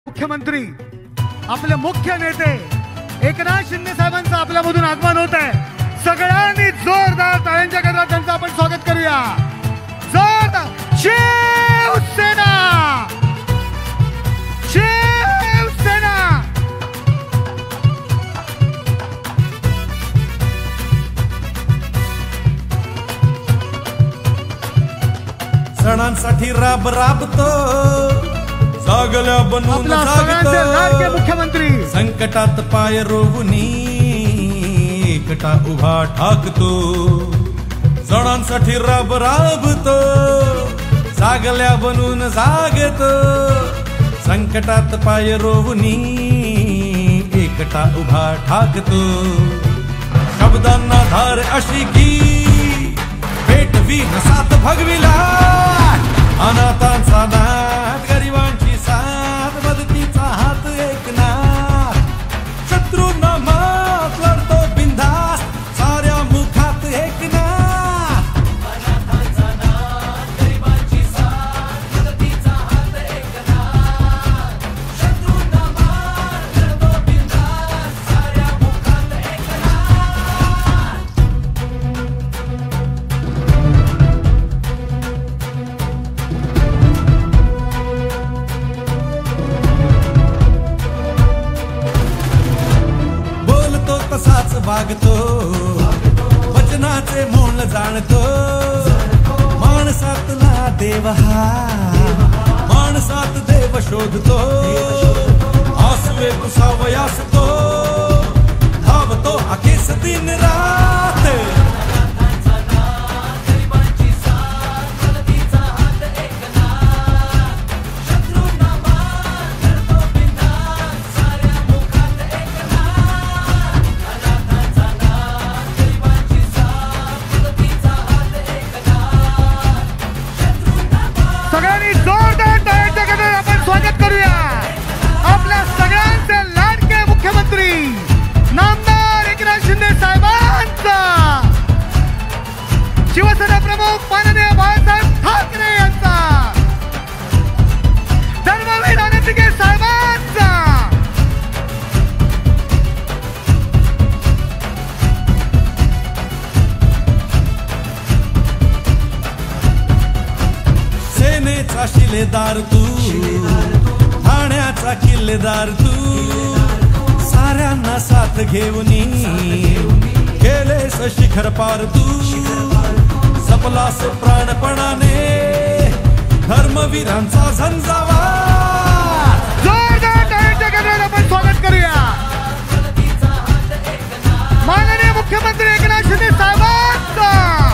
मुख्यमंत्री आपले मुख्य नेते एकनाथ शिंदे साहेबांचं आपल्यामधून आगमन होत आहे। सगळ्यांनी जोरदार टाळ्यांच्या गजरात त्यांचं आपण स्वागत करूया। जोरदार शिवसेना, शिवसेना। सणांसाठी राब राबतो, जागल्या बनून जागतो, मुख्यमंत्री संकटात पाय रोवूनी एकटा उभा ठाकतो। सणांसाठी राब राबतो, जागल्या बनून जागतो, संकटात पाय रोवूनी एकटा उभा ठाकतो। शब्दांना धार अशी की पेटवी साथ भगविला, अनाथांचा नाथ, गरिबांची साथ, मदतीचा हात एकनाथ। शत्रूंना मात लढतो बिनधास्त, साऱ्या मुखात एकनाथ। अनाथांचा नाथ, गरिबांची साथ, मदतीचा हात एकनाथ। शत्रूंना मात लढतो बिनधास्त, साऱ्या मुखात एकनाथ। तसाच वागतो, वचनाचे मोल जाणतो, माणसातला देव हा, माणसात देव शोधतो। आसवे पुसावयास तो धावतो अखेस दिन रात। अनाथांचा नाथ, गरिबांची साथ, मदतीचा हात एकनाथ। शत्रूंना मात लढतो बिनधास्त, साऱ्या मुखात एकनाथ। अनाथांचा नाथ, गरिबांची साथ, मदतीचा हात एकनाथ। शत्रूंना मात सगळ्यांनी जोरदार टाळ्यांच्या गजरात आपण स्वागत करूया आपल्या सगळ्यांचे लाडके मुख्यमंत्री नामदार एकनाथ शिंदे साहेबांचा, शिवसेना प्रमुख माननीय बाळासाहेब ठाकरे यांचा, धर्मवीर आनंदगे साहेबांचा। सेनेचा शिलेदार तू, ठाण्याचा किल्लेदार तू, साऱ्यांना साथ घेऊनी गेलेस शिखर पार तू। जपलास प्राणपणाने धर्मवीरांचा झंझावात। जोरदार टाळ्यांच्या गजरात आपण स्वागत करूया मदतीचा हात एकनाथ। माननीय मुख्यमंत्री एकनाथ शिंदे साहेबांचा,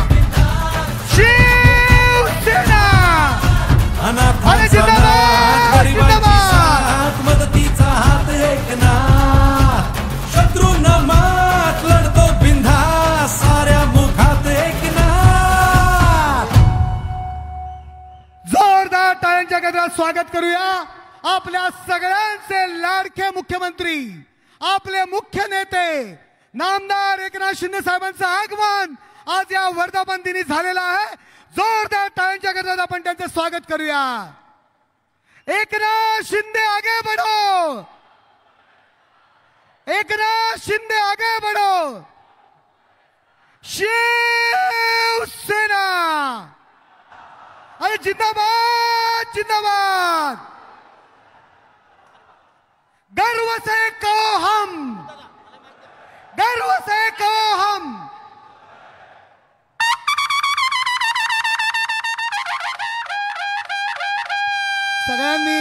शिवसेना। अनाथांचा नाथ, गरिबांची साथ, मदतीचा हात एकनाथ। शत्रूंना मात लढतो बिनधास्त, साऱ्या मुखात एकनाथ। जोरदार टाळ्यांच्या गजरात स्वागत करूया आपल्या सगळ्यांचे लाडके मुख्यमंत्री, आपले मुख्य नेते नामदार एकनाथ शिंदे साहेबांचं आगमन आज या वर्धापन दिनी झालेलं आहे। जोरदार टाळ्यांच्या गजरात आपण त्यांचे स्वागत करूया। एकनाथ शिंदे आगे बढ़ो, एकनाथ शिंदे आगे बढ़ो, शिवसेना। अरे जिंदाबाद, जिंदाबाद। गर्व से कहो हम, गर्व से कहो हम। सगळ्यांनी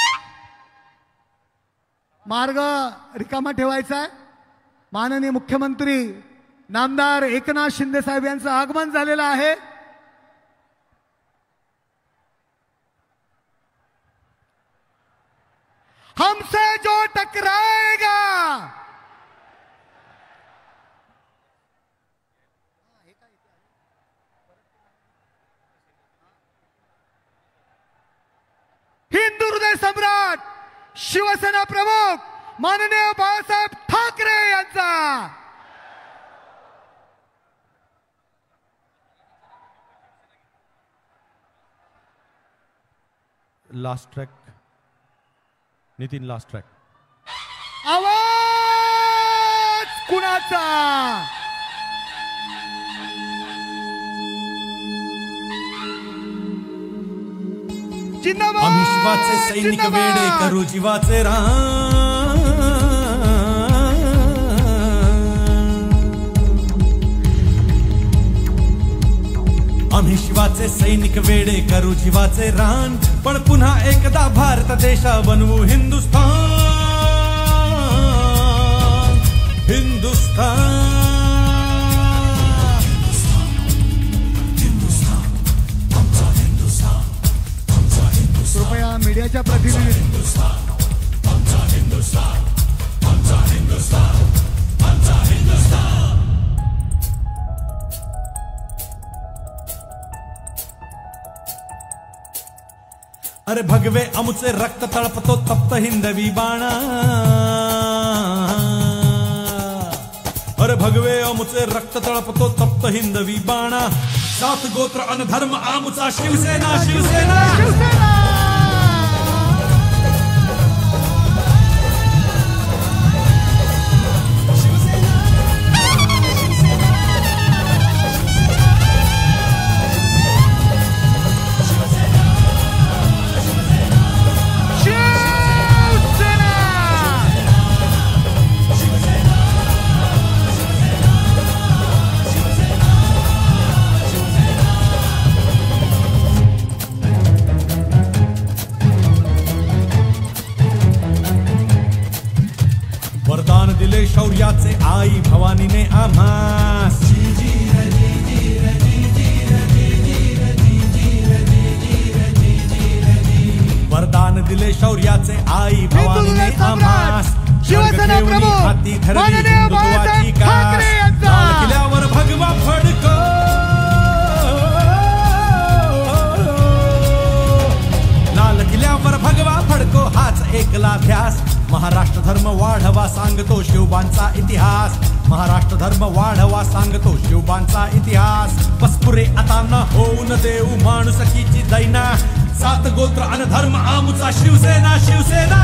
मार्ग रिकामा ठेवायचा आहे। माननीय मुख्यमंत्री नामदार एकनाथ शिंदे साहेब यांचं आगमन झालेलं आहे। हमसे जो टकराएगा हिंदू हृदय सम्राट शिवसेना प्रमुख माननीय बाळासाहेब ठाकरे यांचा। Last track Nitin last track. आवाज कुणाचा? जिंदाबाद. आम्ही शिवाचे सैनिक वेडे करू जीवाचे रान. आम्ही शिवाचे सैनिक वेडे करू जीवाचे रान. पण पुन्हा एकदा भारत देशा बनवू हिंदुस्थान. हिंदुस्थान. कृपया मीडियाच्या प्रतिनिधी अरे भगवे अमुचे रक्त तळपतो तप्त हिंदवी बाणा. अरे भगवे अमुचे रक्त तळपतो तप्त हिंदवी बाणा. सात गोत्र अन धर्म आमुचा शिवसेना. शिवसेना. वरदान दिले शौर्याचे आई भवानीने आम्हास. वरदान दिले शौर्याचे आई भवानीने आम्हास. शिवसेना प्रमुख हाती धरली माननीय हिंदुत्वाची बाळासाहेब ठाकरे कास. यांचा. लाल किल्ल्यावर भगवा फडको. लाल किल्ल्यावर भगवा फडको हाच एकला ध्यास. महाराष्ट्र धर्म वाढवा सांगतो शिवबांचा इतिहास. महाराष्ट्र धर्म वाढवा सांगतो शिवबांचा इतिहास. बसपुरे आता न होऊन देऊ माणुसकीची दैना. सात गोत्र अन धर्म आमुचा शिवसेना. शिवसेना.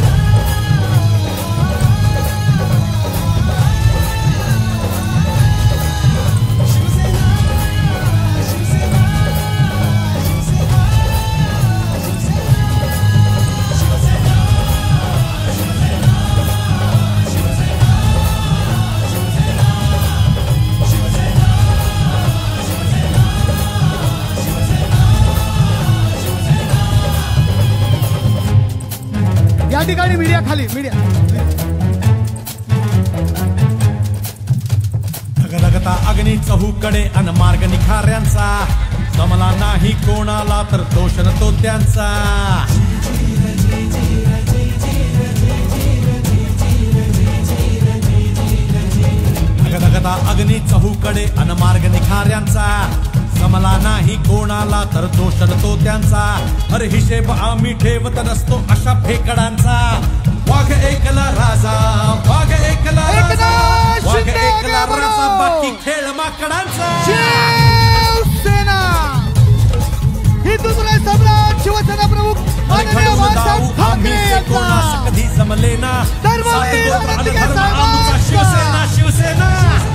या ठिकाणी मीडिया खाली. मीडिया धगधगता अग्नी चहूकडे अन मार्ग निखाऱ्यांचा. जमला नाही कोणाला तर दोष न तो त्यांचा. धगधगता अग्नी चहूकडे अन मार्ग निखाऱ्यांचा. जमला नाही कोणाला तर दोष न तो त्यांचा. अरे हिशेब आम्ही ठेवत नसतो अशा फेकडांचा. वाघ एकला राजा. वाघ एकला राजा. वाघ एकला राजा. बाकी खेळ माकडांचा. शिवसेना हिंदुत्व सम्राट शिवसेना प्रमुख माननीय बाळासाहेब ठाकरे कोणास यांचा. कधी जमले ना. धर्मवीर रणजित आमचा शिवसेना. शिवसेना.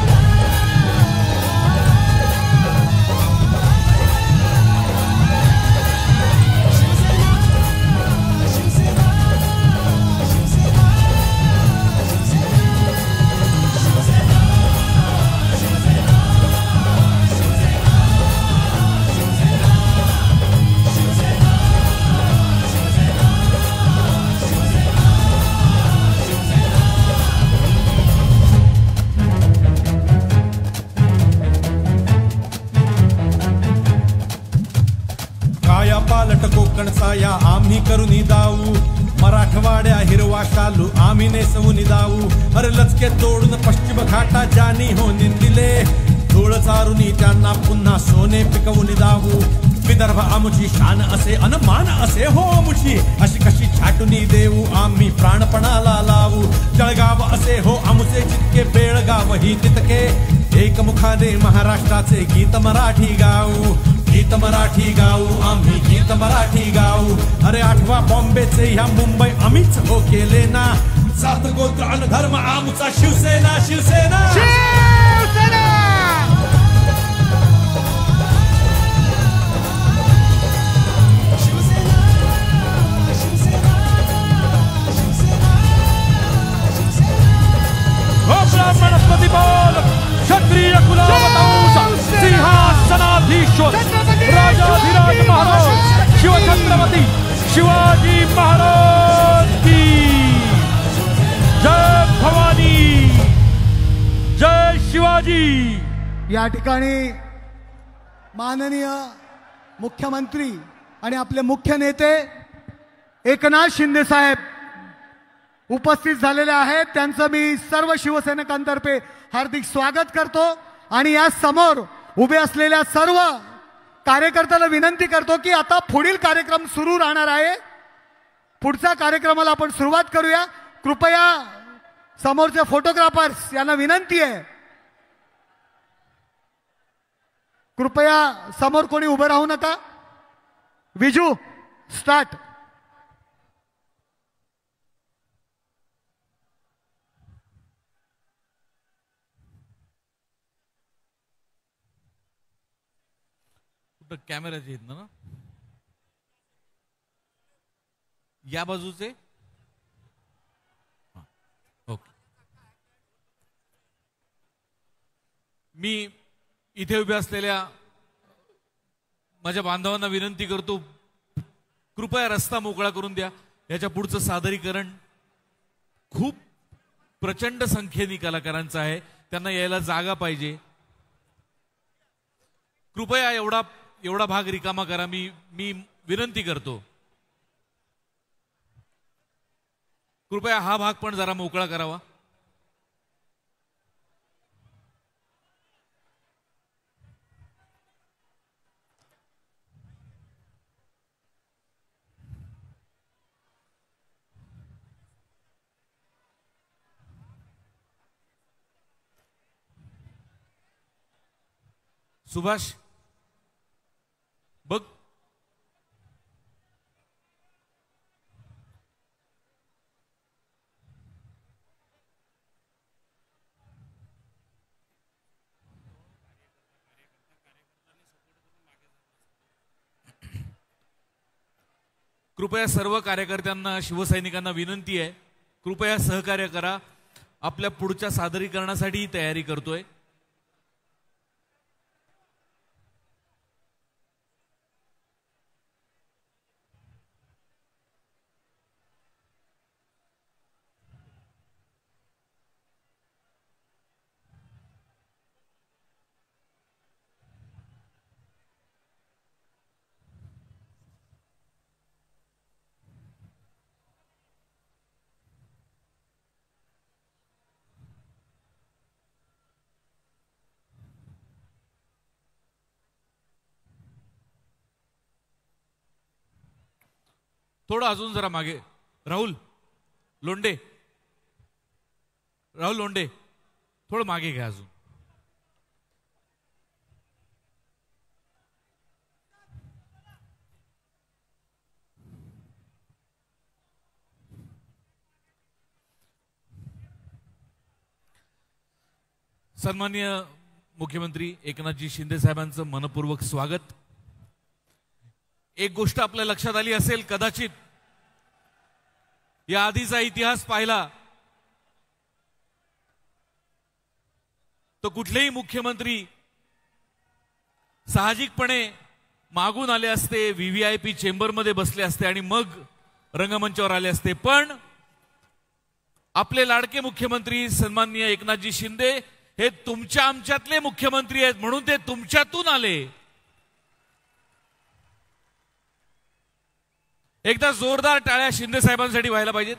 पालट कोकणचा या आम्ही करून दाऊ. मराठवाड्या हिरवा शालू आम्ही नेसवून दाऊ. अरे लचके तोडून पश्चिम घाटा ज्यांनी हो निंदिले. धूळ चारुनी त्यांना पुन्हा सोने पिकवून दाऊ. विदर्भ आमुची शान असे अनमान असे हो आमुची. अशी कशी छाटुनी देऊ आम्ही प्राणपणाला लावू. जळगाव असे हो आमुचे जितके बेळगाव ही तितके. एकमुखाने महाराष्ट्राचे गीत मराठी गाऊ. गीत मराठी गाऊ, आम्ही गीत मराठी गाऊ. अरे आठवा बॉम्बेचे ह्या मुंबई आम्हीच हो केले ना. सात गोत्र अन धर्म आमचा शिवसेना, शिवसेना शिवसेना. ब्राह्मणस्पती बोल क्षत्रिय कुलावतांश सिंहासनाधीश्वर राजाधिराज महाराज शिवछत्रपती शिवाजी महाराज की जय भवानी, जय शिवाजी. या ठिकाणी माननीय मुख्यमंत्री आणि आपले मुख्य नेते एकनाथ शिंदे साहेब उपस्थित झालेले आहेत. त्यांचं मी सर्व शिवसैनिकांतर्फे हार्दिक स्वागत करतो आणि या समोर उभे असलेल्या सर्व कार्यकर्त्याला विनंती करतो की आता पुढील कार्यक्रम सुरू राहणार आहे. पुढच्या कार्यक्रमाला आपण सुरुवात करूया. कृपया समोरचे फोटोग्राफर्स यांना विनंती आहे, कृपया समोर कोणी उभे राहू नका. विजू स्टार्ट. कॅमेराचे आहेत ना या बाजूचे. ओके, मी इथे उभे असलेल्या माझ्या बांधवांना विनंती करतो, कृपया रस्ता मोकळा करून द्या. याच्या पुढचं सादरीकरण खूप प्रचंड संख्येने कलाकारांचं आहे, त्यांना यायला जागा पाहिजे. कृपया एवढा भाग रिकामा करा, मी विनंती करतो. कृपया हा भाग पण जरा मोकळा करावा. सुभाष बघ, कृपया सर्व कार्यकर्त्यांना शिवसैनिकांना विनंती आहे, कृपया सहकार्य करा. आपल्या पुढच्या सादरीकरणासाठी तयारी करतोय. थोडं अजून जरा मागे. राहुल लोंढे थोडं मागे घ्या अजून. सन्माननीय मुख्यमंत्री एकनाथजी शिंदे साहेबांचं मनपूर्वक स्वागत. एक गोष्ट आपल्या लक्षात आली असेल कदाचित, या आधीचा इतिहास पाहिला तर कुठलेही मुख्यमंत्री साहजिकपणे मागून आले असते, व्हीव्हीआयपी चेंबरमध्ये बसले असते आणि मग रंगमंचावर आले असते. पण आपले लाडके मुख्यमंत्री सन्माननीय एकनाथजी शिंदे हे तुमच्या आमच्यातले मुख्यमंत्री आहेत, म्हणून ते तुमच्यातून आले. एकदा जोरदार टाळ्या शिंदे साहेबांसाठी व्हायला पाहिजेत.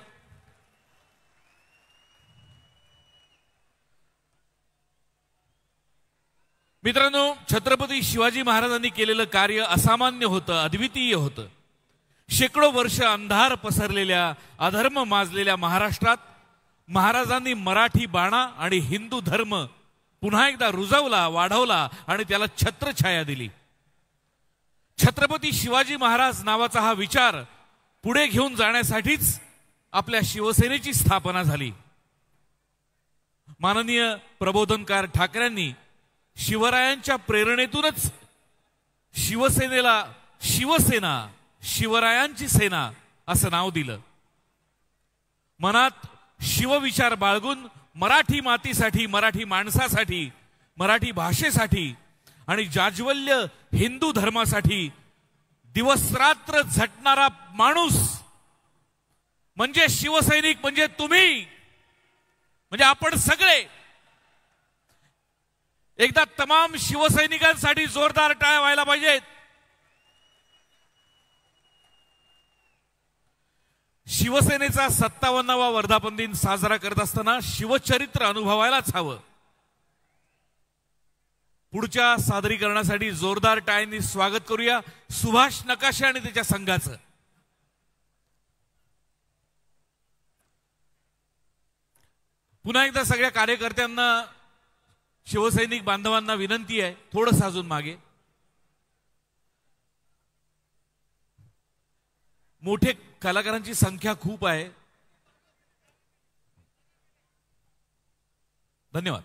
मित्रांनो, छत्रपती शिवाजी महाराजांनी केलेलं कार्य असामान्य होतं, अद्वितीय होतं. शेकडो वर्ष अंधार पसरलेल्या, अधर्म माजलेल्या महाराष्ट्रात महाराजांनी मराठी बाणा आणि हिंदू धर्म पुन्हा एकदा रुजवला, वाढवला आणि त्याला छत्रछाया दिली. छत्रपती शिवाजी महाराज नावाचा हा विचार पुढे घेऊन जाण्यासाठीच आपल्या शिवसेनेची स्थापना झाली. माननीय प्रबोधनकार ठाकरेंनी शिवरायांच्या प्रेरणेतूनच शिवसेनेला शिवसेना शिवरायांची सेना असं नाव दिलं. मनात शिवविचार बाळगून मराठी मातीसाठी, मराठी माणसासाठी, मराठी भाषेसाठी आणि जाज्वल्य हिंदू धर्मासाठी दिवसरात्र झटणारा माणूस म्हणजे शिवसैनिक, म्हणजे तुम्ही, म्हणजे आपण सगळे. एकदा तमाम शिवसैनिकांसाठी जोरदार टाळ्या व्हायला पाहिजेत. शिवसेनेचा 57वा वर्धापन दिन साजरा करत असताना शिवचरित्र अनुभवायलाच हवं. पुढच्या सादरीकरणासाठी जोरदार टाळ्यांनी स्वागत करूया सुभाष नकाशे आणि त्याच्या संघाचं. पुन्हा एकदा सगळ्या कार्यकर्त्यांना, शिवसैनिक बांधवांना विनंती आहे, थोडंसं अजून मागे. मोठे कलाकारांची संख्या खूप आहे. धन्यवाद.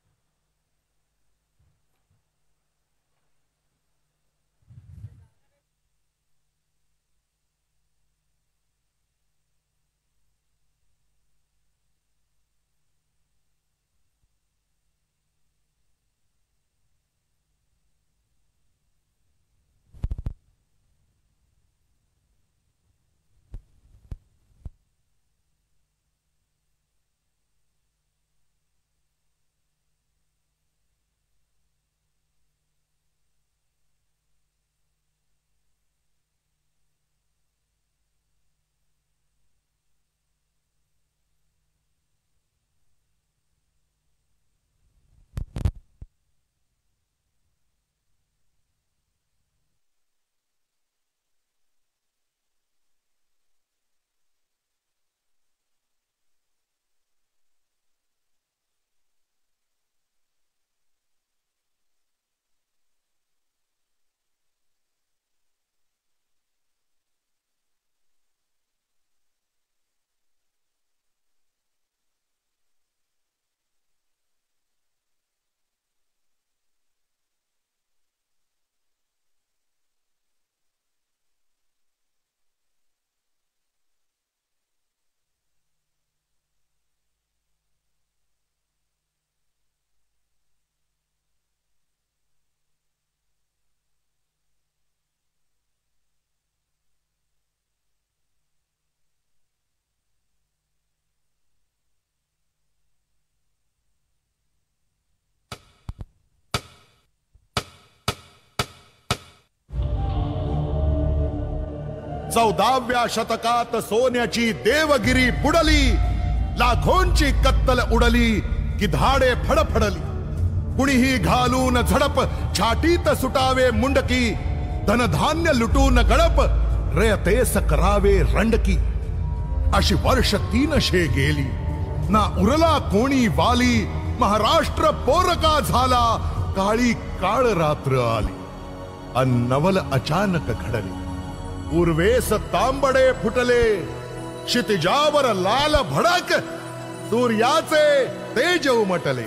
चौदाव्या शतकात सोन्याची देवगिरी बुडली, लाखोंची कत्तल उडली, गिधाडे फडफडली. कुणीही घालून झडप, छाटीत सुटावे मुंडकी, धनधान्य लुटून गळप, रयतेस करावे रंडकी. अशी वर्ष 300 गेली, ना उरला कोणी वाली. महाराष्ट्र पोरका झाला, काळी काळ रात्र आली. अन्नवल अचानक घडले, पूर्वेस तांबडे फुटले, क्षितिजावर लाल भडक, सूर्याचे तेज उमटले.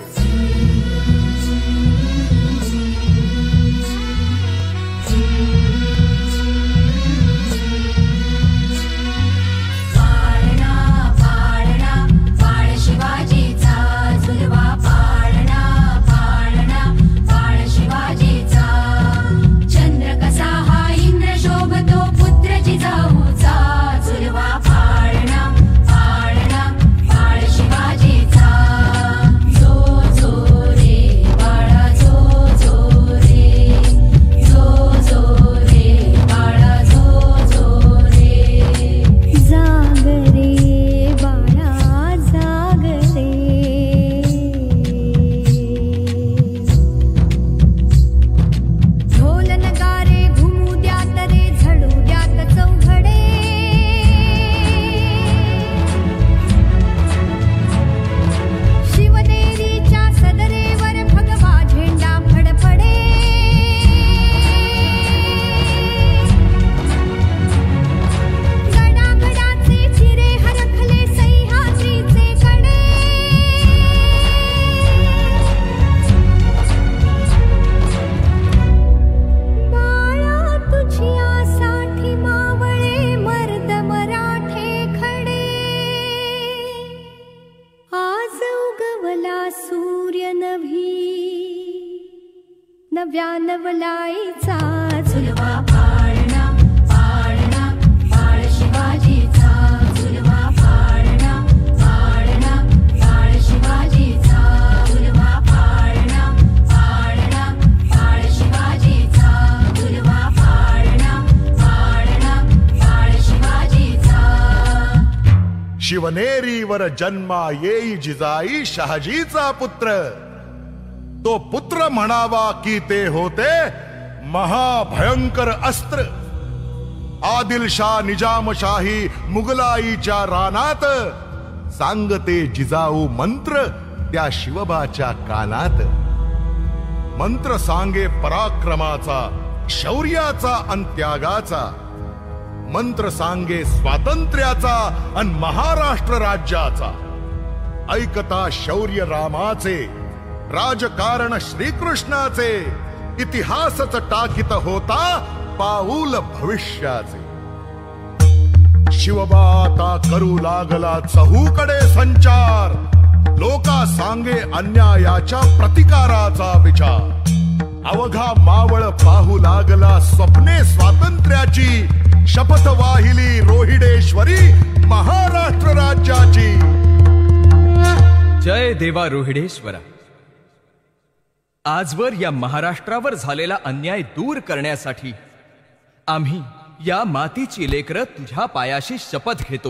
जो नव्यानवलाईचा झुलवा पाळणा पाळणा पाळ शिवाजीचा झुलवा पाळणा पाळणा पाळ शिवाजीचा झुलवा पाळणा पाळणा पाळ शिवाजीचा झुलवा पाळणा पाळणा पाळ शिवाजीचा शिवनेरीवर जन्मा येई जिजाई शहाजीचा पुत्र तो पुत्र म्हणावा की ते होते महाभयंकर अस्त्र आदिलशाह निजामशाही मुघलाईच्या रानात सांगते जिजाऊ मंत्र त्या शिवबाच्या कानात मंत्र सांगे पराक्रमाचा शौर्याचा अन त्यागाचा मंत्र सांगे स्वातंत्र्याचा अन महाराष्ट्र राज्याचा ऐकता शौर्य रामाचे राजकारण श्रीकृष्णाचे इतिहासच टाकीत होता पाऊल भविष्याचे शिवबा आता करू लागला चहूकडे संचार लोका सांगे अन्यायाच्या प्रतिकाराचा विचार अवघा मावळ पाहू लागला स्वप्ने स्वातंत्र्याची शपथ वाहिली रोहिडेश्वरी महाराष्ट्र राज्याची जय देवा रोहिडेश्वरा आजवर या महाराष्ट्रावर झालेला अन्याय दूर करण्यासाठी आम्ही या मातीची लेकरं तुझ्या पायाशी शपथ घेतो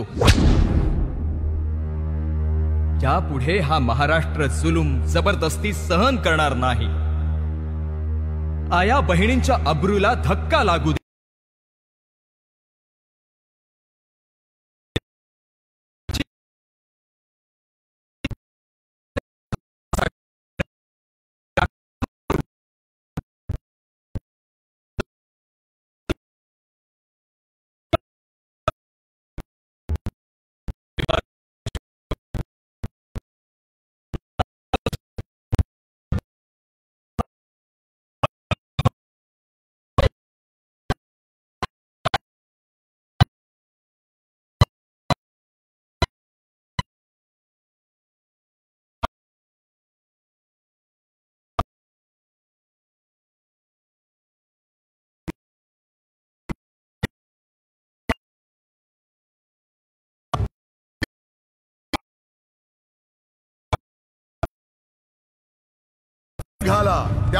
यापुढे हा महाराष्ट्र जुलूम जबरदस्ती सहन करणार नाही आया बहिणींच्या अब्रूला धक्का लागू दे घाला त्या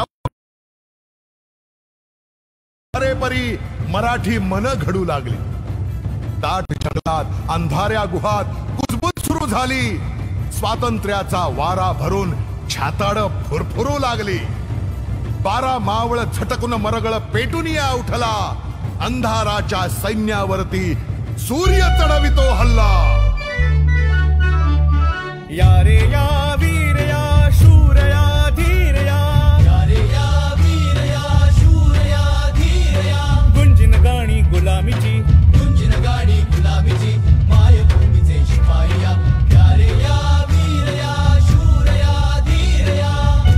परी मराठी मन घडू लागली दाट जंगलात अंधाऱ्या गुहात कुजबुज सुरू झाली स्वातंत्र्याचा वारा भरून छाताड फुरफुरू लागली 12 मावळ झटकून मरगळ पेटून या उठला अंधाराच्या सैन्यावरती सूर्य चढवितो हल्ला या रे या वीर या शूर या धीर या रे या वीर या शूर या धीर या गुंजिन गाणी गुलामीची गुंजिन गाडी गुलाबीची मायभूमीचे शिपाई या रे या वीर या शूर या धीर या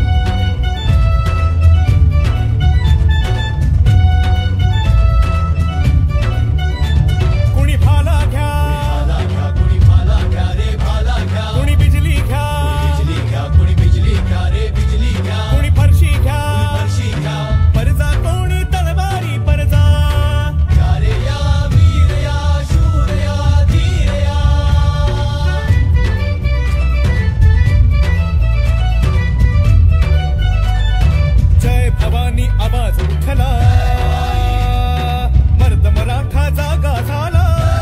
कुणी भाला घ्या भाला घ्या कुणी भाला घ्या रे भाला घ्या कुणी बिजली घ्या बिजली घ्या कुणी बिजली घ्या रे बिजली घ्या कुणी फरशी घ्या फरशी घ्या परजा कोणी तलवारी परजा या रे या वीर या शूर या धीर या जय भवानी आवाज उठला मर्द मराठा जागा झाला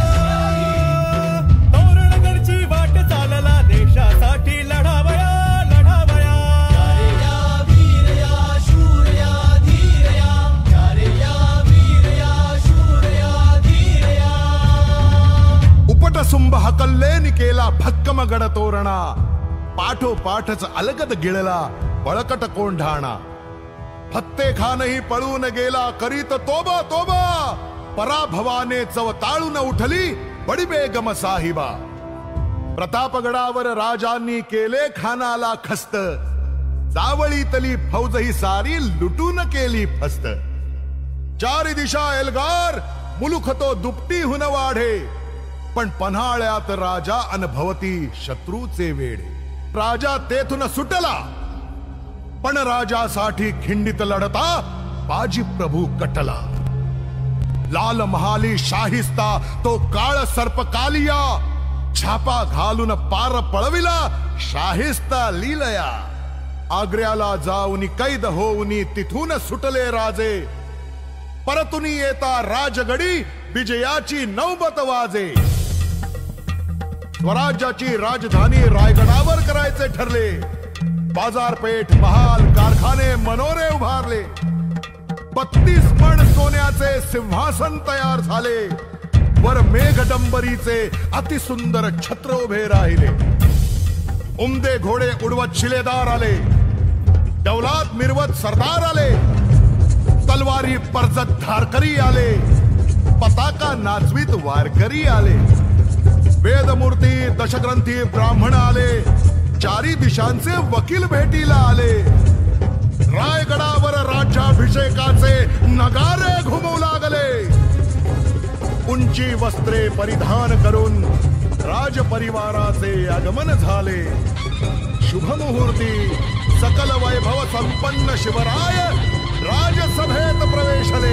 तोरणगडची वाट चालला देशासाठी लढावया लढावया रे या वीर या शूर या धीर या रे या वीर या शूर या धीर या उपटसुंभ हकल्लेनी केला भक्कम गड तोरणा पाठोपाठच अलगद गिळला बळकट कोंढाणा फत्ते खानही पळून गेला करीत तोबा तोबा पराभवाने चव ताळून उठली बडी बेगम साहिबा प्रतापगडावर राजांनी केले खानाला खस्त जावळीतली फौज ही सारी लुटून केली फस्त चारी दिशा एल्गार मुलुख तो दुपटीहून वाढे पण पन्हाळ्यात राजा अनुभवती शत्रूचे वेढे राजा तेथून सुटला पण राजासाठी खिंडीत लढता बाजी प्रभू कटला. लाल महाली शाहिस्ता तो काळ सर्प कालिया, छापा घालून पार पळविला शाहिस्ता लीलया. आग्र्याला जाऊन कैद होऊन तिथून सुटले राजे, परतुनी येता राजगडी विजयाची नौबत वाजे. स्वराज्याची राजधानी रायगडावर करायचे ठरले. बाजारपेठ महाल कारखाने मनोरे उभारले. 32 मण सोन्याचे सिंहासन तयार झाले. वर मेघडंबरीचे अतिसुंदर छत्र उभे राहिले. उमदे घोडे उडवत शिलेदार आले. डौलात मिरवत सरदार आले. तलवारी परजत धारकरी आले. पताका नाचवीत वारकरी आले. वेदमूर्ती दशग्रंथी ब्राह्मण आले. चारी दिशांचे वकील भेटीला आले. रायगडावर राज्याभिषेकाचे नगारे घुमू लागले. उंची वस्त्रे परिधान करून राजपरिवाराचे आगमन झाले. शुभमुहूर्ती सकल वैभव संपन्न शिवराय राजसभेत प्रवेशले.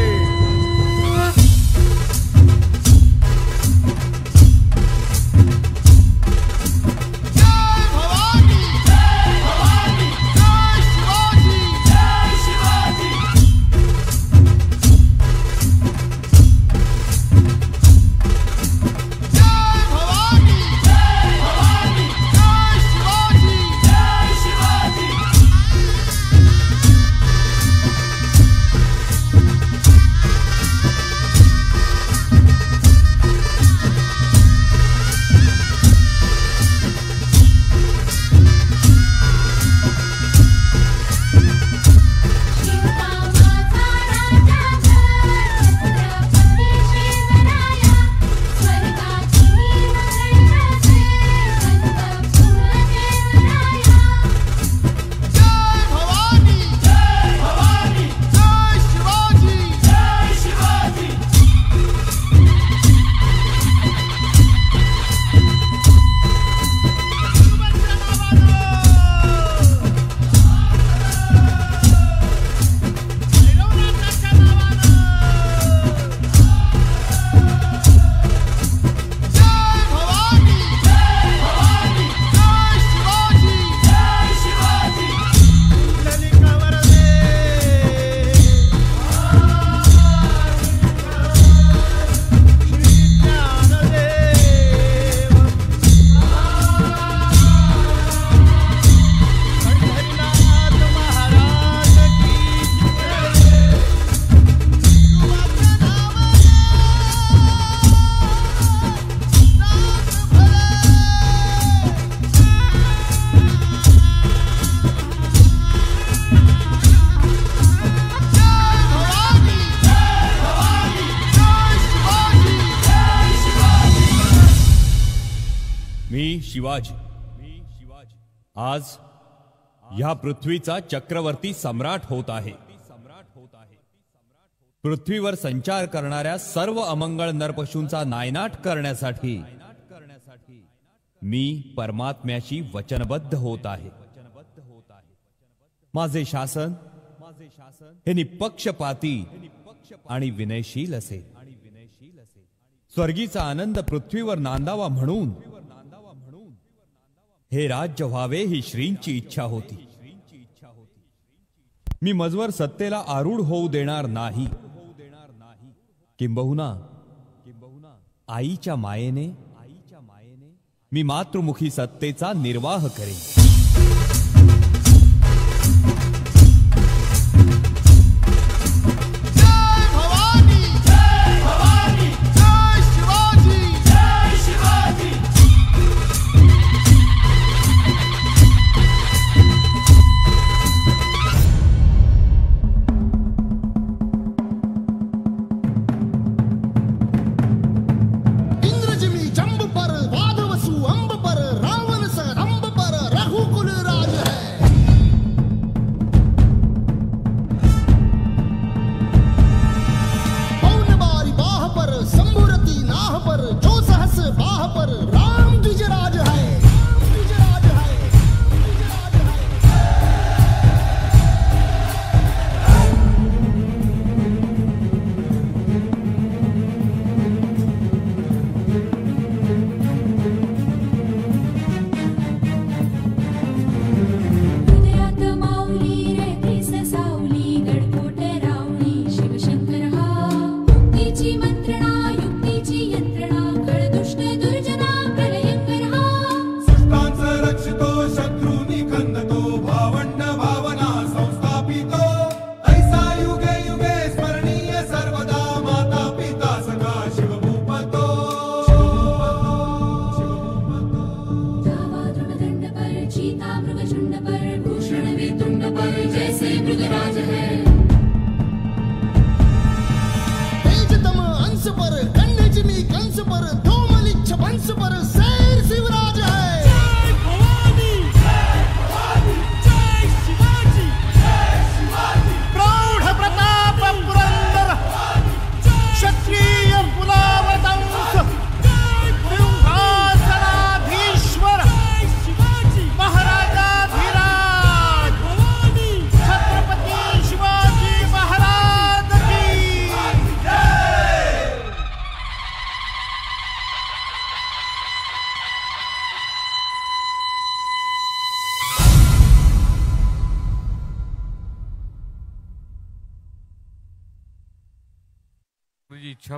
शिवाजी आज ह्या पृथ्वीचा चक्रवर्ती सम्राट होत आहे. पृथ्वीवर संचार करणाऱ्या सर्व अमंगळ नरपशूंचा नायनाट करण्यासाठी मी परमात्म्याशी वचनबद्ध होत आहे. माझे शासन हे निपक्षपाती आणि विनयशील असेल. स्वर्गीचा आनंद पृथ्वीवर नांदावा म्हणून हे राज्य व्हावे ही श्रींची इच्छा होती. मी मजवर सत्तेला आरूढ होऊ देणार नाही. किंबहुना आईच्या मायेने मी मातृमुखी सत्तेचा निर्वाह करेन. इंद्रजिमी जंब पर वाधवसु अंब पर रावण स रंब पर रघु मुंड पर भूषण भी तुंड पर जैसे मृगराज है। तेजतम अंश पर कन्या जिमी कंस पर धूमलिच्छ वंश पर शेर शिवराज है। जय भवानी जय भवानी जय शिवाजी जय शिवाजी। प्रौढ़ प्रताप पुरंदर क्षत्रिय कुलावतंस सिंहासनाधीश्वर महाराजाधिराज छत्रपति शिवाजी महाराज की जय। तुझी इच्छा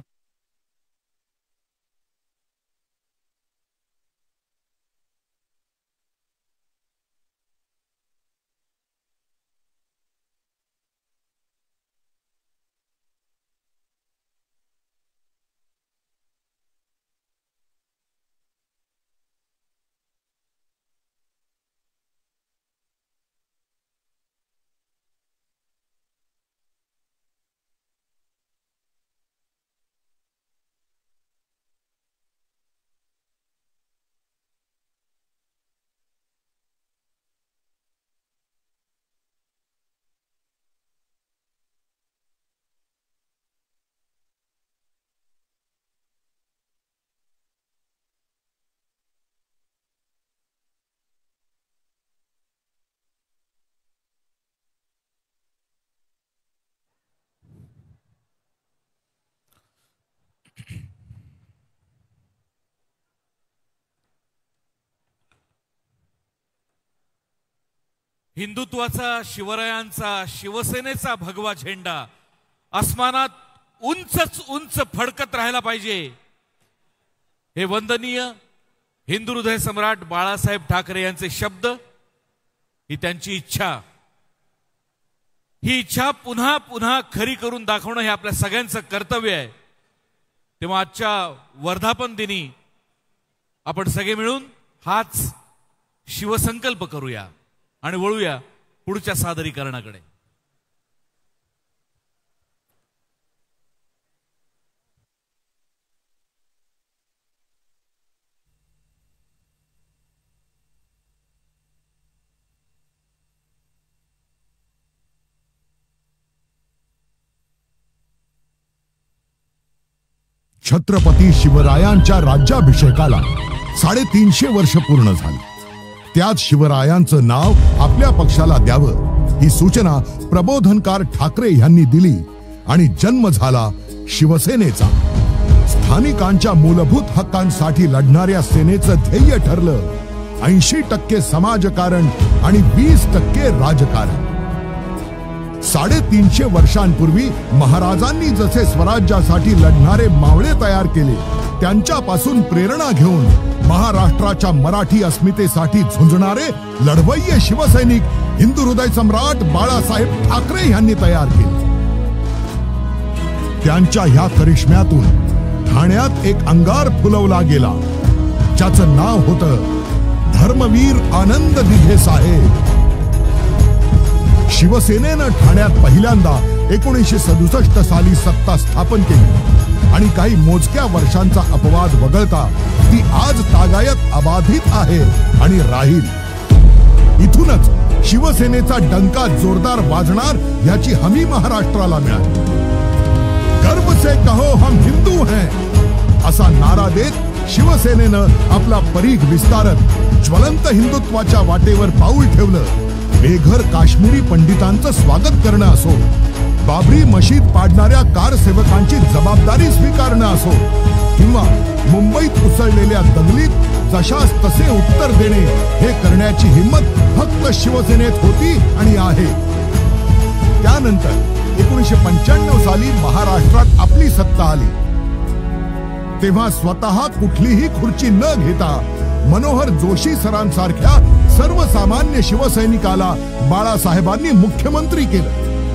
हिंदुत्वाचा शिवरायांचा शिवसेनेचा भगवा झेंडा आसमानात उंचच उंच फडकत राहायला पाहिजे हे वंदनीय हिंदू हृदय सम्राट बाळासाहेब ठाकरे यांचे शब्द, ही त्यांची इच्छा, ही इच्छा पुन्हा पुन्हा खरी करून दाखवणं हे आपल्या सगळ्यांचं कर्तव्य आहे। तेव्हा आजच्या वर्धापन दिनी आपण सगळे मिळून हाच शिवसंकल्प करूया आणि वळूया पुढच्या सादरीकरणाकडे। छत्रपती शिवरायांच्या राज्याभिषेकाला 350 वर्ष पूर्ण झाली। त्यात शिवरायांचं नाव आपल्या पक्षाला द्यावं ही सूचना प्रबोधनकार ठाकरे यांनी दिली आणि जन्म झाला शिवसेनेचा। स्थानिकांच्या मूलभूत हक्कांसाठी लढणाऱ्या सेनेचं ध्येय ठरलं 80% समाजकारण आणि 20% राजकारण। 350 वर्षांपूर्वी महाराजांनी जसे स्वराज्यासाठी लढणारे मावळे तयार केले, त्यांच्यापासून प्रेरणा घेऊन महाराष्ट्राच्या मराठी अस्मितेसाठी झुंजणारे लढवय्ये शिवसैनिक हिंदू हृदय सम्राट बाळासाहेब ठाकरे यांनी तयार केले। त्यांच्या ह्या करिश्म्यातून ठाण्यात एक अंगार फुलवला गेला, ज्याचं नाव होतं धर्मवीर आनंद दिघे साहेब। शिवसेनेनं ठाण्यात पहिल्यांदा 1967 साली सत्ता स्थापन केली आणि काही मोजक्या वर्षांचा अपवाद वगळता ती आज तागायत अबाधित आहे आणि राहील। इथूनच शिवसेनेचा डंका जोरदार वाजणार याची हमी महाराष्ट्राला मिळाली। गर्व से कहो हम हिंदू हैं असा नारा देत शिवसेनेनं आपला परीघ विस्तारत ज्वलंत हिंदुत्वाच्या वाटेवर पाऊल ठेवलं। बेघर काश्मीरी पंडितांचं स्वागत करणं असो, बाबरी मशीद पाडणाऱ्या कारसेवकांची जबाबदारी स्वीकारणं असो, किंवा मुंबईत उसळलेल्या दंगलीत जशास तसे उत्तर देणे, हे करण्याची हिम्मत फक्त शिवसेनेत होती आणि आहे। त्यानंतर 1995 साली महाराष्ट्रात आपली सत्ता आली, तेव्हा स्वतः कुठलीही खुर्ची न घेता मनोहर जोशी सरांसारख्या सर्वसामान्य शिवसैनिकाला बाळासाहेबांनी मुख्यमंत्री केलं।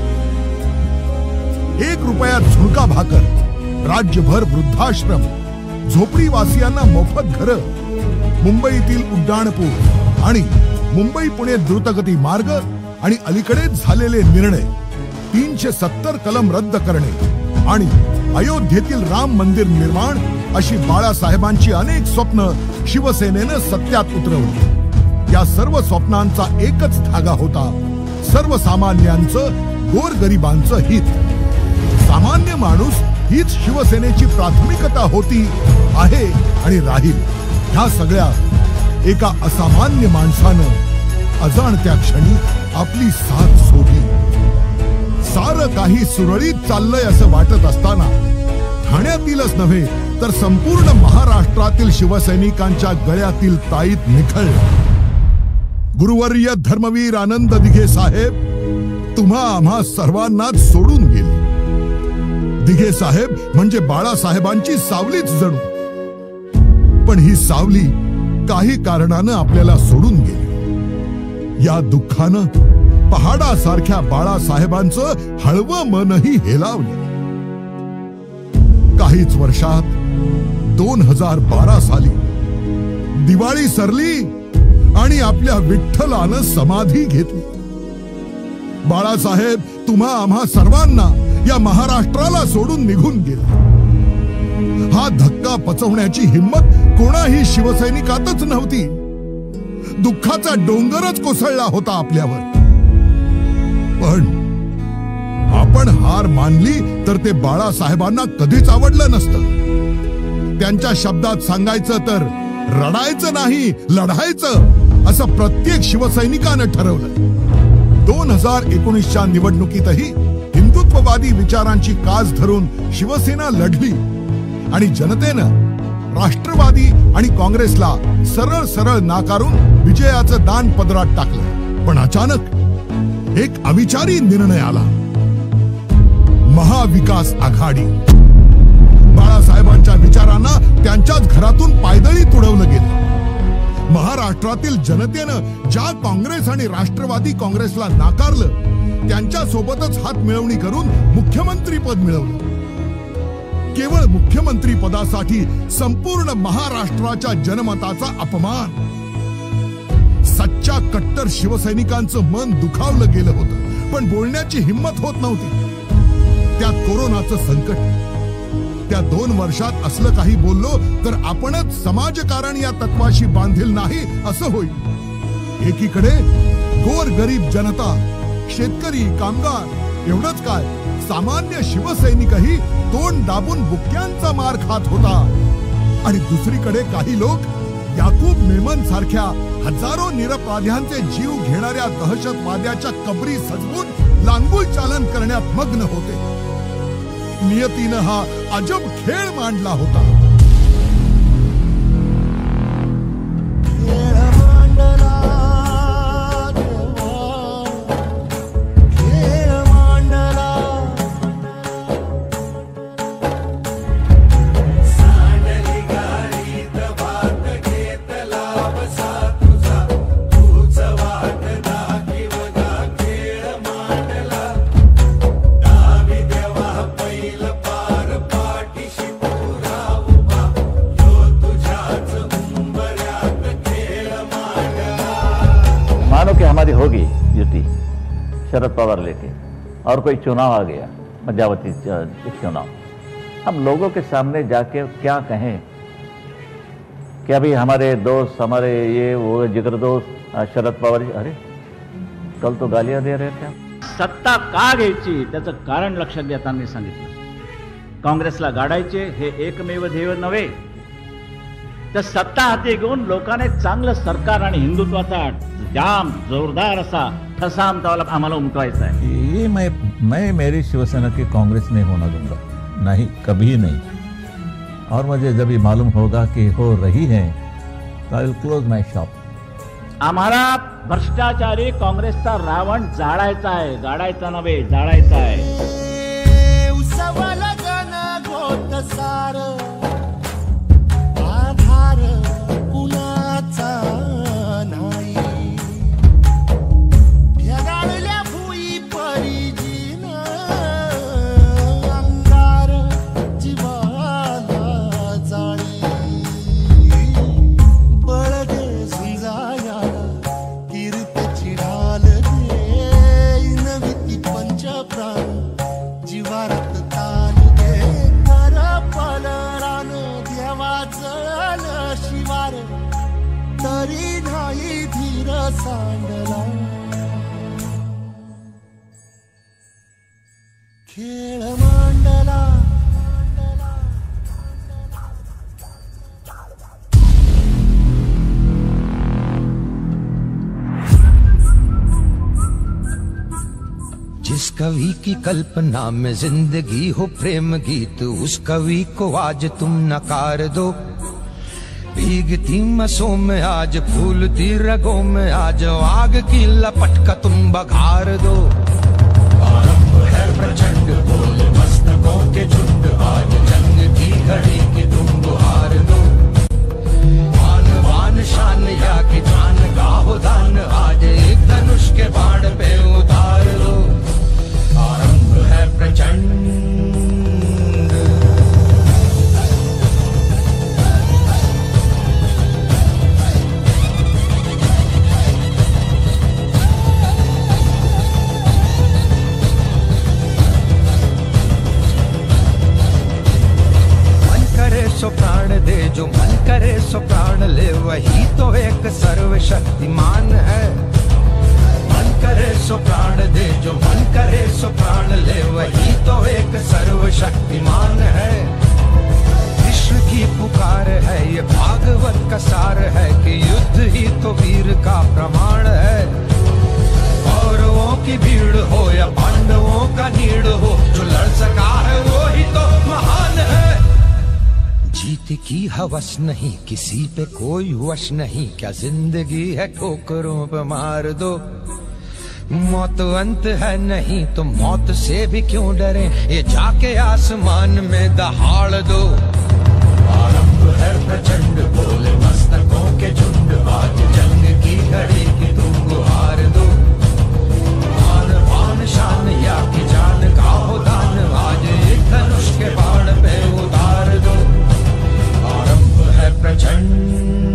1 रुपयात झुणका भाकर, राज्यभर वृद्धाश्रम, झोपडीवासियांना मोफत घरं, मुंबईतील उड्डाणपूल आणि मुंबई पुणे द्रुतगती मार्ग आणि अलीकडेच झालेले निर्णय, 370 कलम रद्द करणे आणि अयोध्येतील राम मंदिर निर्माण अशी बाळासाहेबांची अनेक स्वप्न शिवसेनेनं सत्यात उतरवली. या सर्व स्वप्नांचा एकच धागा होता, सर्वसामान्यांचं, गोरगरिबांचं हित. सामान्य माणूस हीच शिवसेनेची प्राथमिकता होती, आहे आणि राहील. ह्या सगळ्या एका असामान्य माणसानं अजाणत्या क्षणी आपली साथ सोडली. सारं काही सुरळीत चाललंय असं वाटत असताना ठाण्यातीलच नव्हे तर संपूर्ण महाराष्ट्रातील शिवसैनिकांच्या गळ्यातील ताईत निखळलं. गुरुवर्य धर्मवीर आनंद दिघे साहेब तुम्हा आम्हा सर्वांनाच सोडून गेले. दिघे साहेब म्हणजे बाळासाहेबांची सावलीच जणू. पण ही सावली काही कारणानं आपल्याला सोडून गेली. या दुःखानं पहाडासारख्या बाळासाहेबांचं हळवं मनही हेलावलं. काहीच वर्षात 2012 साली दिवाळी सरली आणि आपल्या विठ्ठलानं समाधी घेतली. बाळासाहेब तुम्हा आम्हा सर्वांना, या महाराष्ट्राला सोडून निघून गेले. हा धक्का पचवण्याची हिम्मत कोणाही शिवसैनिकातच नव्हती. दुःखाचा डोंगरच कोसळला होता आपल्यावर. पण आपण हार मानली तर ते बाळासाहेबांना कधीच आवडलं नसतं. त्यांच्या शब्दात सांगायचं तर रडायचं नाही, लढायचं असं प्रत्येक शिवसैनिकानं ठरवलं. 2019च्या निवडणुकीतही हिंदुत्ववादी विचारांची कास धरून शिवसेना लढली आणि जनतेनं राष्ट्रवादी आणि काँग्रेसला सरळ सरळ नाकारून विजयाचं दान पदरात टाकलं. पण अचानक एक अविचारी निर्णय आला. महाविकास आघाडी. बाळासाहेबांच्या विचारांना त्यांच्याच घरातून पायदळी तुडवलं गेलं. महाराष्ट्रातील जनतेनं ज्या काँग्रेस आणि राष्ट्रवादी काँग्रेसला नाकारलं, त्यांच्या सोबतच हात मिळवणी करून मुख्यमंत्री पद मिळवलं. केवळ मुख्यमंत्री पदासाठी संपूर्ण महाराष्ट्राच्या जनमताचा अपमान. सच्च्या कट्टर शिवसैनिकांचं मन दुखावलं गेलं होतं, पण बोलण्याची हिम्मत होत नव्हती. त्यात कोरोनाचं संकट. त्या 2 वर्षात असलं काही बोललो तर आपणच समाजकारण या तत्वाशी बांधील नाही असं होईल. एकीकडे गोरगरीब जनता, शेतकरी, कामगार, एवढंच काय सामान्य शिवसैनिकही तोंड दाबून बुक्क्यांचा मार खात होता. आणि दुसरीकडे काही लोक याकूब मेमन सारख्या हजारो निरपराध्यांचे जीव घेणाऱ्या दहशतवाद्याच्या कबरी सजवून लांगुल चालन करण्यात मग्न होते. नियतीनं हा अजब खेळ मांडला होता. हमारी होगी युति शरद पवार लेके और कोई चुनाव आ गया, मध्यावधि चुनाव, हम लोगों के सामने जाके क्या कहें कि अभी हमारे दोस्त, हमारे ये वो जिगर दोस्त शरद पवार जी, अरे कल तो गालियां दे रहे थे. सत्ता का घ्यायची त्याचं कारण लक्षात घेताना सांगितलं. काँग्रेसला गाडायचे हे एकमेव ध्येय नव्हे, तर सत्ता हाती घेऊन लोकांना चांगलं सरकार आणि हिंदुत्वाचा जाम जोरदार असा ठसा आम्हाला उमटवायचा है. ये मैं मेरी शिवसेना की कांग्रेस नहीं होना दूंगा, नहीं, कभी नहीं. और मुझे जब ये मालूम होगा कि हो रही है तो I will close my shop. आम्हाला भ्रष्टाचारी काँग्रेसचा रावण जाळायचा आहे, गाडायचा नव्हे, जाळायचा आहे. सांडला खेळ मांडला जिस कवि की कल्पना में जिंदगी हो प्रेम गीत, उस कवि को आज तुम नकार दो। भीगती मसों में आज फूलती रगों में आज आग की लपट का तुम बघार दो। आरंभ है प्रचंड बोल मस्तकों के झुंड, आज जंग की घड़ी की तुम गुहार दो। मान वान शान या कि जान का हो दान, आज एक धनुष के बाण पे उतार दो। आरंभ है प्रचंड सो प्राण दे, जो मन करे सो प्राण ले, वही तो एक सर्वशक्तिमान है। मन करे सो प्राण दे, जो मन करे सो प्राण ले, वही तो एक सर्वशक्तिमान है। कृष्ण की पुकार है, ये भागवत का सार है कि युद्ध ही तो वीर का प्रमाण है। कौरवों की भीड़ हो या पांडवों का नीड़ हो, जो लड़ सका है वो ही तो महान है। जीत की हवस नहीं, किसी पे कोई वश नहीं, क्या जिंदगी है ठोकरों पे मार दो। मौत अंत है नहीं तो मौत से भी क्यों डरे, ये जाके आसमान में दहाड़ दो। आरंभ है प्रचंड बोले मस्तकों के झुंड, आज जंग की घड़ी की तुम गुहार दो। मान वान शान या कि जान का हो दान, आज एक धनुष के बाण पे उतार दो। आरंभ है प्रचंड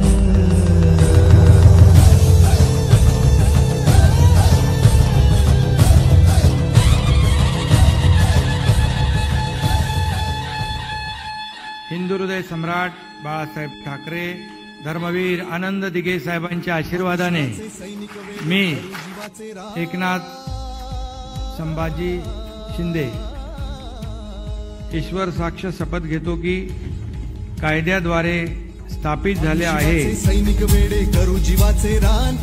हिंदू हृदय सम्राट बाळासाहेब ठाकरे, धर्मवीर आनंद दिघे साहेबांच्या आशीर्वादाने मी एकनाथ संभाजी शिंदे ईश्वर साक्ष शपथ घेतो की कायद्याद्वारे स्थापित झाले आहे सैनिक वेडे करू जीवाचे रान,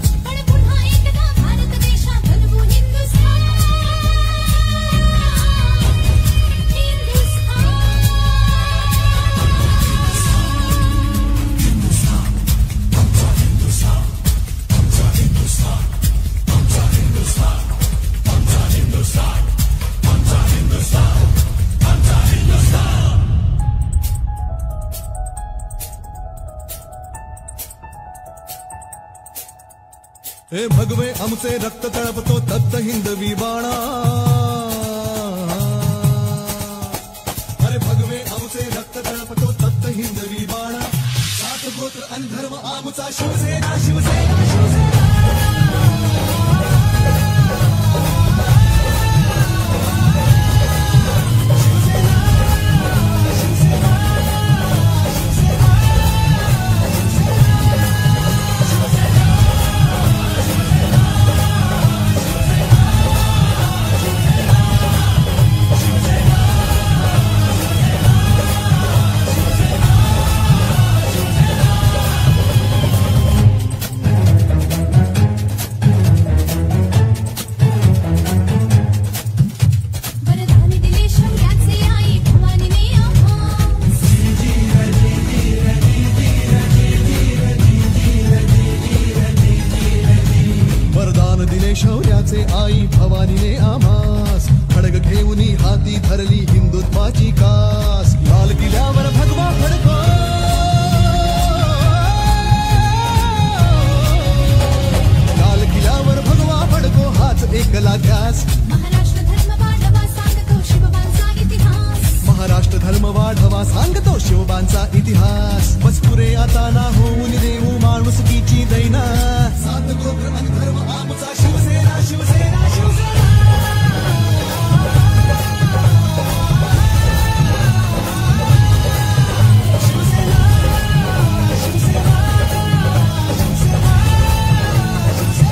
हे भगवे आमचे रक्त तळपतो तप्त हिंदवी बाणा, अरे भगवे आमचे रक्त तळपतो तप्त हिंदवी बाणा, जात गोत्र आणि धर्म आमचा शिवसेना शिवसेना शिवसेना। शौर्याचे आई भवानीने आम्हास, खडग घेऊनी हाती धरली हिंदुत्वाची कास। लाल किल्ल्यावर भगवा फडको, लाल किल्ल्यावर भगवा फडको हाच एकला ध्यास। महाराष्ट्र धर्म वाढवा सांगतो शिवबांचा इतिहास, महाराष्ट्र धर्म वाढवा सांगतो शिवबांचा इतिहास। मजकुरे आता ना होऊन देऊ माणुसकीची दैना, सात गोत्र आणि धर्म आमचा शिवसेना शिवसेना शिवसेना। शिवसेना शिवसेना शिवसेना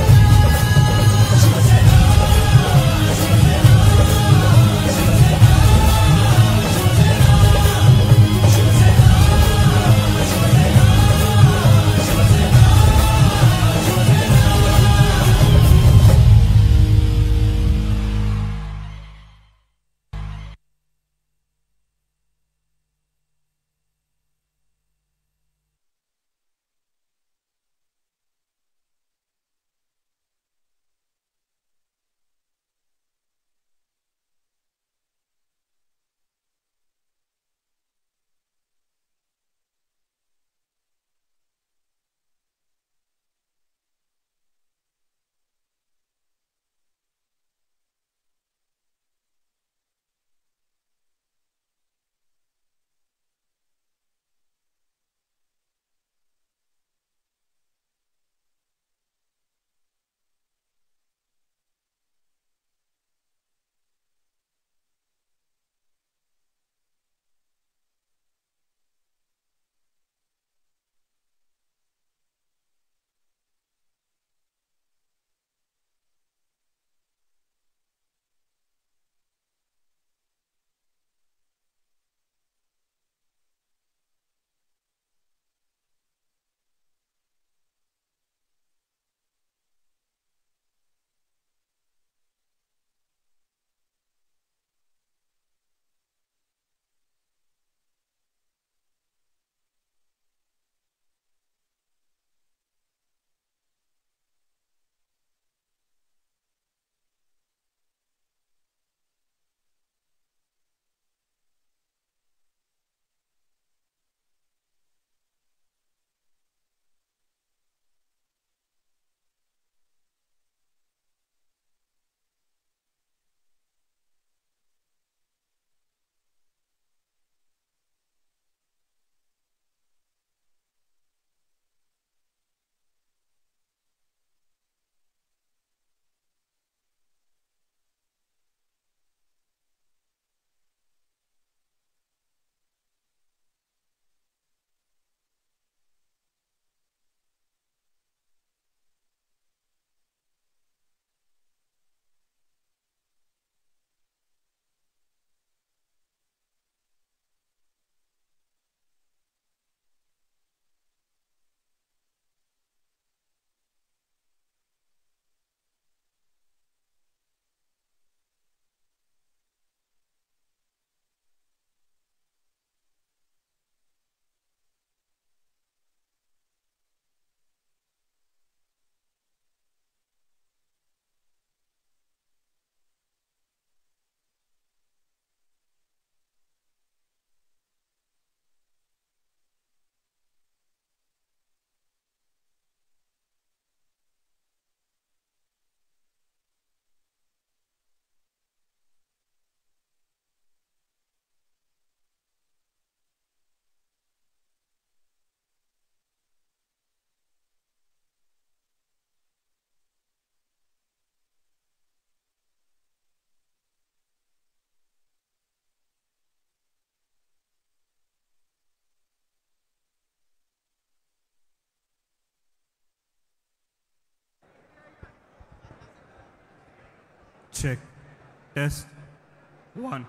check. Test. 1.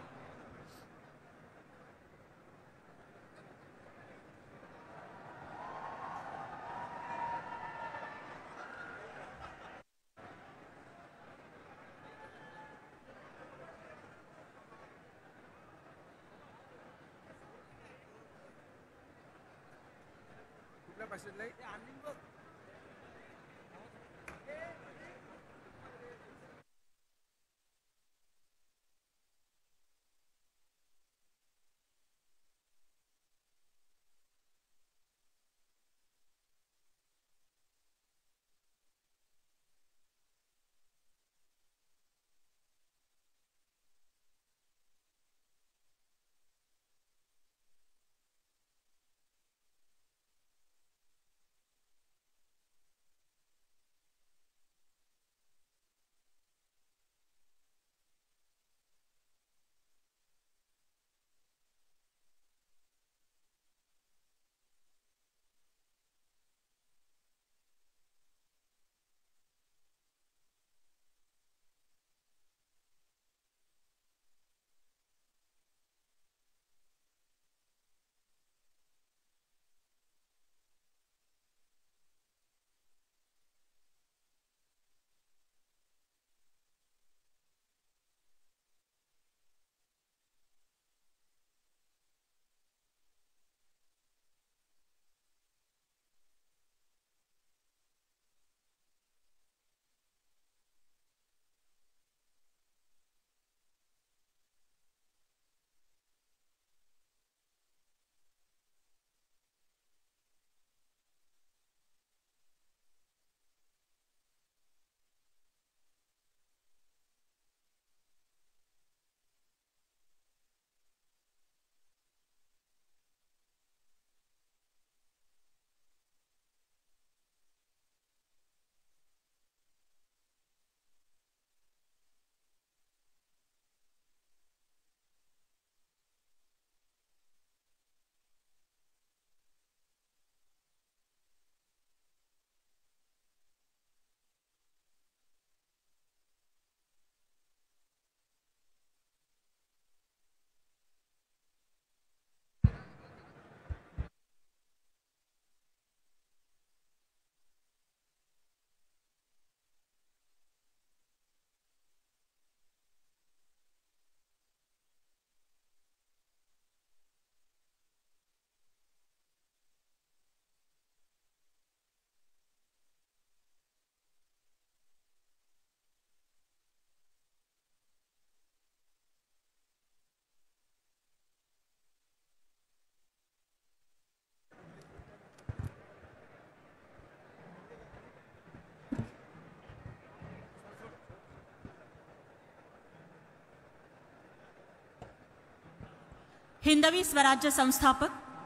हिंदवी स्वराज्य संस्थापक,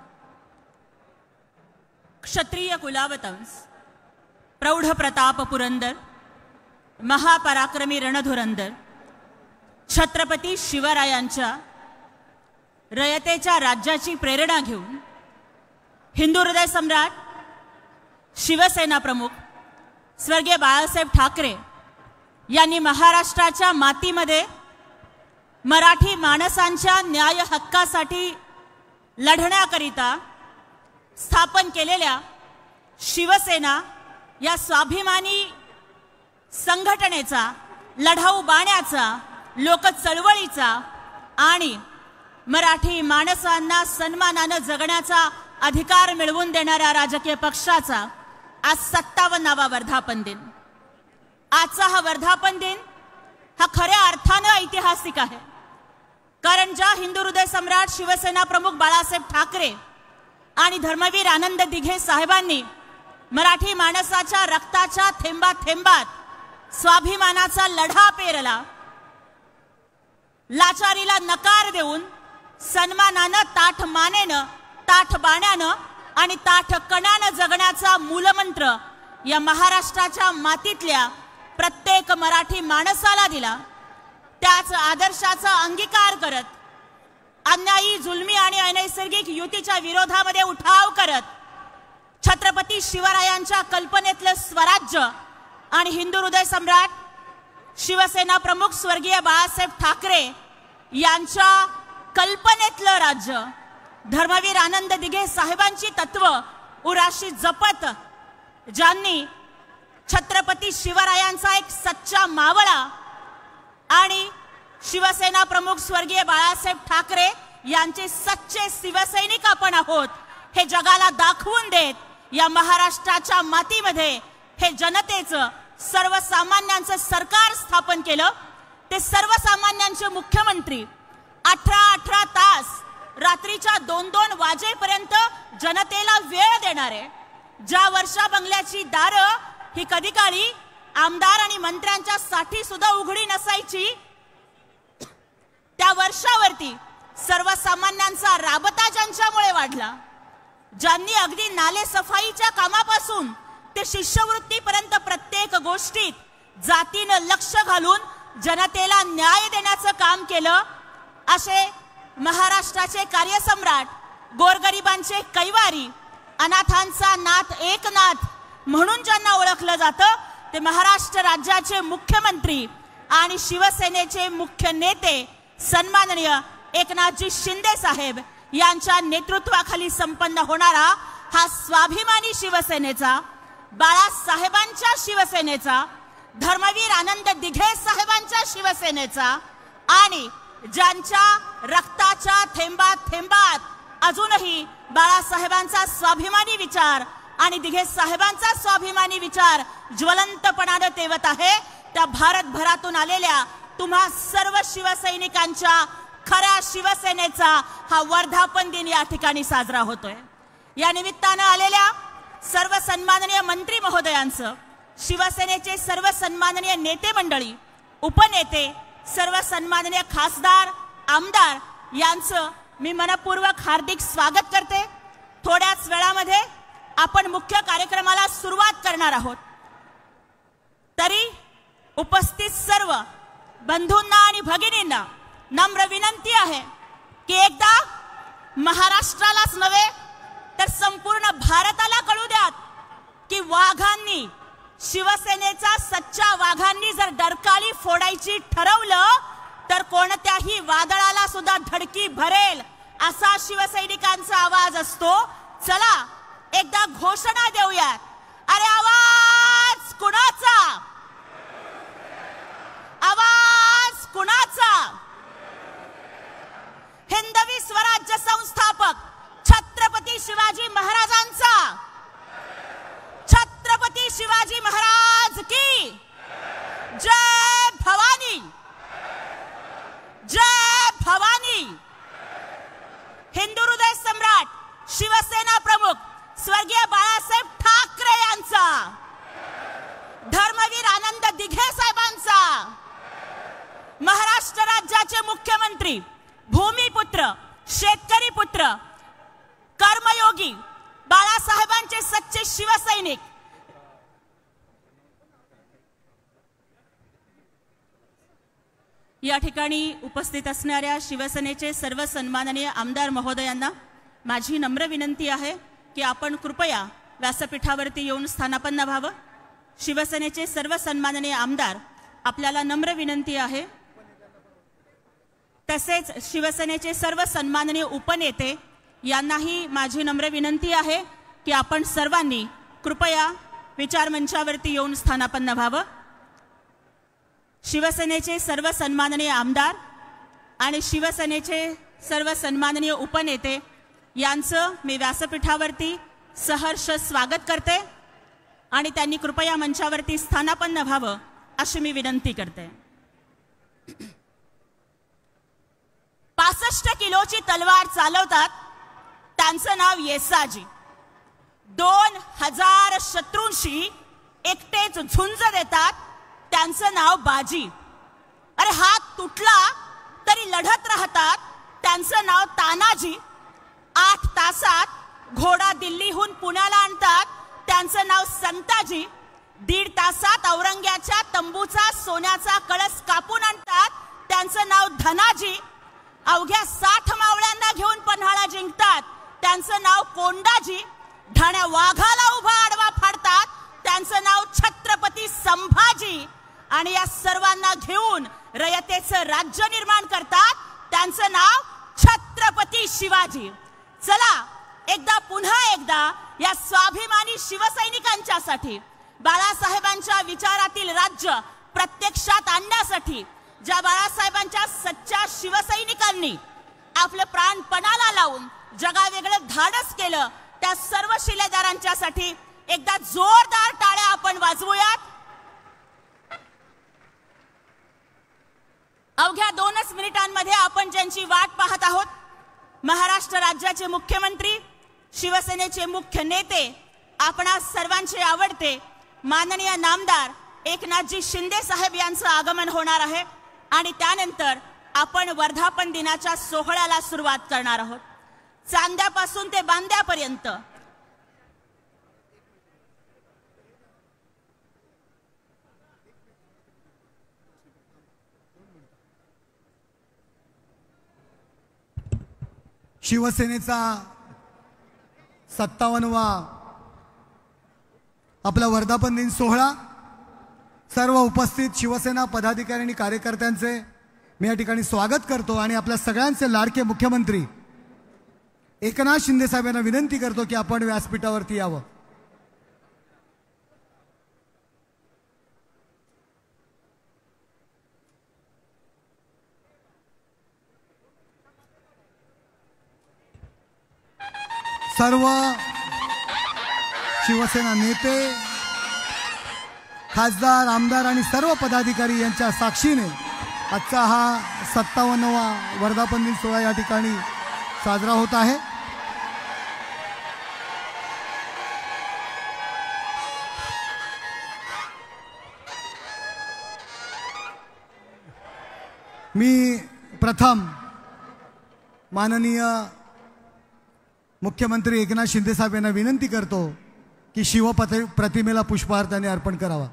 क्षत्रिय कुलावतंस, प्रौढ प्रताप पुरंदर, महापराक्रमी रणधुरंदर, छत्रपती शिवरायांच्या रयतेच्या राज्याची प्रेरणा घेऊन हिंदू हृदय सम्राट, शिवसेना प्रमुख स्वर्गीय बाळासाहेब ठाकरे यांनी महाराष्ट्राच्या मातीमध्ये मराठी माणसांच्या न्याय हक्कासाठी लढण्याकरिता स्थापन केलेल्या शिवसेना या स्वाभिमानी संघटनेचा, लढाऊ बाण्याचा, लोक चळवळीचा आणि मराठी माणसांना सन्मानाने जगण्याचा अधिकार मिळवून देणाऱ्या राजकीय पक्षाचा आज 57वा वर्धापन दिन. आजचा हा वर्धापन दिन हा खऱ्या अर्थाने ऐतिहासिक आहे. कारण ज्या हिंदू हृदय सम्राट शिवसेना प्रमुख बाळासाहेब ठाकरे आणि धर्मवीर आनंद दिघे साहेबांनी मराठी माणसाच्या रक्ताच्या थेंबात थेंबात स्वाभिमानाचा लढा पेरला, लाचारीला नकार देऊन सन्मानानं, ताठ मानेनं, ताठ बाण्यानं आणि ताठ कणानं जगण्याचा मूलमंत्र या महाराष्ट्राच्या मातीतल्या प्रत्येक मराठी माणसाला दिला. त्याच आदर्शाचा अंगीकार करत अन्यायी, जुलमी आणि अनैसर्गिक युतीच्या विरोधामध्ये उठाव करत छत्रपती शिवरायांच्या कल्पनेतलं स्वराज्य आणि हिंदू हृदय सम्राट शिवसेना प्रमुख स्वर्गीय बाळासाहेब ठाकरे यांच्या कल्पनेतलं राज्य, धर्मवीर आनंद दिघे साहेबांची तत्व उराशी जपत ज्यांनी छत्रपती शिवरायांचा एक सच्चा मावळा आणि शिवसेना प्रमुख स्वर्गीय बाळासाहेब ठाकरे यांचे सच्चे शिवसैनिक आपण आहोत हे जगाला दाखवून देत या महाराष्ट्राच्या मातीमध्ये हे जनतेचं सर्वसामान्यांचं सरकार स्थापन केलं. ते सर्वसामान्यांचे मुख्यमंत्री 18 तास रात्रीच्या 2-2 वाजेपर्यंत जनतेला वेळ देणारे, ज्या वर्षा बंगल्याची दारं ही कधी काळी आमदार आणि मंत्र्यांच्या साठी सुद्धा उघडी नसायची, त्या वर्षावरती सर्वसामान्यांचा राबता ज्यांच्यामुळे वाढला, ज्यांनी अगदी नाले सफाईच्या कामापासून ते शिष्यवृत्तीपर्यंत प्रत्येक गोष्टीत जातीनं लक्ष घालून जनतेला न्याय देण्याचं काम केलं, असे महाराष्ट्राचे कार्यसम्राट, गोरगरिबांचे कैवारी, अनाथांचा नाथ एकनाथ म्हणून ज्यांना ओळखलं जातं ते महाराष्ट्र राज्याचे मुख्यमंत्री आणि शिवसेनेचे मुख्य नेते सन्माननीय एकनाथजी शिंदे साहेब यांच्या नेतृत्वाखाली संपन्न होणारा हा स्वाभिमानी शिवसेनेचा, बाळासाहेबांच्या शिवसेनेचा, धर्मवीर आनंद दिघे साहेबांच्या शिवसेनेचा आणि ज्यांच्या रक्ताच्या थेंबात थेंबात अजूनही बाळासाहेबांचा स्वाभिमानी विचार आणि दिघे साहेबांचा स्वाभिमानी विचार ज्वलंतपणाने तेवत आहे, त्या भारतभरातून आलेल्या तुम्हा सर्व शिवसैनिकांच्या खऱ्या शिवसेनेचा हा वर्धापन दिन या ठिकाणी साजरा होतोय. या निमित्तानं आलेल्या सर्व सन्माननीय मंत्री महोदयांचं, शिवसेनेचे सर्व सन्माननीय नेते मंडळी, उपनेते, सर्व सन्माननीय खासदार, आमदार यांचं मी मनपूर्वक हार्दिक स्वागत करते. थोड्याच वेळामध्ये आपण मुख्य कार्यक्रमाला सुरुवात करणार आहोत. तरी उपस्थित सर्व बंधूंना आणि भगिनींना नम्र विनंती आहे की एकदा महाराष्ट्रालाच नव्हे तर संपूर्ण भारताला कळू द्यात की वाघांनी, शिवसेनेचा सच्चा वाघांनी जर डरकाळी फोडायची ठरवलं तर कोणत्याही वादळाला सुद्धा धडकी भरेल असा शिवसैनिकांचा आवाज असतो. चला एकदा घोषणा देऊयात. अरे आवाज कुणाचा? आवाज कुणाचा? हिंदवी स्वराज्य संस्थापक छत्रपती शिवाजी महाराजांचा. छत्रपती शिवाजी महाराज की जय भवानी, जय भवानी. हिंदू हृदय सम्राट शिवसेना प्रमुख स्वर्गीय बाळासाहेब ठाकरे यांचा, धर्मवीर आनंद दिघे साहेबांचा, महाराष्ट्र राज्याचे मुख्यमंत्री, भूमिपुत्र, शेतकरी पुत्र, कर्मयोगी, बाळासाहेबांचे सच्चे शिवसैनिक, या ठिकाणी उपस्थित असणाऱ्या शिवसेनेचे सर्व सन्माननीय आमदार महोदयांना माझी नम्र विनंती आहे की आपण कृपया व्यासपीठावरती येऊन स्थानापन्न व्हावं. शिवसेनेचे सर्व सन्माननीय आमदार, आपल्याला नम्र विनंती आहे. तसेच शिवसेनेचे सर्व सन्माननीय उपनेते यांनाही माझी नम्र विनंती आहे की आपण सर्वांनी कृपया विचारमंचावरती येऊन स्थानापन्न व्हावं. शिवसेनेचे सर्व सन्माननीय आमदार आणि शिवसेनेचे सर्व सन्माननीय उपनेते यांचं मी व्यासपीठावरती सहर्ष स्वागत करते आणि त्यांनी कृपया मंचावरती स्थानापन्न व्हावं अशी मी विनंती करते. 65 किलोची तलवार चालवतात त्यांचं नाव येसाजी. 2000 शत्रूंशी एकटेच झुंज देतात त्यांचं नाव बाजी. अरे हात तुटला तरी लढत राहतात त्यांचं नाव तानाजी. 8 तासात घोडा दिल्लीहून पुण्याला आणतात त्यांचं नाव संताजी. 1.5 तासात औरंग्याच्या तंबूचा सोन्याचा कळस कापून आणतात त्यांचं नाव धनाजी. अवघ्या 60 मावळ्यांना घेऊन पन्हाळा जिंकतात त्यांचं नाव कोंडाजी. ठाण्या वाघाला उभा आडवा फाडतात त्यांचं नाव छत्रपती संभाजी. आणि या सर्वांना घेऊन रयतेचं राज्य निर्माण करतात, त्यांचं नाव छत्रपती शिवाजी. चला पुन्हा एकदा या स्वाभिमानी शिवसैनिकांच्यासाठी, बाळासाहेबांच्या विचारातील राज्य प्रत्यक्षात आणण्यासाठी ज्या बाळासाहेबांच्या सच्च्या शिवसैनिकांनी आपलं प्राण पणाला लावून जगावेगळं धाडस केलं, त्या सर्व शिलेदारांच्यासाठी एकदा जोरदार टाळ्या आपण वाजवूयात. अवघ्या 2च मिनिटांमध्ये आपण ज्यांची वाट पाहत आहोत, महाराष्ट्र राज्याचे मुख्यमंत्री, शिवसेनेचे मुख्य नेते, आपणा सर्वांचे आवडते माननीय नामदार एकनाथजी शिंदे साहेब यांचं आगमन होणार आहे आणि त्यानंतर आपण वर्धापन दिनाच्या सोहळ्याला सुरुवात करणार आहोत. चांद्यापासून ते बांद्यापर्यंत शिवसेनेचा 57वा आपला वर्धापन दिन सोहळा, सर्व उपस्थित शिवसेना पदाधिकारी आणि कार्यकर्त्यांचे मी या ठिकाणी स्वागत करतो आणि आपल्या सगळ्यांचे लाडके मुख्यमंत्री एकनाथ शिंदे साहेब यांना विनंती करतो की आपण व्यासपीठावरती यावं. सर्व शिवसेना नेते, खासदार, आमदार आणि सर्व पदाधिकारी यांच्या साक्षीने आजचा हा 57वा वर्धापन दिन सोहळा या ठिकाणी साजरा होत आहे. मी प्रथम माननीय मुख्यमंत्री एकनाथ शिंदे साहेब यांना विनंती करतो की शिवप्रतिमेला पुष्पहार त्यांनी अर्पण करावा.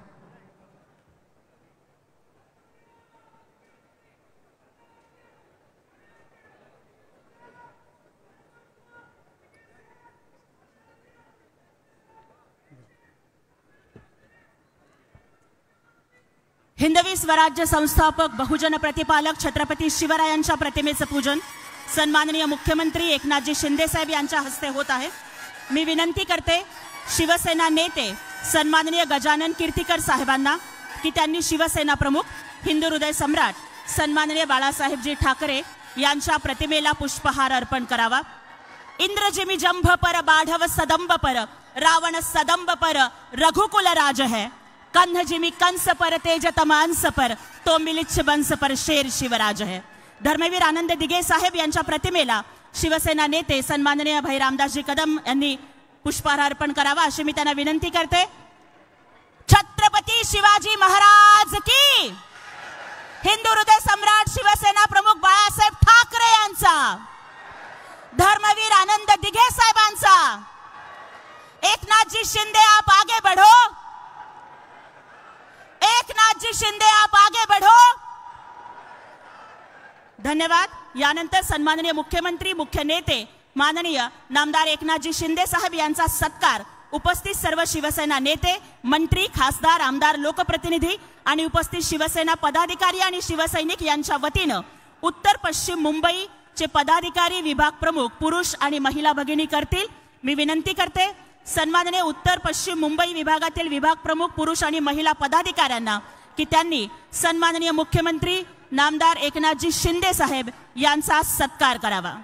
हिंदवी स्वराज्य संस्थापक, बहुजन प्रतिपालक छत्रपती शिवरायांच्या प्रतिमेचं पूजन सन्माननीय मुख्यमंत्री एकनाथजी शिंदे साहेब यांच्या हस्ते होत आहे. मी विनंती करते शिवसेना नेते सन्माननीय गजानन कीर्तिकर साहेबांना की त्यांनी शिवसेना प्रमुख, हिंदू हृदय सम्राट सन्माननीय बाळासाहेबजी ठाकरे यांच्या प्रतिमेला पुष्पहार अर्पण करावा. इंद्रजिमी जंभ पर बाढ़व सदंब पर, रावण सदंब पर रघुकुल राज है. कन्हजिमी कंस पर तेज तमांस पर, तो मिलिच्छ बंस पर शेर शिवराज है. धर्मवीर आनंद दिघे साहेब यांच्या प्रतिमेला शिवसेना नेते सन्माननीय भाई रामदासजी कदम यांनी पुष्पहार अर्पण करावा अशी मी त्यांना विनंती करते. छत्रपती शिवाजी महाराज की, हिंदू हृदय सम्राट शिवसेना प्रमुख बाळासाहेब ठाकरे यांचा, धर्मवीर आनंद दिघे साहेबांचा, एकनाथजी शिंदे आप आगे बढ़ो, एकनाथजी शिंदे आप आगे बढ़ो. धन्यवाद. यानंतर सन्माननीय मुख्यमंत्री, मुख्य नेते माननीय नामदार एकनाथजी शिंदे साहेब यांचा सत्कार उपस्थित सर्व शिवसेना नेते, मंत्री, खासदार, आमदार, लोकप्रतिनिधी आणि उपस्थित शिवसेना पदाधिकारी आणि शिवसैनिक यांच्या वतीनं उत्तर पश्चिम मुंबईचे पदाधिकारी, विभाग प्रमुख, पुरुष आणि महिला भगिनी करतील. मी विनंती करते सन्माननीय उत्तर पश्चिम मुंबई विभागातील विभाग प्रमुख, पुरुष आणि महिला पदाधिकाऱ्यांना की त्यांनी सन्माननीय मुख्यमंत्री नामदार एकनाथजी शिंदे साहेब यांचा सत्कार करावा.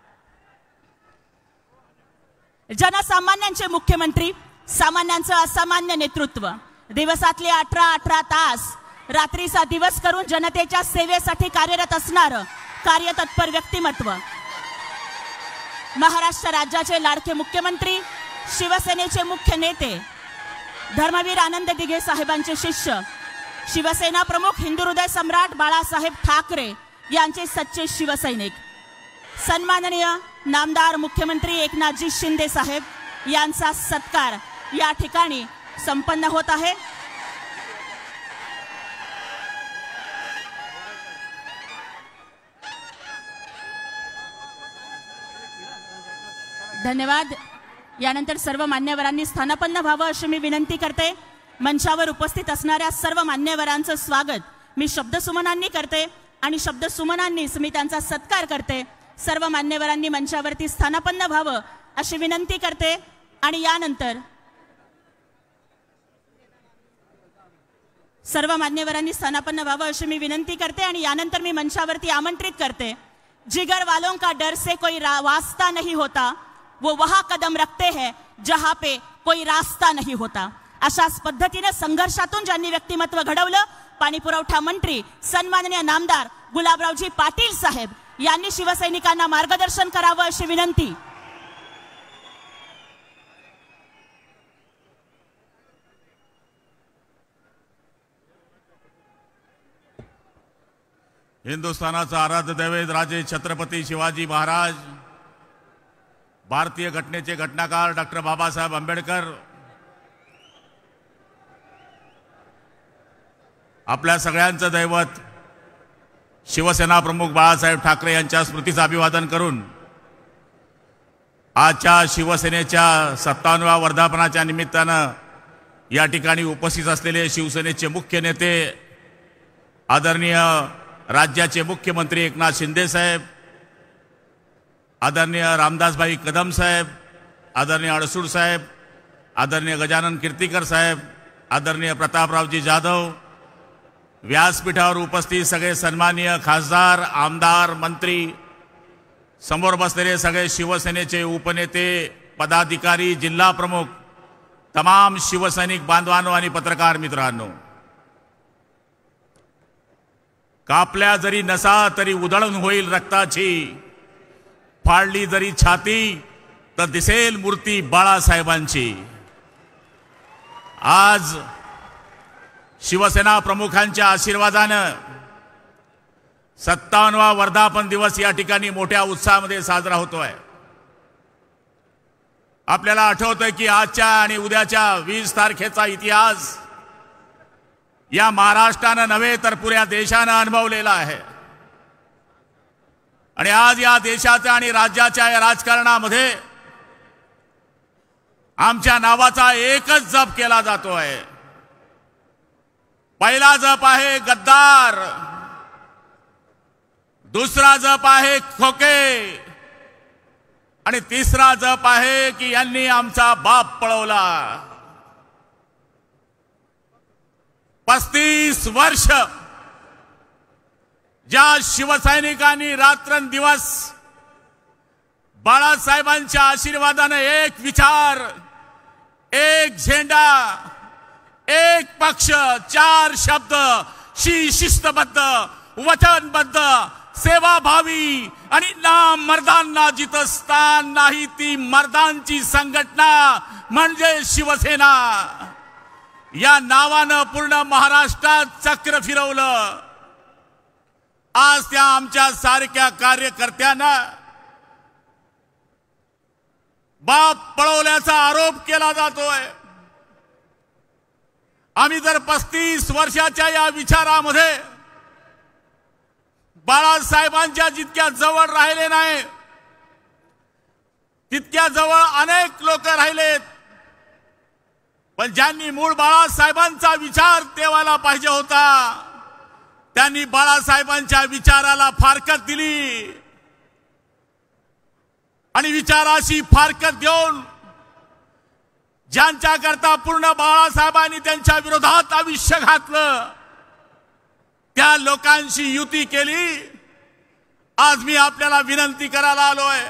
जनसामान्यांचे मुख्यमंत्री, सामान्यांचं असामान्य नेतृत्व, दिवसातले 18 तास रात्रीचा दिवस करून जनतेच्या सेवेसाठी कार्यरत असणारं कार्यतत्पर व्यक्तिमत्व, महाराष्ट्र राज्याचे लाडके मुख्यमंत्री, शिवसेनेचे मुख्य नेते, धर्मवीर आनंद दिघे साहेबांचे शिष्य, शिवसेना प्रमुख, हिंदू हृदय सम्राट बाळासाहेब ठाकरे यांचे सच्चे शिवसैनिक, सन्माननीय नामदार मुख्यमंत्री एकनाथजी शिंदे साहेब यांचा सत्कार या ठिकाणी संपन्न होत आहे. धन्यवाद. यानंतर सर्व मान्यवरांनी स्थानापन्न व्हावं अशी मी विनंती करते. मंचावर उपस्थित असणाऱ्या सर्व मान्यवरांचं स्वागत मी शब्दसुमनांनी करते आणि शब्दसुमनांनीच मी त्यांचा सत्कार करते. सर्व मान्यवरांनी मंचावरती स्थानापन्न व्हावं अशी विनंती करते आणि यानंतर सर्व मान्यवरांनी स्थानापन्न व्हावं अशी मी विनंती करते आणि यानंतर मी मंचावरती आमंत्रित करते. जिगर वालों का डर से कोई वास्ता नहीं होता, वो वहां कदम रखते हैं जहां पे कोई रास्ता नहीं होता. अशाच पद्धतीने संघर्षातून ज्यांनी व्यक्तिमत्व घडवलं, पाणी पुरवठा मंत्री सन्माननीय नामदार गुलाबरावजी पाटील साहेब यांनी शिवसैनिकांना मार्गदर्शन करावं अशी विनंती. हिंदुस्थानाचा आराध्य दैवत राजे छत्रपती शिवाजी महाराज, भारतीय घटनेचे घटनाकार डॉक्टर बाबासाहेब आंबेडकर, आपल्या सगळ्यांचं दैवत शिवसेना प्रमुख बाळासाहेब ठाकरे यांच्या स्मृतीचं अभिवादन करून आजच्या शिवसेनेच्या 57व्या वर्धापनाच्या निमित्तानं या ठिकाणी उपस्थित असलेले शिवसेनेचे मुख्य नेते आदरणीय राज्याचे मुख्यमंत्री एकनाथ शिंदे साहेब, आदरणीय रामदासभाई कदम साहेब, आदरणीय अडसूळ साहेब, आदरणीय गजानन कीर्तीकर साहेब, आदरणीय प्रतापरावजी जाधव, व्यासपीठावर उपस्थित सगळे सन्माननीय खासदार, आमदार, मंत्री, समोर बसलेले सगळे शिवसेनेचे उपनेते, पदाधिकारी, जिल्हा प्रमुख, तमाम शिवसैनिक बांधवांनो आणि पत्रकार मित्रांनो, कापल्या जरी नसा तरी उधळण होईल रक्ताची, फाळली जरी छाती तर दिसेल मूर्ती बाळासाहेबांची. आज शिवसेना प्रमुखांच्या आशीर्वादानं 57वा वर्धापन दिवस या ठिकाणी मोठ्या उत्साहामध्ये साजरा होतोय. आपल्याला आठवतंय की आजच्या आणि उद्याच्या 20 तारखेचा इतिहास या महाराष्ट्रानं नव्हे तर पुऱ्या देशानं अनुभवलेला आहे. आणि आज या देशाच्या आणि राज्याच्या या राजकारणामध्ये आमच्या नावाचा एकच जप केला जातोय. पहिला जप आहे गद्दार, दुसरा जप आहे खोके आणि तिसरा जप आहे की यांनी आमचा बाप पळवला. 35 वर्ष ज्या शिवसैनिकांनी रात्रंदिवस बाळासाहेबांच्या आशीर्वादाने एक विचार, एक झेंडा, एक पक्ष, 4 शब्द, शिस्तबद्ध, वचनबद्ध, सेवाभावी आणि नामर्दांना जिथं स्थान नाही ती मर्दांची संघटना म्हणजे शिवसेना या नावानं पूर्ण महाराष्ट्रात चक्र फिरवलं. आज त्या आमच्या सारख्या कार्यकर्त्यांना बाप पळवल्याचा आरोप केला जातोय. आम्ही जर 35 वर्षाच्या या विचारामध्ये बाळासाहेबांच्या जितक्या जवळ राहिले नाही तितक्या जवळ अनेक लोक राहिलेत, पण ज्यांनी मूळ बाळासाहेबांचा विचार तेव्हाला पाहिजे होता त्यांनी बाळासाहेबांच्या विचाराला फारकत दिली आणि विचाराशी फारकत देऊन ज्यांच्या करता पूर्ण बाळासाहेबांनी त्यांच्या विरोधात आयुष्य घातलं त्या लोकांशी युती केली. आज मी आपल्याला विनंती करायला आलोय,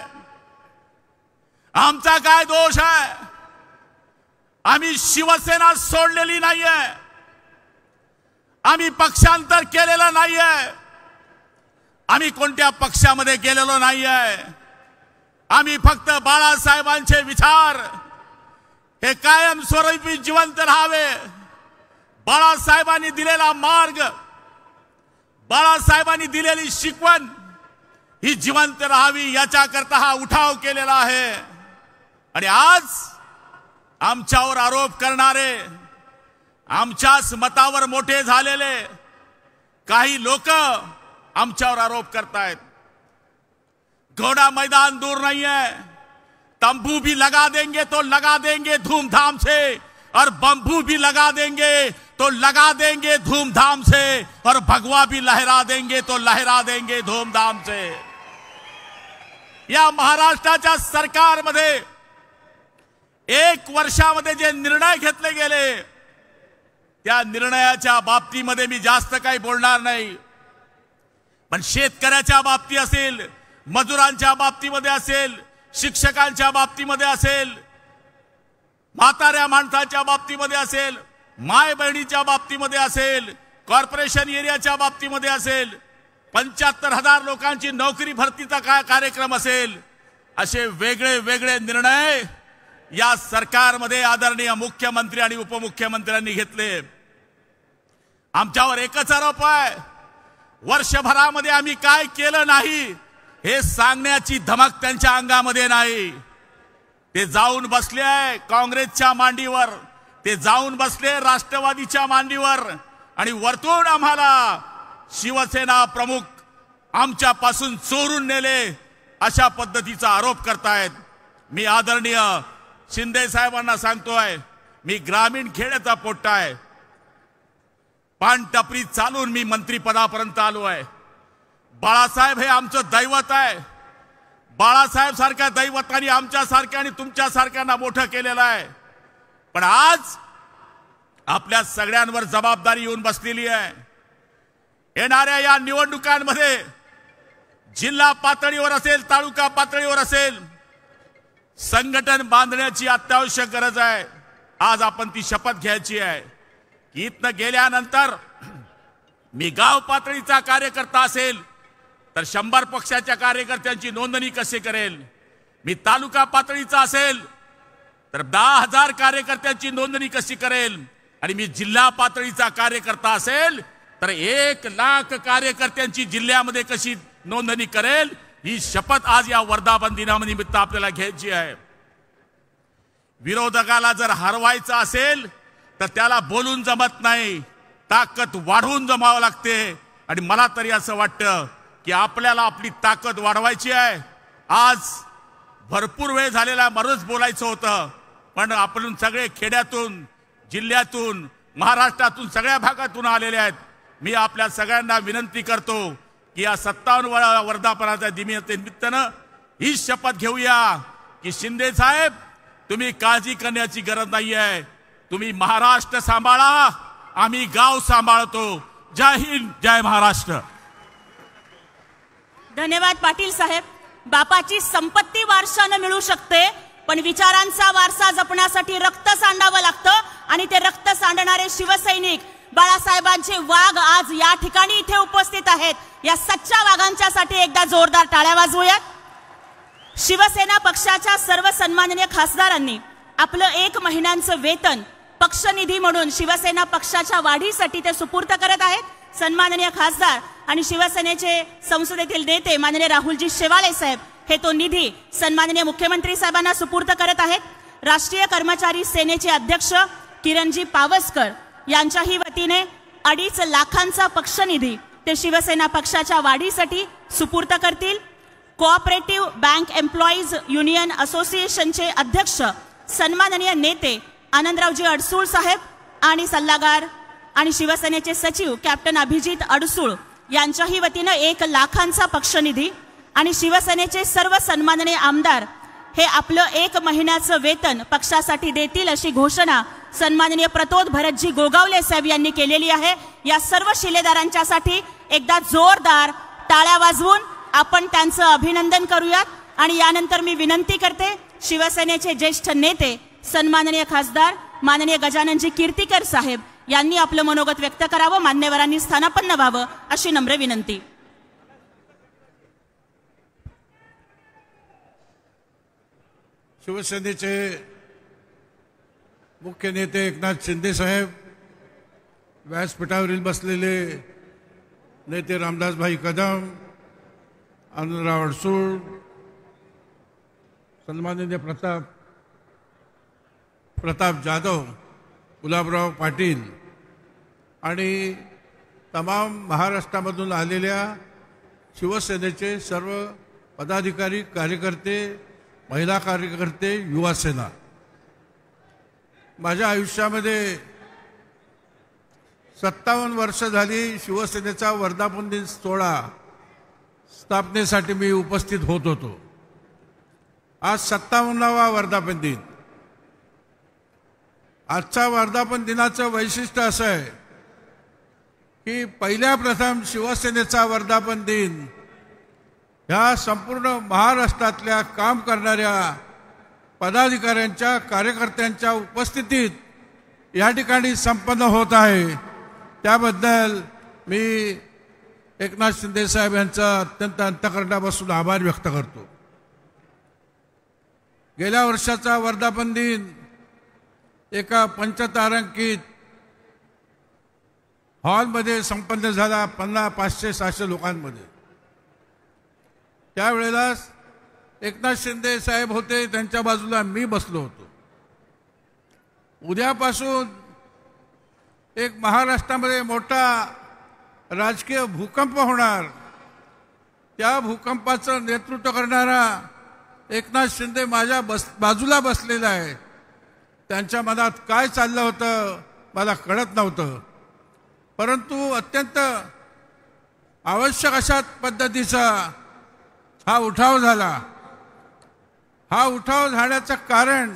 आमचा काय दोष आहे? आम्ही शिवसेना सोडलेली नाहीये, आम्ही पक्षांतर केलेलं नाहीये, आम्ही कोणत्या पक्षामध्ये गेलेलो नाहीये. आम्ही फक्त बाळासाहेबांचे विचार हे कायमस्वरूपी जिवंत राहावे, बाळासाहेबांनी दिलेला मार्ग, बाळासाहेबांनी दिलेली शिकवण ही जिवंत राहावी याच्याकरता हा उठाव केलेला आहे. आणि आज आमच्यावर आरोप करणारे, आमच्याच मतावर मोठे झालेले काही लोक आमच्यावर आरोप करतायत. घोड़ा मैदान दूर नहीं है, तंबू भी लगा देंगे तो लगा देंगे धूमधाम से, और बम्बू भी लगा देंगे तो लगा देंगे धूमधाम से, और भगवा भी लहरा देंगे तो लहरा देंगे धूमधाम से। या महाराष्ट्राच्या सरकारमध्ये 1 वर्षामध्ये जे निर्णय घेतले गेले त्या निर्णयाच्या बाबतीमध्ये मी जास्त काही बोलणार नाही, पण शेतकऱ्याच्या बाबती असेल, मजुरांच्या बाबतीमध्ये असेल, शिक्षकांच्या बाबतीमध्ये असेल, म्हाताऱ्या माणसाच्या बाबतीमध्ये असेल, माय बहिणीच्या बाबतीमध्ये असेल, कॉर्पोरेशन एरियाच्या बाबतीमध्ये असेल, 75,000 लोकांची नोकरी भरतीचा कार्यक्रम असेल, असे वेगळे वेगळे निर्णय या सरकारमध्ये आदरणीय मुख्यमंत्री आणि उपमुख्यमंत्र्यांनी घेतले। आमच्यावर एकच आरोप आहे, वर्षभरामध्ये आम्ही काय केलं नाही हे सांगण्याची धमक त्यांच्या अंगामध्ये नाही। ते जाऊन बसले आहे काँग्रेसच्या मांडीवर, ते जाऊन बसले राष्ट्रवादीच्या मांडीवर, आणि वरतून आम्हाला शिवसेना प्रमुख आमच्यापासून चोरून नेले अशा पद्धतीचा आरोप करतायत। मी आदरणीय शिंदे साहेबांना सांगतोय, मी ग्रामीण खेड्याचा पोट्टा आहे, पानटपरी चालून मी मंत्रीपदापर्यंत आलो आहे। बाळासाहेब हे आमचं दैवत आहे, बाळासाहेब सारख्या दैवतांनी आमच्या सारख्या आणि तुमच्या सारख्यांना मोठं केलेलं आहे, पण आज आपल्या सगळ्यांवर जबाबदारी येऊन बसलेली आहे। येणाऱ्या या निवडणुकांमध्ये जिल्हा पातळीवर असेल, तालुका पातळीवर असेल, संघटन बांधण्याची अत्यावश्यक गरज आहे। आज आपण ती शपथ घ्यायची आहे की इथनं गेल्यानंतर मी गाव पातळीचा कार्यकर्ता असेल तर 100 पक्षाच्या कार्यकर्त्यांची नोंदणी कशी करेल, मी तालुका पातळीचा असेल तर 10,000 कार्यकर्त्यांची नोंदणी कशी करेल, आणि मी जिल्हा पातळीचा कार्यकर्ता असेल तर 1,00,000 कार्यकर्त्यांची जिल्ह्यामध्ये कशी नोंदणी करेल, ही शपथ आज या वर्धापन दिनानिमित्त आपल्याला घ्यायची आहे। विरोधकाला जर हरवायचं असेल तर त्याला बोलून जमत नाही, ताकद वाढवून जमावं लागते, आणि मला तरी असं वाटतं की आपल्याला आपली ताकद वाढवायची आहे। आज भरपूर वेळ झालेला मरच बोलायचं होतं, पण आपण सगळे खेड्यातून, जिल्ह्यातून, महाराष्ट्रातून, सगळ्या भागातून आलेले आहेत। मी आपल्या सगळ्यांना विनंती करतो की या 57व्या वर्धापनाच्या दिनानिमित्तानं ही शपथ घेऊया की शिंदे साहेब, तुम्ही काळजी करण्याची गरज नाही आहे, तुम्ही महाराष्ट्र सांभाळा, आम्ही गाव सांभाळतो। जय हिंद, जय महाराष्ट्र। धन्यवाद पाटील साहेब। बापाची संपत्ती वारशानं मिळू शकते, पण विचारांचा वारसा जपण्यासाठी रक्त सांडावं लागतं, आणि ते रक्त सांडणारे शिवसैनिक बाळासाहेबांचे वाघ आज या ठिकाणी इथे उपस्थित आहेत। या सच्च्या वाघांच्यासाठी एकदा जोरदार टाळ्या वाजवूयात। शिवसेना पक्षाच्या सर्व सन्माननीय खासदारांनी आपलं 1 महिन्यांचं वेतन पक्षनिधी म्हणून शिवसेना पक्षाच्या वाढीसाठी ते सुपूर्द करत आहेत। सन्माननीय खासदार आणि शिवसेनेचे संसदेतील नेते माननीय राहुलजी शेवाळे साहेब हे तो निधी सन्माननीय मुख्यमंत्री साहेबांना सुपूर्द करत आहेत। राष्ट्रीय कर्मचारी सेनेचे अध्यक्ष किरणजी पावसकर यांच्याही वतीने 2.5 लाखांचा पक्षनिधी ते शिवसेना पक्षाच्या वाढीसाठी सुपूर्द करतील। कोऑपरेटिव्ह बँक एम्प्लॉईज युनियन असोसिएशनचे अध्यक्ष सन्माननीय नेते आनंदरावजी अडसूळ साहेब आणि सल्लागार आणि शिवसेनेचे सचिव कॅप्टन अभिजित अडसूळ यांच्याही वतीने 1 लाखांचा पक्षनिधी, आणि शिवसेनेचे सर्व सन्माननीय आमदार हे आपलं 1 महिन्याचं वेतन पक्षासाठी देतील अशी घोषणा सन्माननीय प्रतोद भरतजी गोगावले साहेब यांनी केलेली आहे। या सर्व शिलेदारांच्यासाठी एकदा जोरदार टाळ्या वाजवून आपण त्यांचं अभिनंदन करूयात। आणि यानंतर मी विनंती करते शिवसेनेचे ज्येष्ठ नेते सन्माननीय खासदार माननीय गजाननजी कीर्तीकर साहेब यांनी आपलं मनोगत व्यक्त करावं, मान्यवरांनी स्थानापन्न व्हावं अशी नम्र विनंती। शिवसेनेचे मुख्य नेते एकनाथ शिंदे साहेब, व्यासपीठावरील बसलेले नेते रामदासभाई कदम, आनंदराव अडसूळ, सन्माननीय प्रताप जाधव, गुलाबराव पाटील आणि तमाम महाराष्ट्रामधून आलेल्या शिवसेनेचे सर्व पदाधिकारी, कार्यकर्ते, महिला कार्यकर्ते, युवा सेना, माझ्या आयुष्यामध्ये 57 वर्ष झाली शिवसेनेचा वर्धापन दिन सोहळा स्थापनेसाठी मी उपस्थित होत होतो. आज 57वा वर्धापन दिन. आजचा वर्धापन दिनाचं वैशिष्ट्य असं आहे की पहिल्या प्रथम शिवसेनेचा वर्धापन दिन ह्या संपूर्ण महाराष्ट्रातल्या काम करणाऱ्या पदाधिकाऱ्यांच्या कार्यकर्त्यांच्या उपस्थितीत या ठिकाणी संपन्न होत आहे. त्याबद्दल मी एकनाथ शिंदे साहेब यांचा अत्यंत अंतःकरणापासून आभार व्यक्त करतो. गेल्या वर्षाचा वर्धापन दिन एका पंचतारांकित हॉलमध्ये संपन्न झाला 500-600 लोकांमध्ये. त्यावेळेला एकनाथ शिंदे साहेब होते, त्यांच्या बाजूला मी बसलो होतो. उद्यापासून एक महाराष्ट्रामध्ये मोठा राजकीय भूकंप होणार. त्या भूकंपाचं नेतृत्व करणारा एकनाथ शिंदे माझ्या बाजूला बसलेला आहे. त्यांच्या मनात काय चाललं होतं मला कळत नव्हतं, परंतु अत्यंत आवश्यक अशा पद्धतीचा हा उठाव झाला. हा उठाव झाल्याचं कारण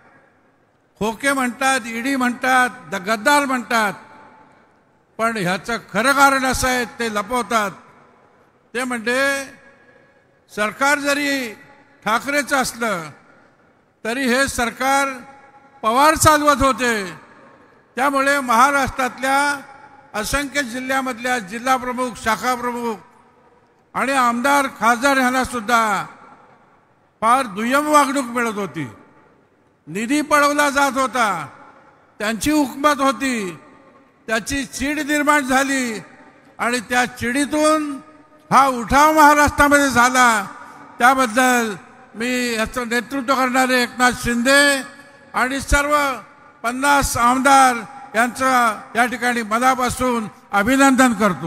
खोके म्हणतात, ईडी म्हणतात, गद्दार म्हणतात, पण ह्याचं खरं कारण असं आहे ते लपवतात. ते म्हणजे सरकार जरी ठाकरेचं असलं तरी हे सरकार पवार चालवत होते. त्यामुळे महाराष्ट्रातल्या असंख्य जिल्ह्यामधल्या जिल्हा प्रमुख, शाखा प्रमुख आणि आमदार, खासदार यांना सुद्धा फार दुय्यम वागणूक मिळत होती. निधी पळवला जात होता, त्यांची हुकूमत होती. त्याची चीड निर्माण झाली आणि त्या चिडीतून हा उठाव महाराष्ट्रामध्ये झाला. त्याबद्दल मी याचं नेतृत्व करणारे एकनाथ शिंदे आणि सर्व 50 आमदार यांचं या ठिकाणी मनापासून अभिनंदन करतो.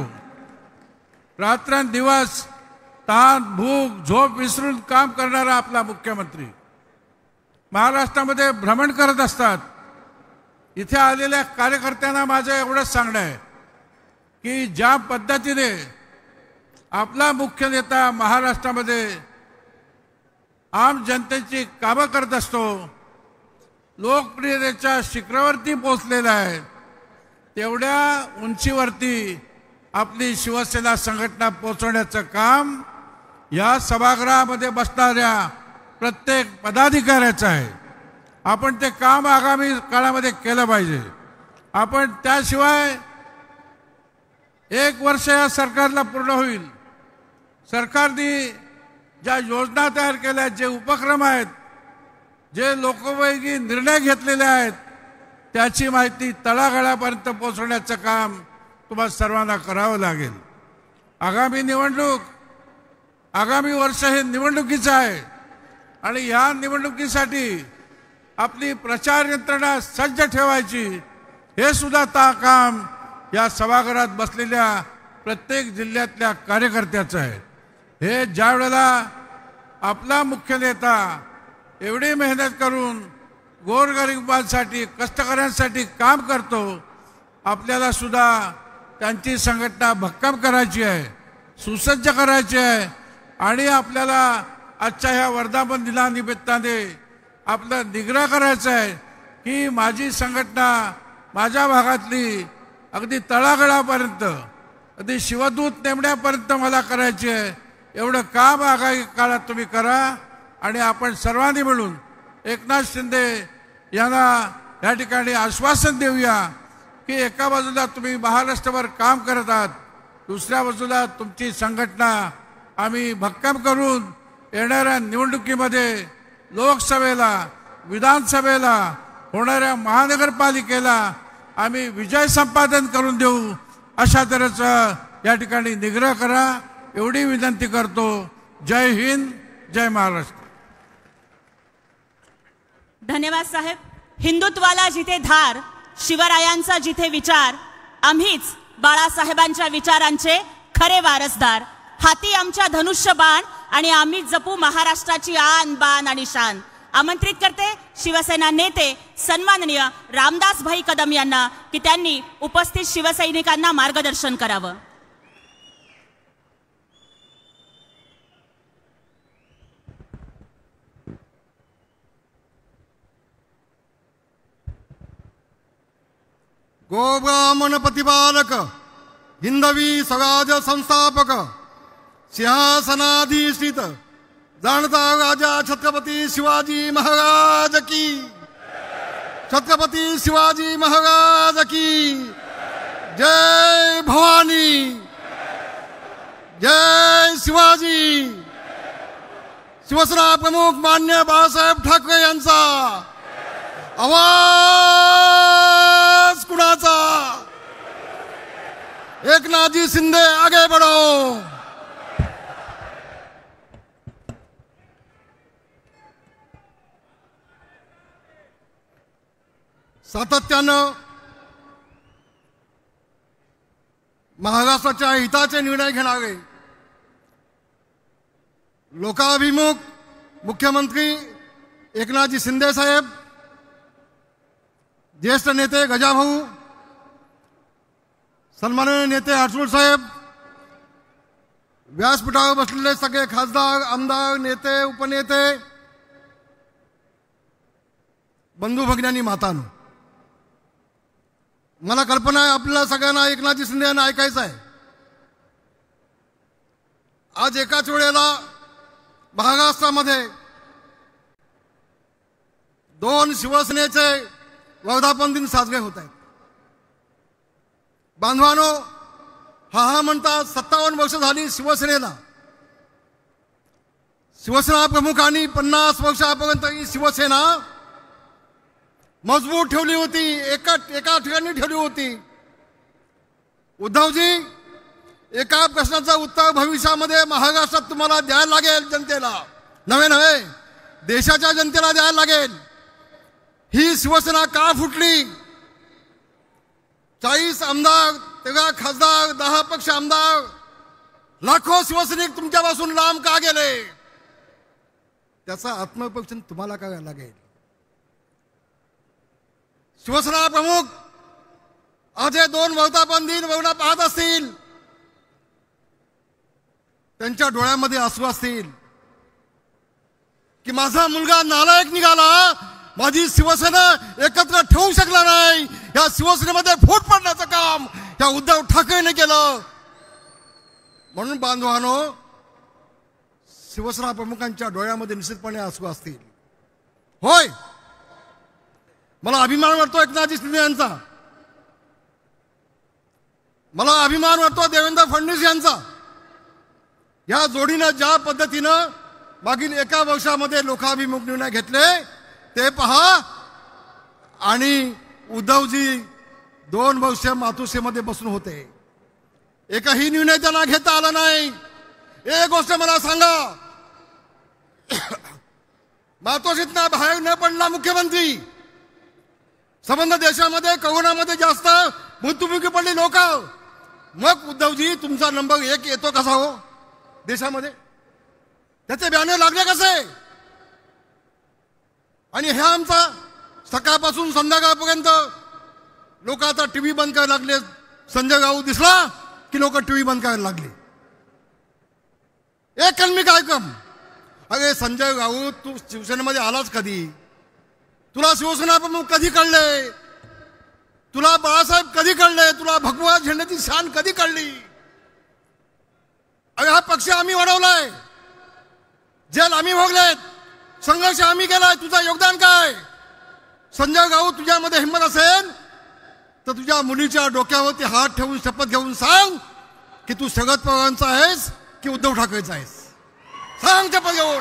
रात्रंदिवस ताण, भूक, झोप विसरून काम करणारा आपला मुख्यमंत्री महाराष्ट्रामध्ये भ्रमण करत असतात. इथे आलेल्या कार्यकर्त्यांना माझं एवढंच सांगणं आहे की ज्या पद्धतीने आपला मुख्य नेता महाराष्ट्रामध्ये आम जनतेची कामं करत असतो, लोकप्रियतेच्या शिखरावरती पोहोचलेला आहे, तेवढ्या उंचीवरती आपली शिवसेना संघटना पोहोचवण्याचं काम या सभागृहामध्ये बसणाऱ्या प्रत्येक पदाधिकाऱ्याचं आहे. आपण ते काम आगामी काळामध्ये केलं पाहिजे. आपण त्याशिवाय 1 वर्ष या सरकारला पूर्ण होईल. सरकारने ज्या योजना तयार केल्या, जे उपक्रम आहेत, जे लोकोपयोगी निर्णय घेतलेले आहेत, त्याची माहिती तळागाळापर्यंत पोहोचवण्याचं काम तुम्हाला सर्वांना करावं लागेल. आगामी वर्ष हे निवडणुकीचं आहे आणि या निवडणुकीसाठी आपली प्रचार यंत्रणा सज्ज ठेवायची, हे सुद्धा काम या सभागृहात बसलेल्या प्रत्येक जिल्ह्यातल्या कार्यकर्त्याचं आहे. हे ज्या वेळेला आपला मुख्य नेता एवढी मेहनत करून गोरगरिबांसाठी, कष्टकऱ्यांसाठी काम करतो, आपल्याला सुद्धा त्यांची संघटना भक्कम करायची आहे, सुसज्ज करायची आहे आणि आपल्याला आजच्या ह्या वर्धापन दिनानिमित्ताने आपलं निग्रह करायचं आहे की माझी संघटना माझ्या भागातली अगदी तळागाळापर्यंत, अगदी शिवदूत नेमण्यापर्यंत मला करायची आहे. एवढं काम आगामी काळात तुम्ही करा आणि आपण सर्वांनी मिळून एकनाथ शिंदे यांना या ठिकाणी आश्वासन देऊया की एका बाजूला तुम्ही महाराष्ट्रभर काम करत आहात, दुसऱ्या बाजूला तुमची संघटना आम्ही भक्कम करून येणाऱ्या निवडणुकीमध्ये लोकसभेला, विधानसभेला, होणाऱ्या महानगरपालिकेला आम्ही विजय संपादन करून देऊ. अशा तऱ्हेचं या ठिकाणी निग्रह करा एवढी विनंती करतो. जय हिंद, जय महाराष्ट्र. धन्यवाद साहेब. हिंदुत्वाला जिथे धार, शिवरायांचा जिथे विचार, आम्हीच बाळासाहेबांच्या विचारांचे खरे वारसदार. हाती आमच्या धनुष्य बाण आणि आम्ही जपू महाराष्ट्राची आन, बान आणि शान. आमंत्रित करते शिवसेना नेते सन्माननीय रामदास भाई कदम यांना की त्यांनी उपस्थित शिवसैनिकांना मार्गदर्शन करावं. गोब्राह्मण प्रतिपालक हिंदवी स्वराज संस्थापक सिंहासनाधीष्ठित जाणता राजा छत्रपती शिवाजी महाराज की, छत्रपती शिवाजी महाराज की जय. भवानी जय शिवाजी. शिवसेना प्रमुख मान्य बाळासाहेब ठाकरे यांचा आवाज कुणाचा? एकनाथजी शिंदे आगे बढ़ो. सातत्यानं महाराष्ट्राच्या हिताचे निर्णय घेणारे लोकाभिमुख मुख्यमंत्री एकनाथजी शिंदे साहेब, ज्येष्ठ नेते गजाभाऊ, सन्माननीय नेते आठवले साहेब, व्यासपीठावर बसलेले सगळे खासदार, आमदार, नेते, उपनेते, बंधू भगिनी, मातांनो, मला कल्पना आहे आपल्याला सगळ्यांना एकनाथजी शिंदे यांना ऐकायचं आहे. आज एकाच वेळेला महाराष्ट्रामध्ये दोन शिवसेनेचे वर्धापन दिन साजरे होत आहेत. बांधवानो, हा म्हणतात 57 वर्ष झाली शिवसेनेला. शिवसेना प्रमुखांनी 50 वर्षापर्यंत ही शिवसेना मजबूत ठेवली होती, एका ठिकाणी ठेवली होती. उद्धवजी, एका प्रश्नाचं उत्तर भविष्यामध्ये महाराष्ट्रात तुम्हाला द्यायला लागेल, जनतेला नव्हे देशाच्या जनतेला द्यायला लागेल. ही शिवसेना का फुटली? 40 आमदार, 13 खासदार, 10 पक्ष आमदार, लाखो शिवसैनिक तुमच्यापासून लांब का गेले? त्याचा आत्मपरीक्षण तुम्हाला करायला लागेल. शिवसेना प्रमुख आज हे 2 वर्धापन दिन बघणं पाहत असतील, त्यांच्या डोळ्यामध्ये आसू असतील की माझा मुलगा नालायक निघाला, माझी शिवसेना एकत्र ठेवू शकला नाही. या शिवसेनेमध्ये फूट पडण्याचं काम या उद्धव ठाकरेने केलं. म्हणून बांधवानो, शिवसेना प्रमुखांच्या डोळ्यामध्ये निश्चितपणे आसू असतील. होय, मला अभिमान वाटतो एकनाथजी शिंदे यांचा, मला अभिमान वाटतो देवेंद्र फडणवीस यांचा. या जोडीनं ज्या पद्धतीनं मागील एका वर्षामध्ये लोकाभिमुख निर्णय घेतले ते पहा. आणि उद्धवजी 2 वर्ष मातोश्रीमध्ये बसून होते, एकही निर्णय त्यांना घेता आला नाही. एक गोष्ट मला सांगा, मातोश्रीतनं बाहेर न पडला मुख्यमंत्री, संबंध देशामध्ये कोरोनामध्ये जास्त मृत्युमुखी पडली लोक, मग उद्धवजी तुमचा नंबर 1 येतो कसा हो देशामध्ये? त्याचे बॅनर लागले कसे? आणि हे आमचा सकाळपासून संध्याकाळपर्यंत लोक आता टीव्ही बंद करायला लागले. संजय राऊत दिसला की लोक टीव्ही बंद करायला लागले. एक कलमी कार्यक्रम. अरे संजय राऊत, तू शिवसेनेमध्ये आलाच कधी? तुला शिवसेना प्रमुख कधी कळले? तुला बाळासाहेब कधी कळले? तुला भगवा झेंड्याची शान कधी कळली? अरे हा पक्ष आम्ही वाढवलाय, जेल आम्ही भोगलेत, संघर्ष आम्ही केलाय, तुझं योगदान काय? संजय राऊत, तुझ्यामध्ये हिंमत असेल तर तुझ्या मुलीच्या डोक्यावरती हात ठेवून शपथ घेऊन सांग की तू शरद पवारांचा आहेस की उद्धव ठाकरेचा आहेस. सांग शपथ घेऊन.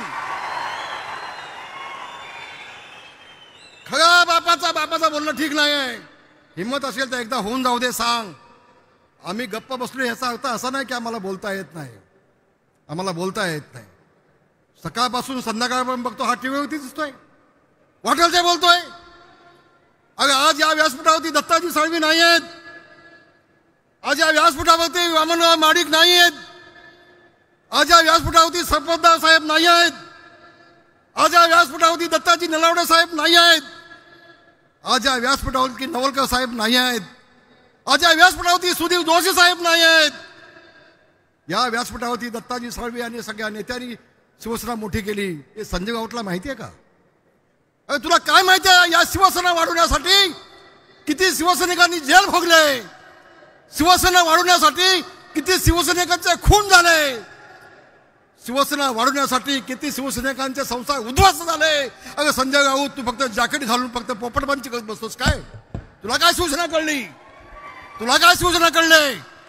खरा बापाचा बोलणं ठीक नाही आहे. हिंमत असेल तर एकदा होऊन जाऊ दे, सांग. आम्ही गप्प बसलो याचा अर्थ असा नाही की आम्हाला बोलता येत नाही. आम्हाला बोलता येत नाही. सकाळपासून संध्याकाळपर्यंत बघतो हा टीव्हीवरती दिसतोय, वाटेल ते बोलतोय. अरे आज या व्यासपीठावरती दत्ताजी साळवी नाही आहेत, आज या व्यासपीठावरती वामनराव माडिक नाही आहेत, आज या व्यासपीठावरती सरपंचदार साहेब नाही आहेत, आज या व्यासपीठावरती दत्ताजी नलावडे साहेब नाही आहेत. आज या व्यासपीठावरती नवलकर साहेब नाही आहेत. आज या व्यासपीठावरती सुधीर जोशी साहेब नाही आहेत. या व्यासपीठावरती दत्ताजी साळवे आणि सगळ्या नेत्यांनी शिवसेना मोठी केली. हे संजय राऊतला माहिती आहे का? अरे तुला काय माहिती आहे या शिवसेना वाढवण्यासाठी किती शिवसैनिकांनी जेल भोगले? शिवसेना वाढवण्यासाठी किती शिवसैनिकांचे खून झाले? शिवसेना वाढवण्यासाठी किती शिवसैनिकांचे संसार उद्ध्वस्त झाले? अगं संजय राऊत, तू फक्त जॅकेट घालून फक्त पोपटपंची करत बसतोस काय? तुला काय शिवसेना कळली? तुला काय शिवसेना कळले?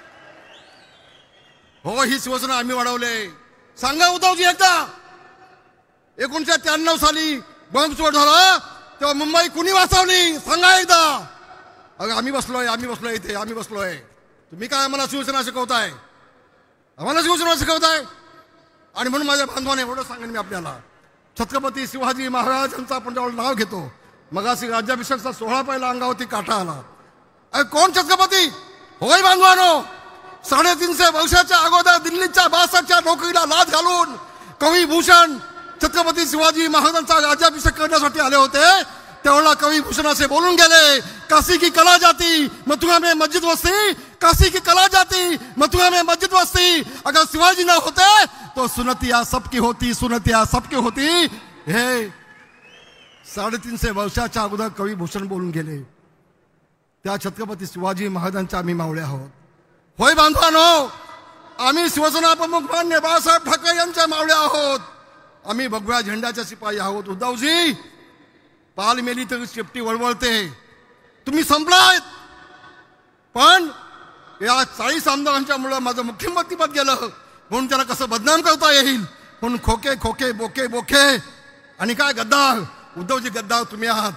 हो, ही शिवसेना आम्ही वाढवले. सांगा उद्धवजी एकदा, 1993 साली बॉम्बस्फोट झाला तेव्हा मुंबई कुणी वाचवली? सांगा एकदा. अगं आम्ही बसलोय इथे, आम्ही बसलोय. तुम्ही काय आम्हाला शिवसेना शिकवताय? आम्हाला शिवसेना शिकवताय? आणि म्हणून माझ्या बांधवाने एवढं सांगेन मी आपल्याला, छत्रपती शिवाजी महाराज यांचं आपण जेव्हा नाव घेतो, मगाशी राज्याभिषेकचा सोहळा पहिला अंगावरती काटा आला. अरे कोण छत्रपती? होय बांधवानो, 350 वर्षाच्या अगोदर दिल्लीच्या बादशाहच्या नोकरीला लाच घालून कवी भूषण छत्रपती शिवाजी महाराजांचा राज्याभिषेक करण्यासाठी आले होते. तेवढा कवी भूषण असे बोलून गेले, काशी की कला जाती मथुरा में मस्जिद वस्ती, काशी की कला जाती मथुरा में मस्जिद वस्ती. अगर शिवाजी न होते तो सुनतिया सबकी होती, सुनतिया सबकी होती. हे 350 वर्षाच्या अगोदर कवी भूषण बोलून गेले. त्या छत्रपती शिवाजी महाराजांच्या आम्ही मावळे आहोत. होय बांधवानो, आम्ही शिवसेना प्रमुख मान्य बाळासाहेब ठाकरे यांच्या मावळे आहोत. आम्ही भगव्या झेंड्याच्या शिपाई आहोत. उद्धवजी, पाल मेली तरी शेपटी वळवळते. तुम्ही संपलात. पण या 40 आमदारांच्या मुळे माझं मुख्यमंत्रीपद गेलं म्हणून त्याला कसं बदनाम करता येईल म्हणून खोके खोके बोके बोके. आणि काय गद्दार? उद्धवजी गद्दार तुम्ही आहात.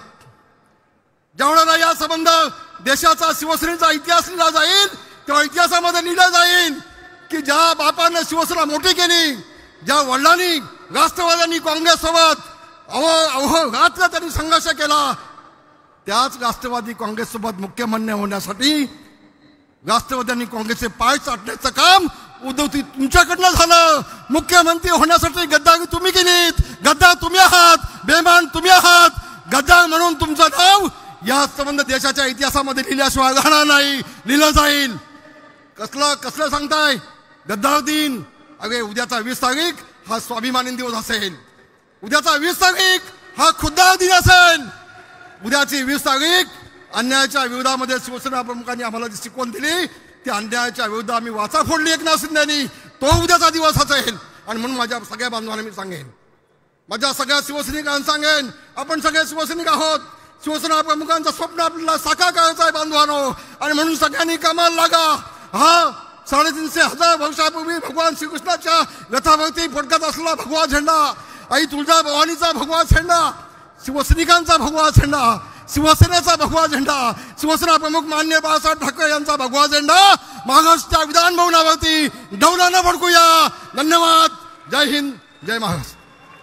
जेवढा या संबंध देशाचा शिवसेनेचा इतिहास लिहिला जाईल तेव्हा इतिहासामध्ये लिहिलं जाईल की ज्या बापानं शिवसेना मोठी केली, ज्या वडिलांनी राष्ट्रवाद्यांनी काँग्रेससोबत रात्र त्यांनी संघर्ष केला, त्याच राष्ट्रवादी काँग्रेससोबत मुख्यमंत्री होण्यासाठी राष्ट्रवाद्यांनी काँग्रेसचे पाय चाटण्याचं काम उद्धवजी तुमच्याकडनं झालं. मुख्यमंत्री होण्यासाठी गद्दारी तुम्ही केलीत. गद्दार तुम्ही आहात, बेमान तुम्ही आहात. गद्दार म्हणून तुमचं नाव या संबंध देशाच्या इतिहासामध्ये लिहिल्याशिवाय राहणार नाही, लिहिलं जाईल. कसलं सांगताय गद्दार दिन? अरे उद्याचा 20 तारीख हा स्वाभिमानी दिवस असेल. उद्याचा 20 तारीख हा खुद्दार दिन असेल. उद्याची 20 तारीख अन्यायाच्या विरोधामध्ये शिवसेना प्रमुखांनी आम्हाला जी शिकवण दिली त्या अन्यायाच्या विरुद्ध आम्ही वाचा फोडली एकनाथ शिंदेनी, तो उद्याचा दिवस असेल. आणि म्हणून माझ्या सगळ्या बांधवांना मी सांगेन, माझ्या सगळ्या शिवसैनिकांना सांगेन, आपण सगळे शिवसैनिक आहोत. शिवसेना प्रमुखांचं स्वप्न आपल्याला साकार करायचं आहे बांधवानो. आणि म्हणून सगळ्यांनी कामाला लागा. हा 350,000 वर्षापूर्वी भगवान श्रीकृष्णाच्या रथावरती फडकत असलेला भगवा झेंडा, आई तुळजाभवानीचा भगवा झेंडा, शिवसैनिकांचा भगवा झेंडा, शिवसेनेचा भगवा झेंडा, शिवसेना प्रमुख मान्य बाळासाहेब ठाकरे यांचा भगवा झेंडा महाराष्ट्राच्या विधान भवनावरती डौलानं फडकूया. धन्यवाद. जय हिंद, जय महाराष्ट्र.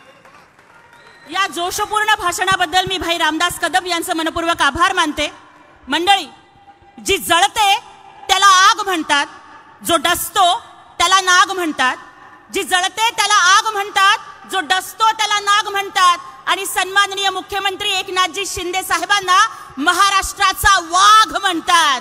या जोशपूर्ण भाषणाबद्दल मी भाई रामदास कदम यांचं मनपूर्वक आभार मानते. मंडळी, जी जळते त्याला आग म्हणतात, जो डसतो त्याला नाग म्हणतात. जी जळते त्याला आग म्हणतात, जो डसतो त्याला नाग म्हणतात. आणि सन्माननीय मुख्यमंत्री एकनाथजी शिंदे साहेबांना महाराष्ट्राचा वाघ म्हणतात.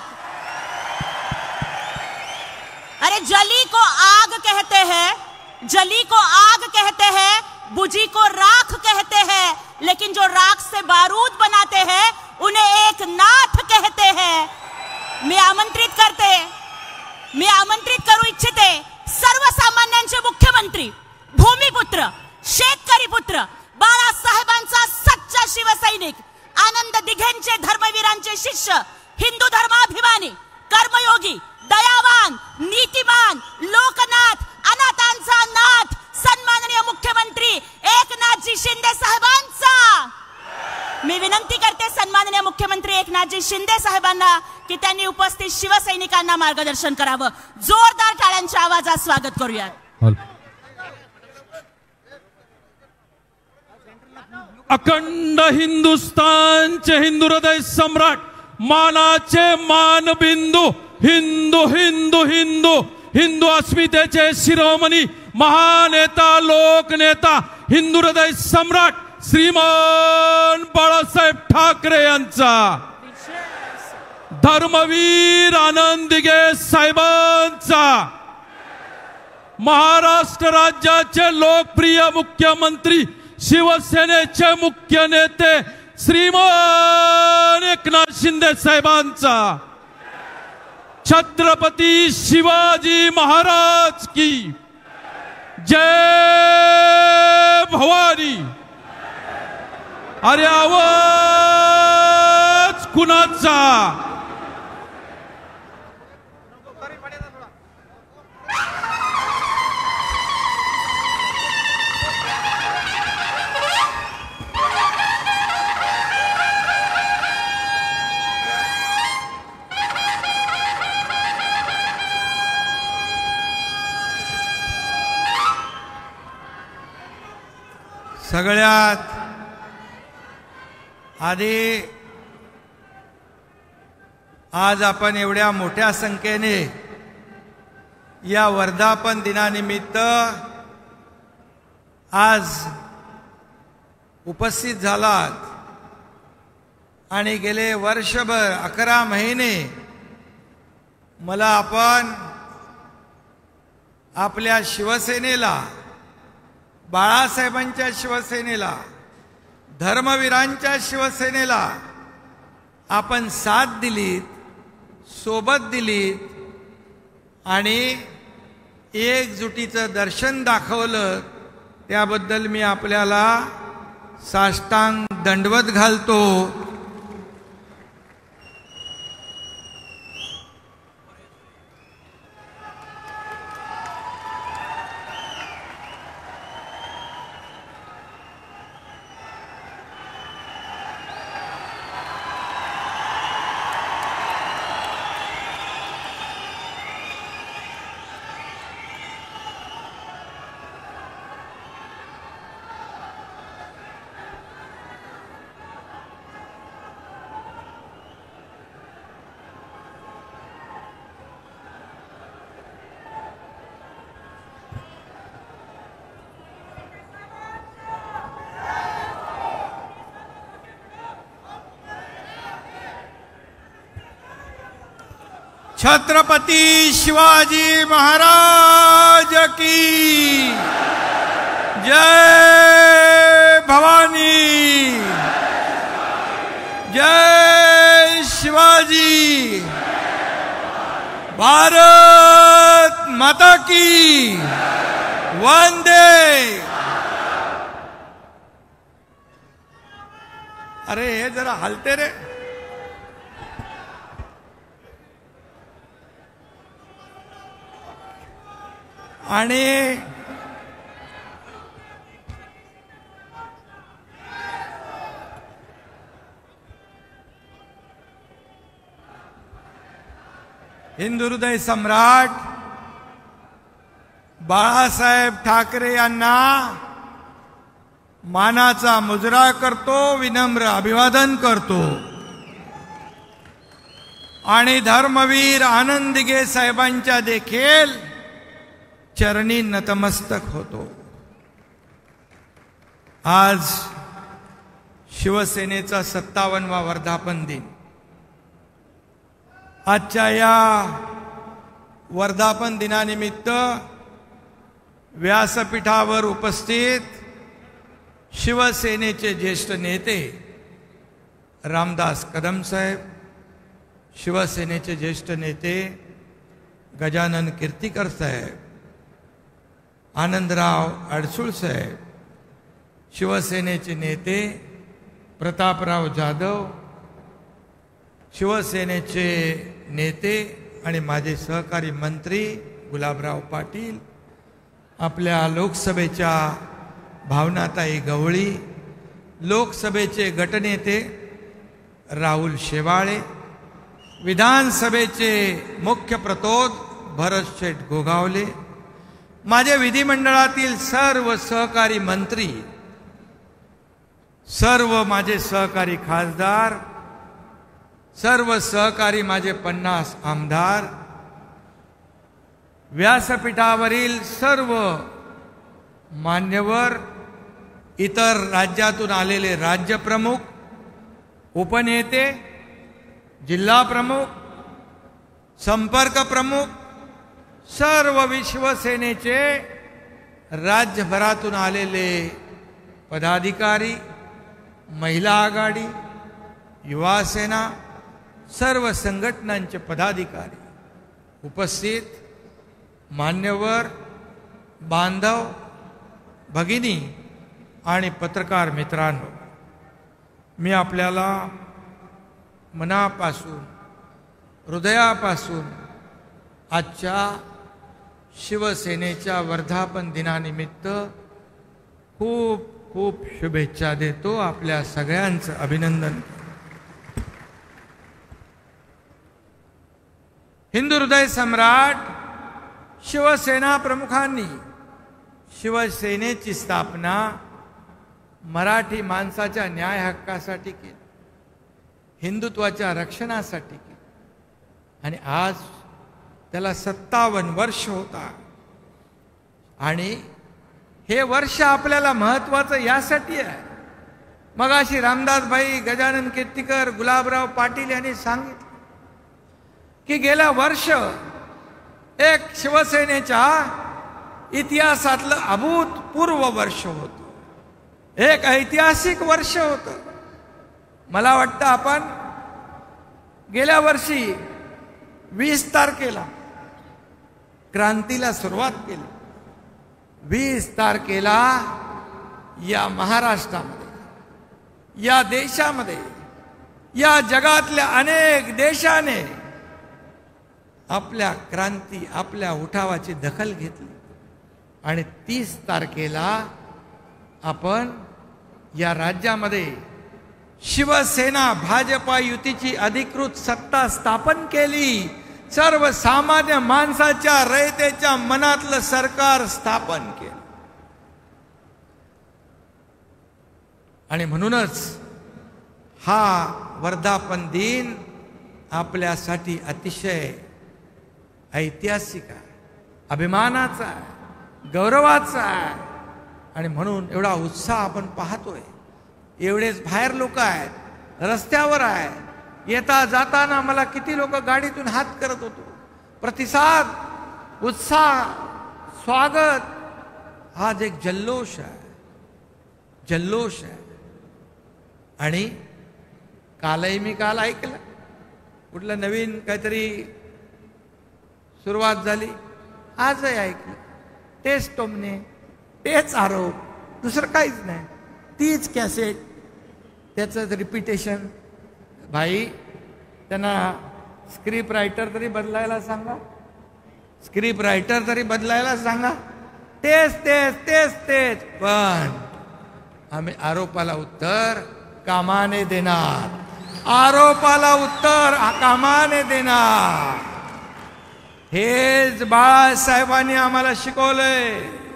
अरे जली को आग कहते हैं, जली को आग कहते हैं, बुझी को राख कहते हैं, लेकिन जो राख से बारूद बनाते हैं उन्हें एक नाथ कहते हैं. मी आमंत्रित करू इच्छिते सर्वसामान्यांचे मुख्यमंत्री, भूमिपुत्र, शेतकरी पुत्र, बाळासाहेबांचा सच्चा शिवसैनिक, आनंद दिघेंचे धर्मवीरांचे शिष्य, हिंदू धर्माभिमानी, कर्मयोगी, दयावान, नीतिमान, लोकनाथ, अनाथांचा नाथ, सन्माननीय मुख्यमंत्री एकनाथजी शिंदे साहेबांचा मी विनंती करते सन्माननीय मुख्यमंत्री एकनाथजी शिंदे साहेबांना की त्यांनी उपस्थित शिवसैनिकांना मार्गदर्शन करावं. जोरदार टाळ्यांच्या आवाजात स्वागत करूया. अखंड हिंदुस्थानचे हिंदू हृदय सम्राट, मानाचे मानबिंदू, हिंदू हिंदू हिंदू हिंदू अस्मितेचे शिरोमणी, महानेता, लोकनेता, हिंदू हृदय सम्राट श्रीमान बाळासाहेब ठाकरे यांचा, धर्मवीर आनंद दिघे साहेबांचा, महाराष्ट्र राज्याचे लोकप्रिय मुख्यमंत्री शिवसेनेचे मुख्य नेते श्रीमान एकनाथ शिंदे साहेबांचा, छत्रपती शिवाजी महाराज की जय भवानी। अरे आवाज कुणाचा? सगळ्यात आधी आज आपण एवढ्या मोठ्या संख्येने या वर्धापन दिनानिमित्त आज उपस्थित झालात आणि गेले वर्षभर 11 महिने मला आपण आपल्या शिवसेनेला, बाळासाहेबांच्या शिवसेनेला, धर्मवीरांच्या शिवसेनेला आपण साथ दिलीत, सोबत दिलीत आणि एकजुटीचं दर्शन दाखवलं, त्याबद्दल मी आपल्याला साष्टांग दंडवत घालतो। छत्रपती शिवाजी महाराज की जय भवानी, जय शिवाजी, भारत माता की वंदे। अरे हे जरा हलते रे। आणि हिंदू हृदय सम्राट बाळासाहेब ठाकरे यांना मानाचा मुजरा करतो, विनम्र अभिवादन करतो आणि धर्मवीर आनंद दिघे साहेबांच्या देखील चरणी नतमस्तक होतो। आज शिवसेनेचा 57वा वर्धापन दिन। आजच्या या वर्धापन दिनानिमित्त व्यासपीठावर उपस्थित शिवसेनेचे ज्येष्ठ नेते रामदास कदम साहेब, शिवसेनेचे ज्येष्ठ नेते गजानन कीर्तिकर साहेब, आनंदराव अडसूळ साहेब, शिवसेनेचे नेते प्रतापराव जाधव, शिवसेनेचे नेते आणि माझे सहकारी मंत्री गुलाबराव पाटील, आपल्या लोकसभेच्या भावनाताई गवळी, लोकसभेचे गटनेते राहुल शेवाळे, विधानसभेचे मुख्य प्रतोद भरत शेठ गोगावले, माझे विधिमंडळातील सर्व सहकारी मंत्री, सर्व माझे सहकारी खासदार, सर्व सहकारी माझे 50 आमदार, व्यासपीठावरील सर्व मान्यवर, इतर राज्यातून आलेले राज्यप्रमुख, उपनेते, जिल्हा प्रमुख, संपर्क प्रमुख, सर्व शिवसेनेचे राज्यभरातून आलेले पदाधिकारी, महिला आघाडी, युवा सेना, सर्व संघटनांचे पदाधिकारी उपस्थित, मान्यवर, बांधव, भगिनी आणि पत्रकार मित्रांनो, मी आपल्याला मनापासून, हृदयापासून आजच्या शिवसेनेच्या वर्धापन दिनानिमित्त खूप खूप शुभेच्छा देतो. आपल्या सगळ्यांचं अभिनंदन. हिंदू हृदय सम्राट शिवसेना प्रमुखांनी शिवसेनेची स्थापना मराठी माणसाच्या न्याय हक्कासाठी केली, हिंदुत्वाच्या रक्षणासाठी केली आणि आज त्याला 57 वर्ष होता. आणि हे वर्ष आपल्याला महत्वाचं यासाठी आहे. मगाशी रामदासभाई, गजानन कीर्तीकर, गुलाबराव पाटील यांनी सांगितलं की गेल्या वर्ष एक शिवसेनेच्या इतिहासातलं अभूतपूर्व वर्ष होतं, एक ऐतिहासिक वर्ष होतं. मला वाटतं आपण गेल्या वर्षी 20 तारखेला क्रांतीला सुरुवात केली. 20 तारखेला या महाराष्ट्रामध्ये, या देशामध्ये, या जगातल्या अनेक देशाने आपल्या क्रांती, आपल्या उठावाची दखल घेतली आणि 30 तारखेला आपण या राज्यामध्ये शिवसेना भाजपा युतीची अधिकृत सत्ता स्थापन केली. सर्वसामान्य माणसाच्या, रयतेच्या मनातलं सरकार स्थापन केलं. आणि म्हणूनच हा वर्धापन दिन आपल्यासाठी अतिशय ऐतिहासिक आहे, अभिमानाचा आहे, गौरवाचा आहे. आणि म्हणून एवढा उत्साह आपण पाहतोय. एवढेच बाहेर लोक आहेत, रस्त्यावर आहेत. येता जाताना मला किती लोक गाडीतून हात करत होतो. प्रतिसाद, उत्साह, स्वागत, आज एक जल्लोष आहे, जल्लोष आहे. आणि कालही मी ऐकलं कुठलं नवीन काहीतरी सुरुवात झाली, आजही ऐकलं तेच टोमणे, तेच आरोप, दुसरं काहीच नाही, तीच कॅसेट, त्याचं रिपिटेशन. भाई, त्यांना स्क्रिप्ट रायटर तरी बदलायला सांगा, स्क्रिप्ट रायटर तरी बदलायला सांगा. तेच तेच तेच तेच. पण आम्ही आरोपाला उत्तर कामाने देणार, आरोपाला उत्तर कामाने देणार. हेच बाळासाहेबांनी आम्हाला शिकवलंय.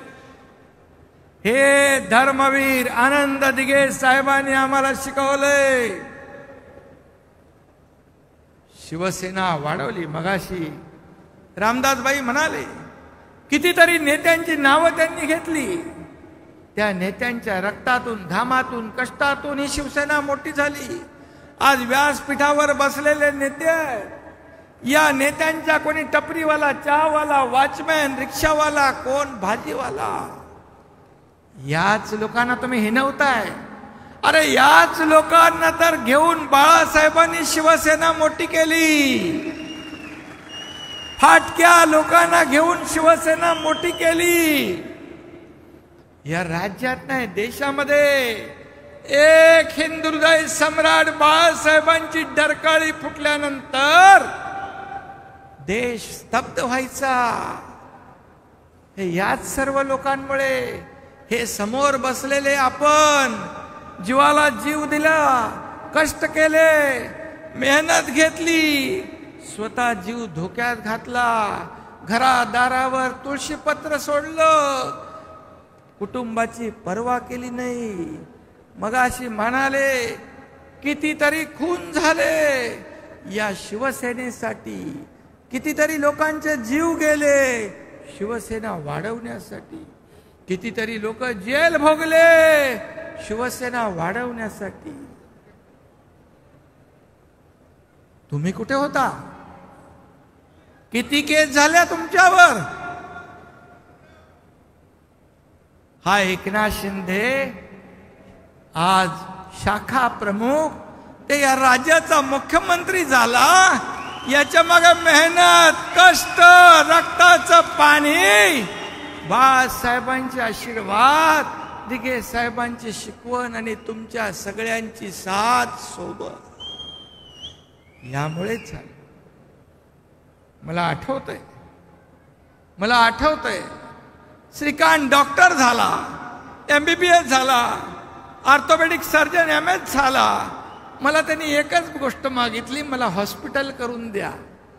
हे धर्मवीर आनंद दिघे साहेबांनी आम्हाला शिकवलंय. शिवसेना वाढवली. मगाशी रामदासबाई म्हणाले कितीतरी नेत्यांची नावं त्यांनी घेतली. त्या नेत्यांच्या रक्तातून, घामातून, कष्टातून ही शिवसेना मोठी झाली. आज व्यासपीठावर बसलेले नेते, या नेत्यांच्या कोणी टपरीवाला, चहावाला, वॉचमॅन, रिक्षावाला, कोण भाजीवाला, याच लोकांना तुम्ही हिणवताय. अरे याच लोकांना तर घेऊन बाळासाहेबांनी शिवसेना मोठी केली. फाटक्या लोकांना घेऊन शिवसेना मोठी केली. या राज्यात नाही, देशामध्ये एक हिंदू हृदय सम्राट बाळासाहेबांची डरकाळी फुटल्यानंतर देश स्तब्ध व्हायचा. हे याच सर्व लोकांमुळे. हे समोर बसलेले आपण जीवाला जीव दिला, कष्ट केले, मेहनत घेतली, स्वतः जीव धोक्यात घातला, घरादारावर तुळशीपत्र सोडलं, कुटुंबाची पर्वा केली नाही. मगाशी म्हणाले कितीतरी खून झाले या शिवसेनेसाठी, कितीतरी लोकांचे जीव गेले शिवसेना वाढवण्यासाठी, कितीतरी लोक जेल भोगले शिवसेना वाढवण्यासाठी. तुम्ही कुठे होता? किती केस झाल्या तुमच्यावर? हा एकनाथ शिंदे आज शाखा प्रमुख ते या राज्याचा मुख्यमंत्री झाला. याच्या मागे मेहनत, कष्ट, रक्ताचं पाणी, बाळासाहेबांचे आशीर्वाद, दिघे साहेबांची शिकवण आणि तुमच्या सगळ्यांची साथ सोबत यामुळेच झालं. मला आठवतंय श्रीकांत डॉक्टर झाला, MBBS झाला, ऑर्थोपेडिक सर्जन MS झाला. मला त्यांनी एकच गोष्ट मागितली, मला हॉस्पिटल करून द्या.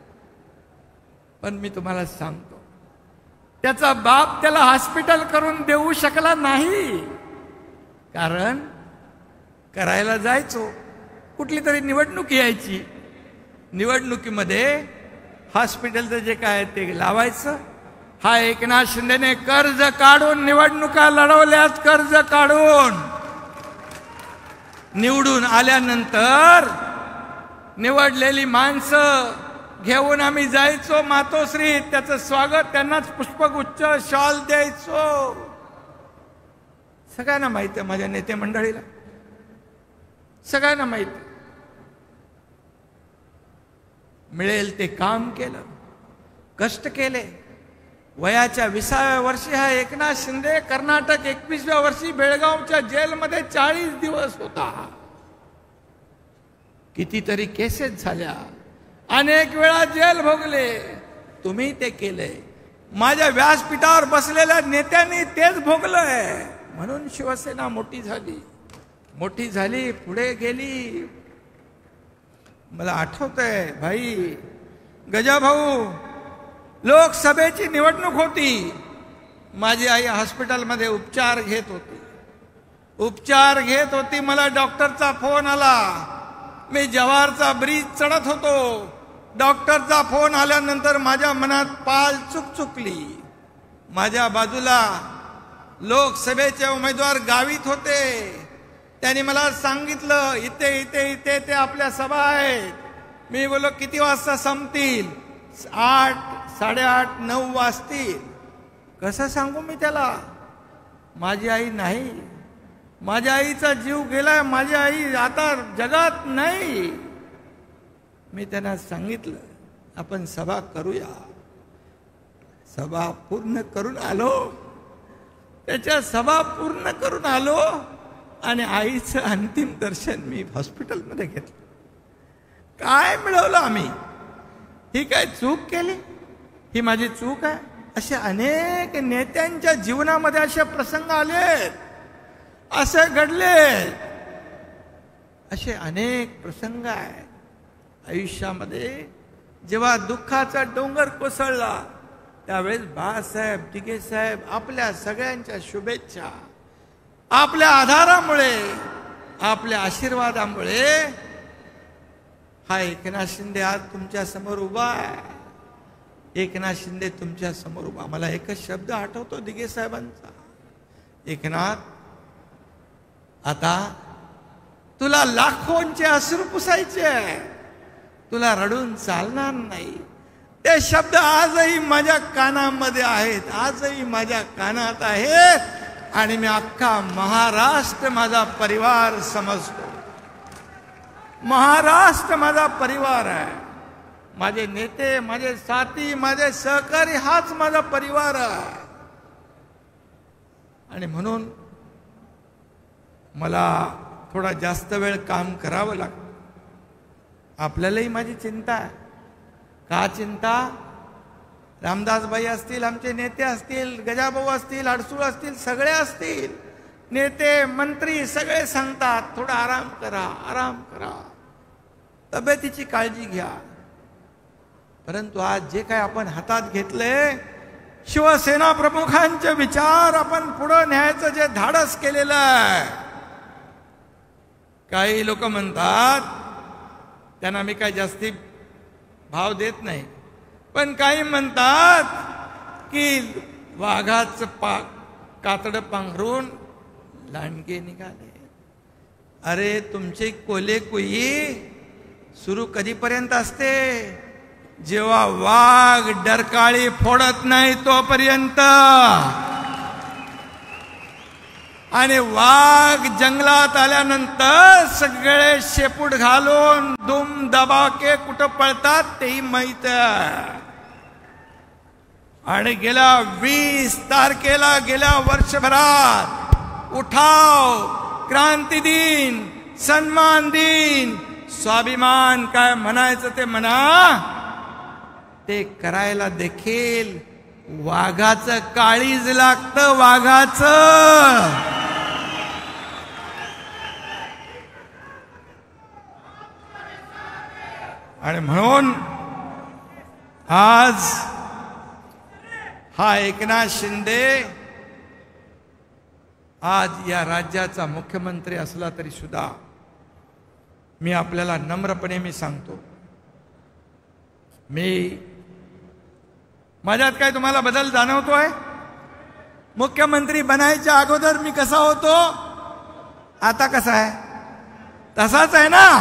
पण मी तुम्हाला सांगतो, त्याचा बाप त्याला हॉस्पिटल करून देऊ शकला नाही. कारण करायला जायचो, कुठली तरी निवडणूक यायची, निवडणुकीमध्ये हॉस्पिटलचं जे काय ते लावायचं. हा एकनाथ शिंदेने कर्ज काढून निवडणुका लढवल्याच, कर्ज काढून. निवडून आल्यानंतर निवडलेली माणसं घेऊन आम्ही जायचो मातोश्री, त्याचं स्वागत, त्यांनाच पुष्पगुच्छ, शॉल द्यायचो. सगळ्यांना माहिती आहे, माझ्या नेते मंडळीला सगळ्यांना माहिती. मिळेल ते काम केलं, कष्ट केले. वयाच्या 20व्या वर्षी हा एकनाथ शिंदे कर्नाटक 21व्या वर्षी बेळगावच्या जेलमध्ये 40 दिवस होता. कितीतरी केसेस झाल्या, अनेक वेळा जेल भोगले. तुम्ही ते केले. माझ्या व्यासपीठावर बसलेल्या नेत्यांनी तेच भोगलंय. म्हणून शिवसेना मोठी झाली, पुढे गेली. मला आठवतंय भाई गजाभाऊ, लोकसभेची निवडणूक होती. माझी आई हॉस्पिटलमध्ये उपचार घेत होती. मला डॉक्टरचा फोन आला. मी जव्हारचा ब्रिज चढत होतो. डॉक्टरचा फोन आल्यानंतर माझ्या मनात पाल चुकचुकली. माझ्या बाजूला लोकसभेचे उमेदवार गावीत होते. त्यांनी मला सांगितलं, इथे इथे इथे ते आपल्या सभा आहेत. मी बोललो किती वाजता संपतील? 8, 8:30, 9 वाजतील. कसं सांगू मी त्याला? माझी आई नाही, माझ्या आईचा जीव गेलाय, माझी आई आता जगात नाही. मी त्यांना सांगितलं आपण सभा करूया. सभा पूर्ण करून आलो. त्याच्या सभा पूर्ण करून आलो आणि आईचं अंतिम दर्शन मी हॉस्पिटलमध्ये घेतलं. काय मिळवलं आम्ही? ही काय चूक केली? ही माझी चूक आहे? असे अनेक नेत्यांच्या जीवनामध्ये असे प्रसंग आलेत, असे घडले, असे अनेक प्रसंग आहेत आयुष्यामध्ये. जेव्हा दुःखाचा डोंगर कोसळला त्यावेळेस बाळासाहेब दिघे साहेब आपल्या सगळ्यांच्या शुभेच्छा, आपल्या आधारामुळे, आपल्या आशीर्वादामुळे हा एकनाथ शिंदे आज तुमच्या समोर उभा आहे. एकनाथ शिंदे तुमच्या समोर उभा. मला एकच शब्द आठवतो दिघे साहेबांचा, एकनाथ आता तुला लाखोंचे अश्रू पुसायचे, तुला रडून चालणार नाही. ते शब्द आजही माझ्या कानामध्ये आहेत, आजही माझ्या कानात आहेत आणि मी अख्खा महाराष्ट्र माझा परिवार समजतो. महाराष्ट्र माझा परिवार आहे. माझे नेते, माझे साथी, माझे सहकारी हाच माझा परिवार आहे. आणि म्हणून मला थोडा जास्त वेळ काम करावं लागतं. आपल्यालाही माझी चिंता आहे. का चिंता? रामदासभाई असतील, आमचे नेते असतील, गजाभाऊ असतील, अडसूळ असतील, सगळे असतील, नेते मंत्री सगळे सांगतात थोडा आराम करा, आराम करा, तब्येतीची काळजी घ्या. परंतु आज जे काय आपण हातात घेतले, शिवसेना प्रमुखांचे विचार आपण पुढे न्यायचं जे धाडस केलेलं आहे. काही लोक म्हणतात, त्यांना मी काही जास्ती भाव देत नाही, पण काही म्हणतात की वाघाचं कातड पांघरून लांडगे निघाले. अरे तुमचे कोले कुई सुरू कधीपर्यंत असते? जेव्हा वाघ डरकाळी फोडत नाही तोपर्यंत. आणि वाघ जंगलात आल्यानंतर सगळे शेपूट घालून दुम दबाके कुठं पळतात तेही माहित. आणि गेल्या 20 तारखेला गेल्या वर्षभरात उठाव, क्रांती दिन, सन्मान दिन, स्वाभिमान काय म्हणायचं ते म्हणा, ते करायला देखील वाघाचं काळीज लागतं. वाघाचं आणि म्हणून आज हा एकनाथ शिंदे आज या राज्याचा मुख्यमंत्री असला तरी सुद्धा मी आपल्याला नम्रपणे मी सांगतो, माझ्यात काय तुम्हाला बदल जाणवतोय? मुख्यमंत्री बनायच्या अगोदर मी कसा होतो, आता कसा आहे? तसाच आहे ना.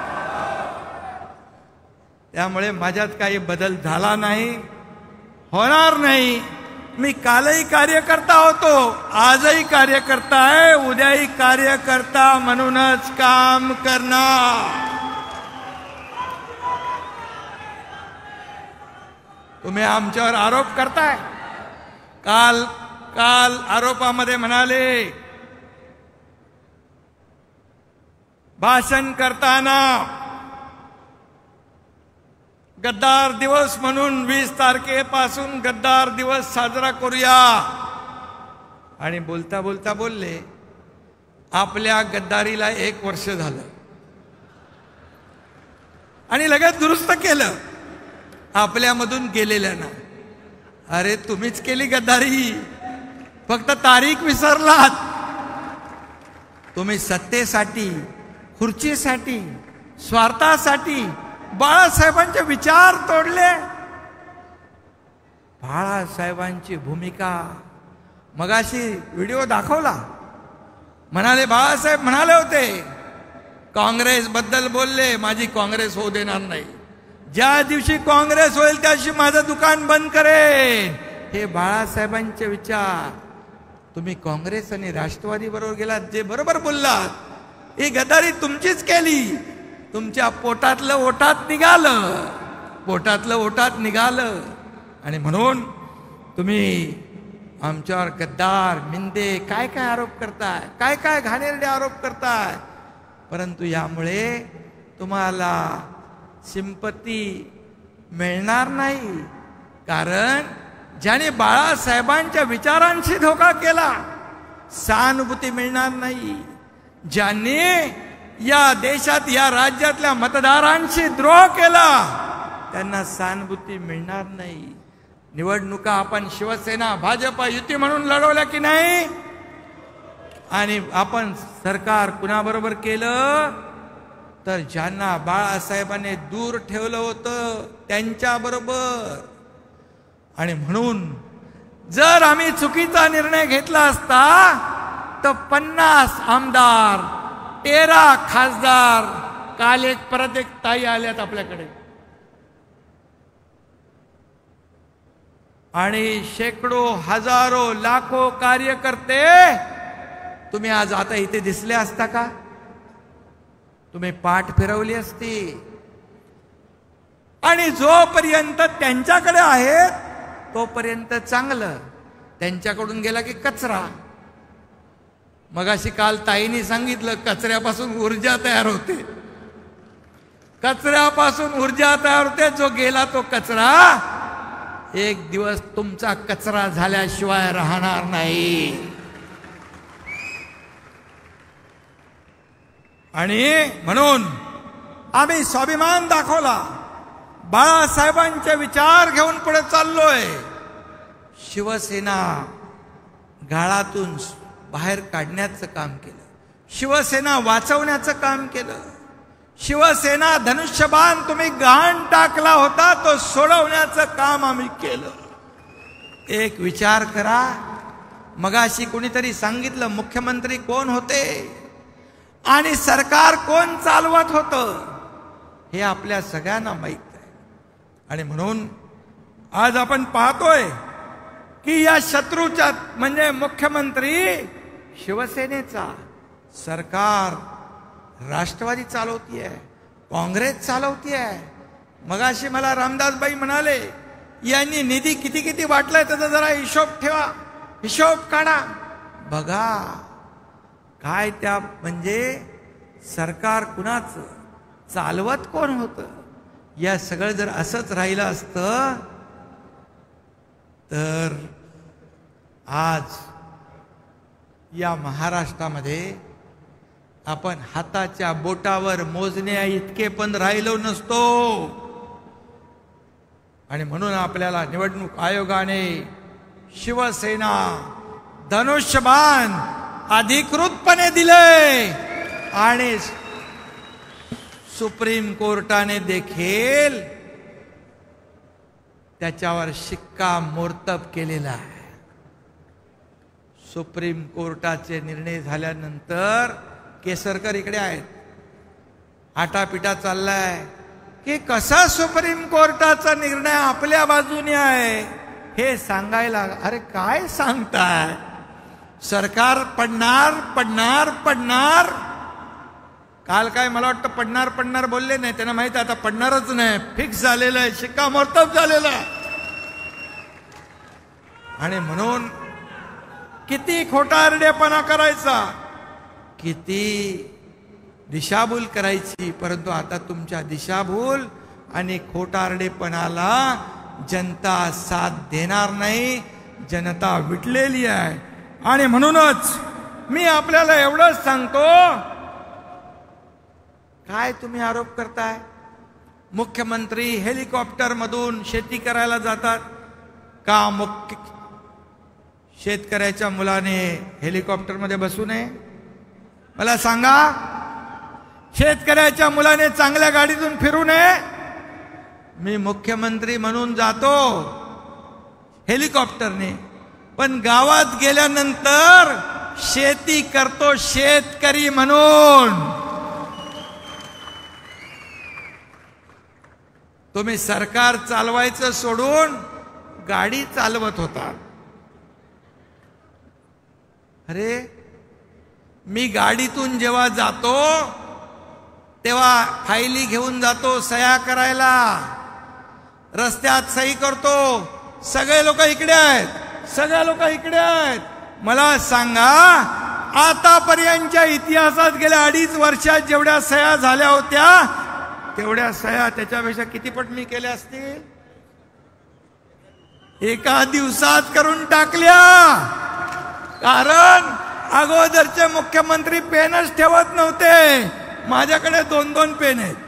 त्यामुळे माझ्यात काही बदल झाला नाही, होणार नाही. मी कालही कार्यकर्ता होतो, आजही कार्यकर्ता आहे, उद्याही कार्यकर्ता म्हणूनच काम करणार. तुम्ही आमच्यावर आरोप करताय. काल आरोपामध्ये म्हणाले भाषण करताना गद्दार दिवस म्हणून 20 तारखेपासून गद्दार दिवस साजरा करूया. आणि बोलता बोलता बोलले आपल्या गद्दारीला 1 वर्ष झालं आणि लगेच दुरुस्त केलं आपल्यामधून गेलेल्यांना. अरे तुम्हीच केली गद्दारी, फक्त तारीख विसरलात. तुम्ही सत्तेसाठी, खुर्चीसाठी, स्वार्थासाठी बाळासाहेबांचे विचार तोडले. बाळासाहेबांची भूमिका मगाशी व्हिडिओ दाखवला. म्हणाले बाळासाहेब म्हणाले होते काँग्रेस बद्दल बोलले, माझी काँग्रेस होऊ देणार नाही. ज्या दिवशी काँग्रेस होईल त्या दिवशी माझं दुकान बंद करेन. हे बाळासाहेबांचे विचार. तुम्ही काँग्रेस आणि राष्ट्रवादी बरोबर गेलात, जे बरोबर बोललात. ही गद्दारी तुमचीच केली. तुमच्या पोटातलं ओटात निघालं. आणि म्हणून तुम्ही आमच्यावर गद्दार, मिंदे काय काय आरोप करताय, काय काय घाणेरडे आरोप करताय. परंतु यामुळे तुम्हाला सिंपती मिळणार नाही. कारण ज्याने बाळासाहेबांच्या विचारांशी धोका केला, सहानुभूती मिळणार नाही. ज्यांनी या देशात, या राज्यातल्या मतदारांशी द्रोह केला, त्यांना सहानुभूती मिळणार नाही. निवडणुका आपण शिवसेना भाजप युती म्हणून लढवल्या की नाही? आणि आपण सरकार कुणाबरोबर केलं तर ज्यांना बाळासाहेबांनी दूर ठेवलं होतं त्यांच्याबरोबर. आणि म्हणून जर आम्ही चुकीचा निर्णय घेतला असता तर 50 आमदार, 13 खासदार, काल परत एक ताई आल्यात आपल्याकडे, आणि शेकडो, हजारो, लाखो कार्यकर्ते तुम्ही आज आता इथे दिसले असता का? तुम्ही पाठ फिरवली असती. आणि जोपर्यंत त्यांच्याकडे आहेत तोपर्यंत चांगलं, त्यांच्याकडून गेला की कचरा. मगाशी काल ताईंनी सांगितलं कचऱ्यापासून ऊर्जा तयार होते. कचऱ्यापासून ऊर्जा तयार होते. जो गेला तो कचरा एक दिवस तुमचा कचरा झाल्याशिवाय राहणार नाही. आणि म्हणून आम्ही स्वाभिमान दाखवला. बाळासाहेबांचे विचार घेऊन पुढे चाललोय. शिवसेना गाळातून बाहेर काढण्याचं काम केलं. शिवसेना वाचवण्याचं काम केलं. शिवसेना धनुष्यबाण तुम्ही गहाण टाकला होता तो सोडवण्याचं काम आम्ही केलं. एक विचार करा, मगाशी कुणीतरी सांगितलं मुख्यमंत्री कोण होते आणि सरकार कोण चालवत होतं हे आपल्या सगळ्यांना माहीत आहे. आणि म्हणून आज आपण पाहतोय की या शत्रूच्या म्हणजे मुख्यमंत्री शिवसेनेचा, सरकार राष्ट्रवादी चालवतीये, काँग्रेस चालवतीये. मगाशी मला रामदासबाई म्हणाले यांनी निधी किती किती वाटलाय त्याचा जरा हिशोब ठेवा, हिशोब काढा. बघा काय त्या म्हणजे सरकार कुणाचं, चालवत कोण होतं. या सगळं जर असंच राहिलं असतं तर आज या महाराष्ट्रामध्ये आपण हाताच्या बोटावर मोजण्या इतके पण राहिलो नसतो. आणि म्हणून आपल्याला निवडणूक आयोगाने शिवसेना धनुष्यबाण अधिकृतपणे दिले आणि सुप्रीम कोर्टाने देखील त्याच्यावर शिक्कामोर्तब केलेला आहे. सुप्रीम कोर्टाचे निर्णय झाल्यानंतर केसरकर इकडे आहेत, आटापिटा चाललाय की कसा सुप्रीम कोर्टाचा निर्णय आपल्या बाजूने आहे हे सांगायला. अरे काय सांगताय, सरकार पडणार पडणार पडणार. काल काय मला वाटतं पडणार पडणार बोलले नाही, त्यांना माहित आहे आता पडणारच नाही, फिक्स झालेलं आहे, शिक्कामोर्तब झालेलं आहे. आणि म्हणून किती खोटारडेपणा करायचा, किती दिशाभूल करायची, परंतु आता तुमच्या दिशाभूल आणि खोटारडेपणाला जनता साथ देणार नाही. जनता विटलेली आहे. आणि म्हणूनच मी आपल्याला एवढंच सांगतो, काय तुम्ही आरोप करताय, मुख्यमंत्री हेलिकॉप्टर मधून शेती करायला जातात का? शेतकऱ्याच्या मुलाने हेलिकॉप्टर मध्ये बसू नये? मला सांगा, शेतकऱ्याच्या मुलाने चांगल्या गाडीतून फिरू नये? मी मुख्यमंत्री म्हणून जातो हेलिकॉप्टरने, पण गावात गेल्यानंतर शेती करतो शेतकरी म्हणून. तुम्ही सरकार चालवायचं सोडून गाडी चालवत होता. अरे मी गाडीतून जेव्हा जातो तेव्हा फायली घेऊन जातो सह्या करायला, रस्त्यात सही करतो. सगळे लोक इकडे आहेत, सगळे लोक इकडे आहेत. मला सांगा, आतापर्यंतच्या इतिहासात गेल्या 2.5 वर्षात जेवढ्या सह्या झाल्या होत्या तेवढ्या सह्या त्याच्यापेक्षा किती पट मी केल्या असतील? एका दिवसात करून टाकल्या. कारण अगोदरचे मुख्यमंत्री पेनच ठेवत नव्हते. माझ्याकडे 2-2 पेन आहेत,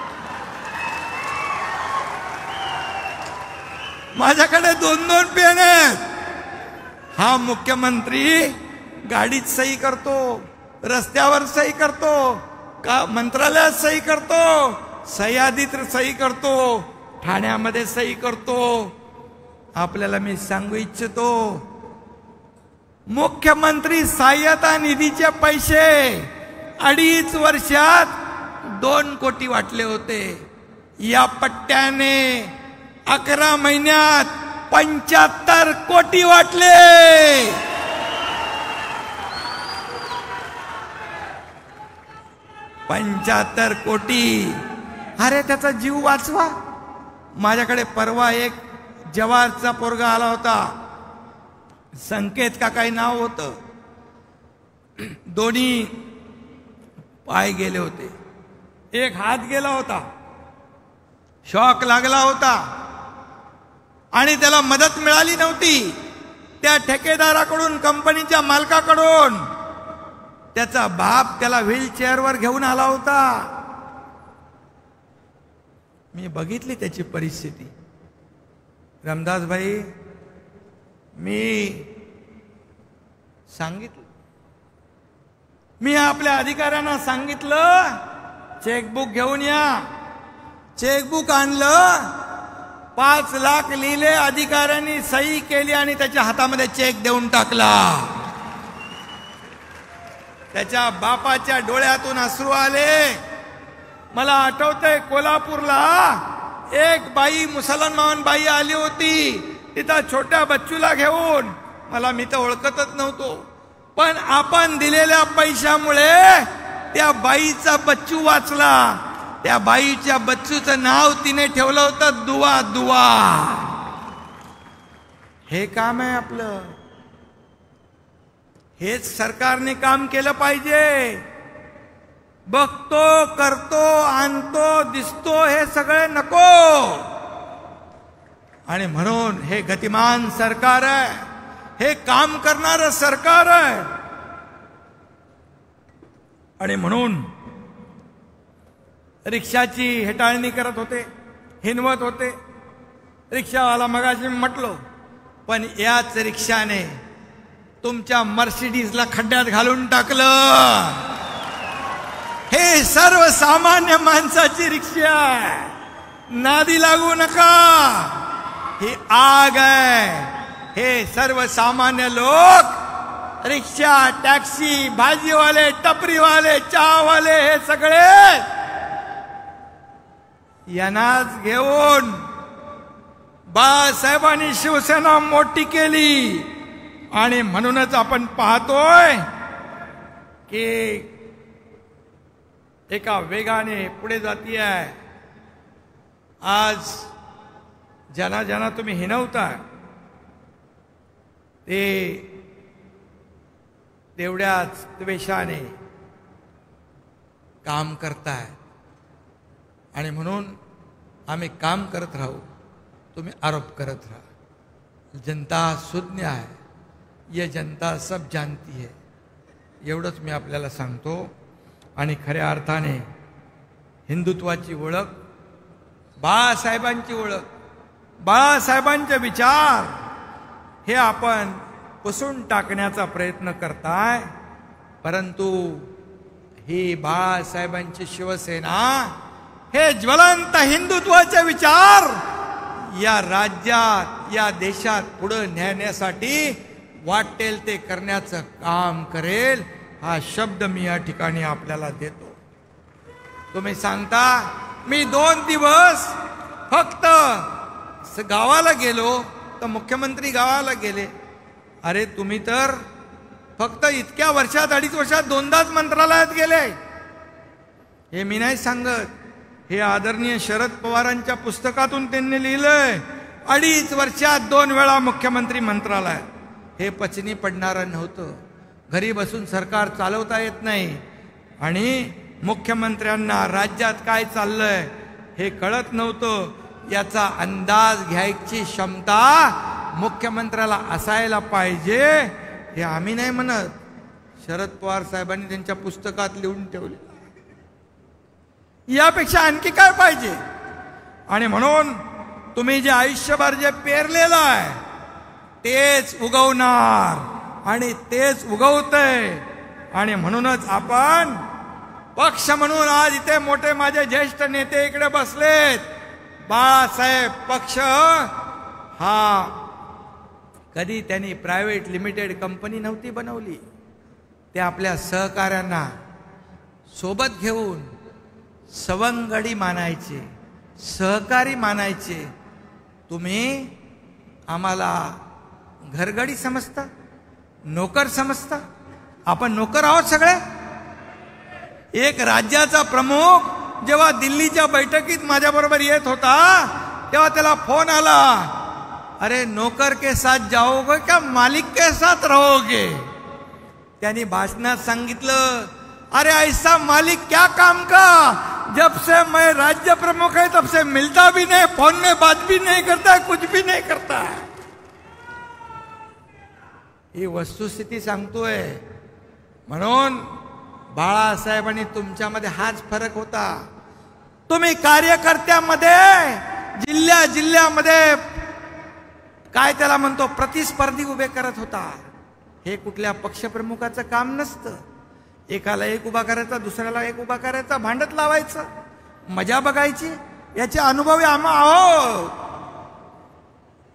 माझ्याकडे 2-2 पेन आहेत. हा मुख्यमंत्री गाडीत सही करतो, रस्त्यावर सही करतो, का मंत्रालयात सही करतो, सह्याद्रीत सही करतो, ठाण्यामध्ये सही करतो. आपल्याला मी सांगू इच्छितो, मुख्यमंत्री सहाय्यता निधीचे पैसे 2.5 वर्षात 2 कोटी वाटले होते. या पट्ट्याने 11 महिन्यात 75 कोटी वाटले. $75 कोटी. अरे त्याचा जीव वाचवा. माझ्याकडे परवा एक जवारचा पोरगा आला होता, संकेत का काही नाव होतं. दोन्ही पाय गेले होते, एक हात गेला होता, शॉक लागला होता आणि त्याला मदत मिळाली नव्हती. त्या ठेकेदाराकडून, कंपनीच्या मालकाकडून त्याचा बाप त्याला व्हीलचेअरवर घेऊन आला होता. मी बघितली त्याची परिस्थिती. रामदास भाई, मी सांगितलं, मी आपल्या अधिकाऱ्यांना सांगितलं चेकबुक घेऊन या. चेकबुक आणलं 5 लाख लिहिले, अधिकाऱ्यांनी सही केली आणि त्याच्या हातामध्ये चेक देऊन टाकला. त्याच्या बापाच्या डोळ्यातून अश्रू आले. मला आठवतंय कोल्हापूरला एक बाई, मुसलमान बाई आली होती, तिथं छोट्या बच्चूला घेऊन. मी तर ओळखतच नव्हतो, पण आपण दिलेल्या पैशामुळे त्या बाईचा बच्चू वाचला. त्या बाईच्या बच्चूचं नाव तिने ठेवलं होतं दुआ दुआ. हे काम आहे आपलं. हेच सरकारने काम केलं पाहिजे. बघतो, करतो, आणतो, दिसतो हे सगळे नको. आणि म्हणून हे गतिमान सरकार आहे, हे काम करणारं सरकार आहे. आणि म्हणून रिक्षाची हेटाळणी करत होते, हिनवत होते. रिक्षावाला मगाशी म्हटलो, पण याच रिक्षाने तुमच्या मर्सिडीजला खड्ड्यात घालून टाकलं. हे सर्वसामान्य माणसाची रिक्षा आहे, नादी लागू नका. ही आग आहे. हे सर्वसामान्य लोक, रिक्षा, टॅक्सी, भाजीवाले, टपरीवाले, चहावाले, हे सगळे यांनाच घेऊन बाळासाहेबांनी शिवसेना मोठी केली. आणि म्हणूनच आपण पाहतोय की एका वेगाने पुढे जाती आहे. आज ज्यांना ज्यांना तुम्ही हिनवता ते तेवढ्याच द्वेषाने काम करताय. आणि म्हणून आम्ही काम करत राहू, तुम्ही आरोप करत राहा. जनता सुज्ञ आहे, ये जनता सब जानती है. एवढंच मी आपल्याला सांगतो. आणि खऱ्या अर्थाने हिंदुत्वाची ओळख, बाळासाहेबांची ओळख, बाळासाहेबांचे विचार हे आपण पुसून टाकण्याचा प्रयत्न करताय. परंतु ही बाळासाहेबांची शिवसेना, हे ज्वलंत हिंदुत्वाचे विचार या राज्यात, या देशात पुढे नेण्यासाठी वाटेल ते करण्याचं काम करेल. हा शब्द मी या ठिकाणी आपल्याला देतो. तुम्ही सांगता मी 2 दिवस फक्त गावाला गेलो, तर मुख्यमंत्री गावाला गेले. अरे तुम्ही तर फक्त इतक्या वर्षात, 2.5 वर्षात 2दाच मंत्रालयात गेले. हे मी नाही सांगत, हे आदरणीय शरद पवारांच्या पुस्तकातून त्यांनी लिहिलंय. 2.5 वर्षात 2 वेळा मुख्यमंत्री मंत्रालयात. हे पचनी पडणारं नव्हतं. घरी बसून सरकार चालवता येत नाही. आणि मुख्यमंत्र्यांना राज्यात काय चाललंय हे कळत नव्हतं. याचा अंदाज घ्यायची क्षमता मुख्यमंत्र्याला असायला पाहिजे. हे आम्ही नाही म्हणत, शरद पवार साहेबांनी त्यांच्या पुस्तकात लिहून ठेवले. यापेक्षा आणखी काय पाहिजे. आणि म्हणून तुम्ही जे आयुष्यभर जे पेरलेलं आहे तेच उगवणार, आणि तेच उगवतंय. आणि म्हणूनच आपण पक्ष म्हणून आज इथे मोठे माझे ज्येष्ठ नेते इकडे बसलेत. बाळासाहेब पक्ष हा कधी त्यांनी प्रायव्हेट लिमिटेड कंपनी नव्हती बनवली. ते आपल्या सहकाऱ्यांना सोबत घेऊन सवंगडी मानायचे, सहकारी मानायचे. तुम्ही आम्हाला घरगडी समजता, नोकर समजता. आपण नोकर आहोत सगळे. एक राज्याचा प्रमुख जेव्हा दिल्लीच्या बैठकीत माझ्याबरोबर येत होता तेव्हा त्याला फोन आला, अरे नौकर के साथ जाओगे क्या मालिक के साथ रहोगे. त्यांनी भाषणात सांगितलं, अरे ऐसा मालिक क्या काम का, जब से मैं राज्य प्रमुख है तब से मिलता भी नहीं, फोन में बात भी नहीं करता, कुछ भी नहीं करता. ही वस्तुस्थिती सांगतोय. म्हणून बाळासाहेबांनी तुमच्यामध्ये हाच फरक होता. तुम्ही कार्यकर्त्यामध्ये जिल्ह्यामध्ये काय त्याला म्हणतो प्रतिस्पर्धी उभे करत होता. हे कुठल्या पक्षप्रमुखाचं काम नसतं. एकाला एक उभा करायचा, दुसऱ्याला एक उभा करायचा, भांडत लावायचं, मजा बघायची. याचे अनुभवी आम्ही आहोत.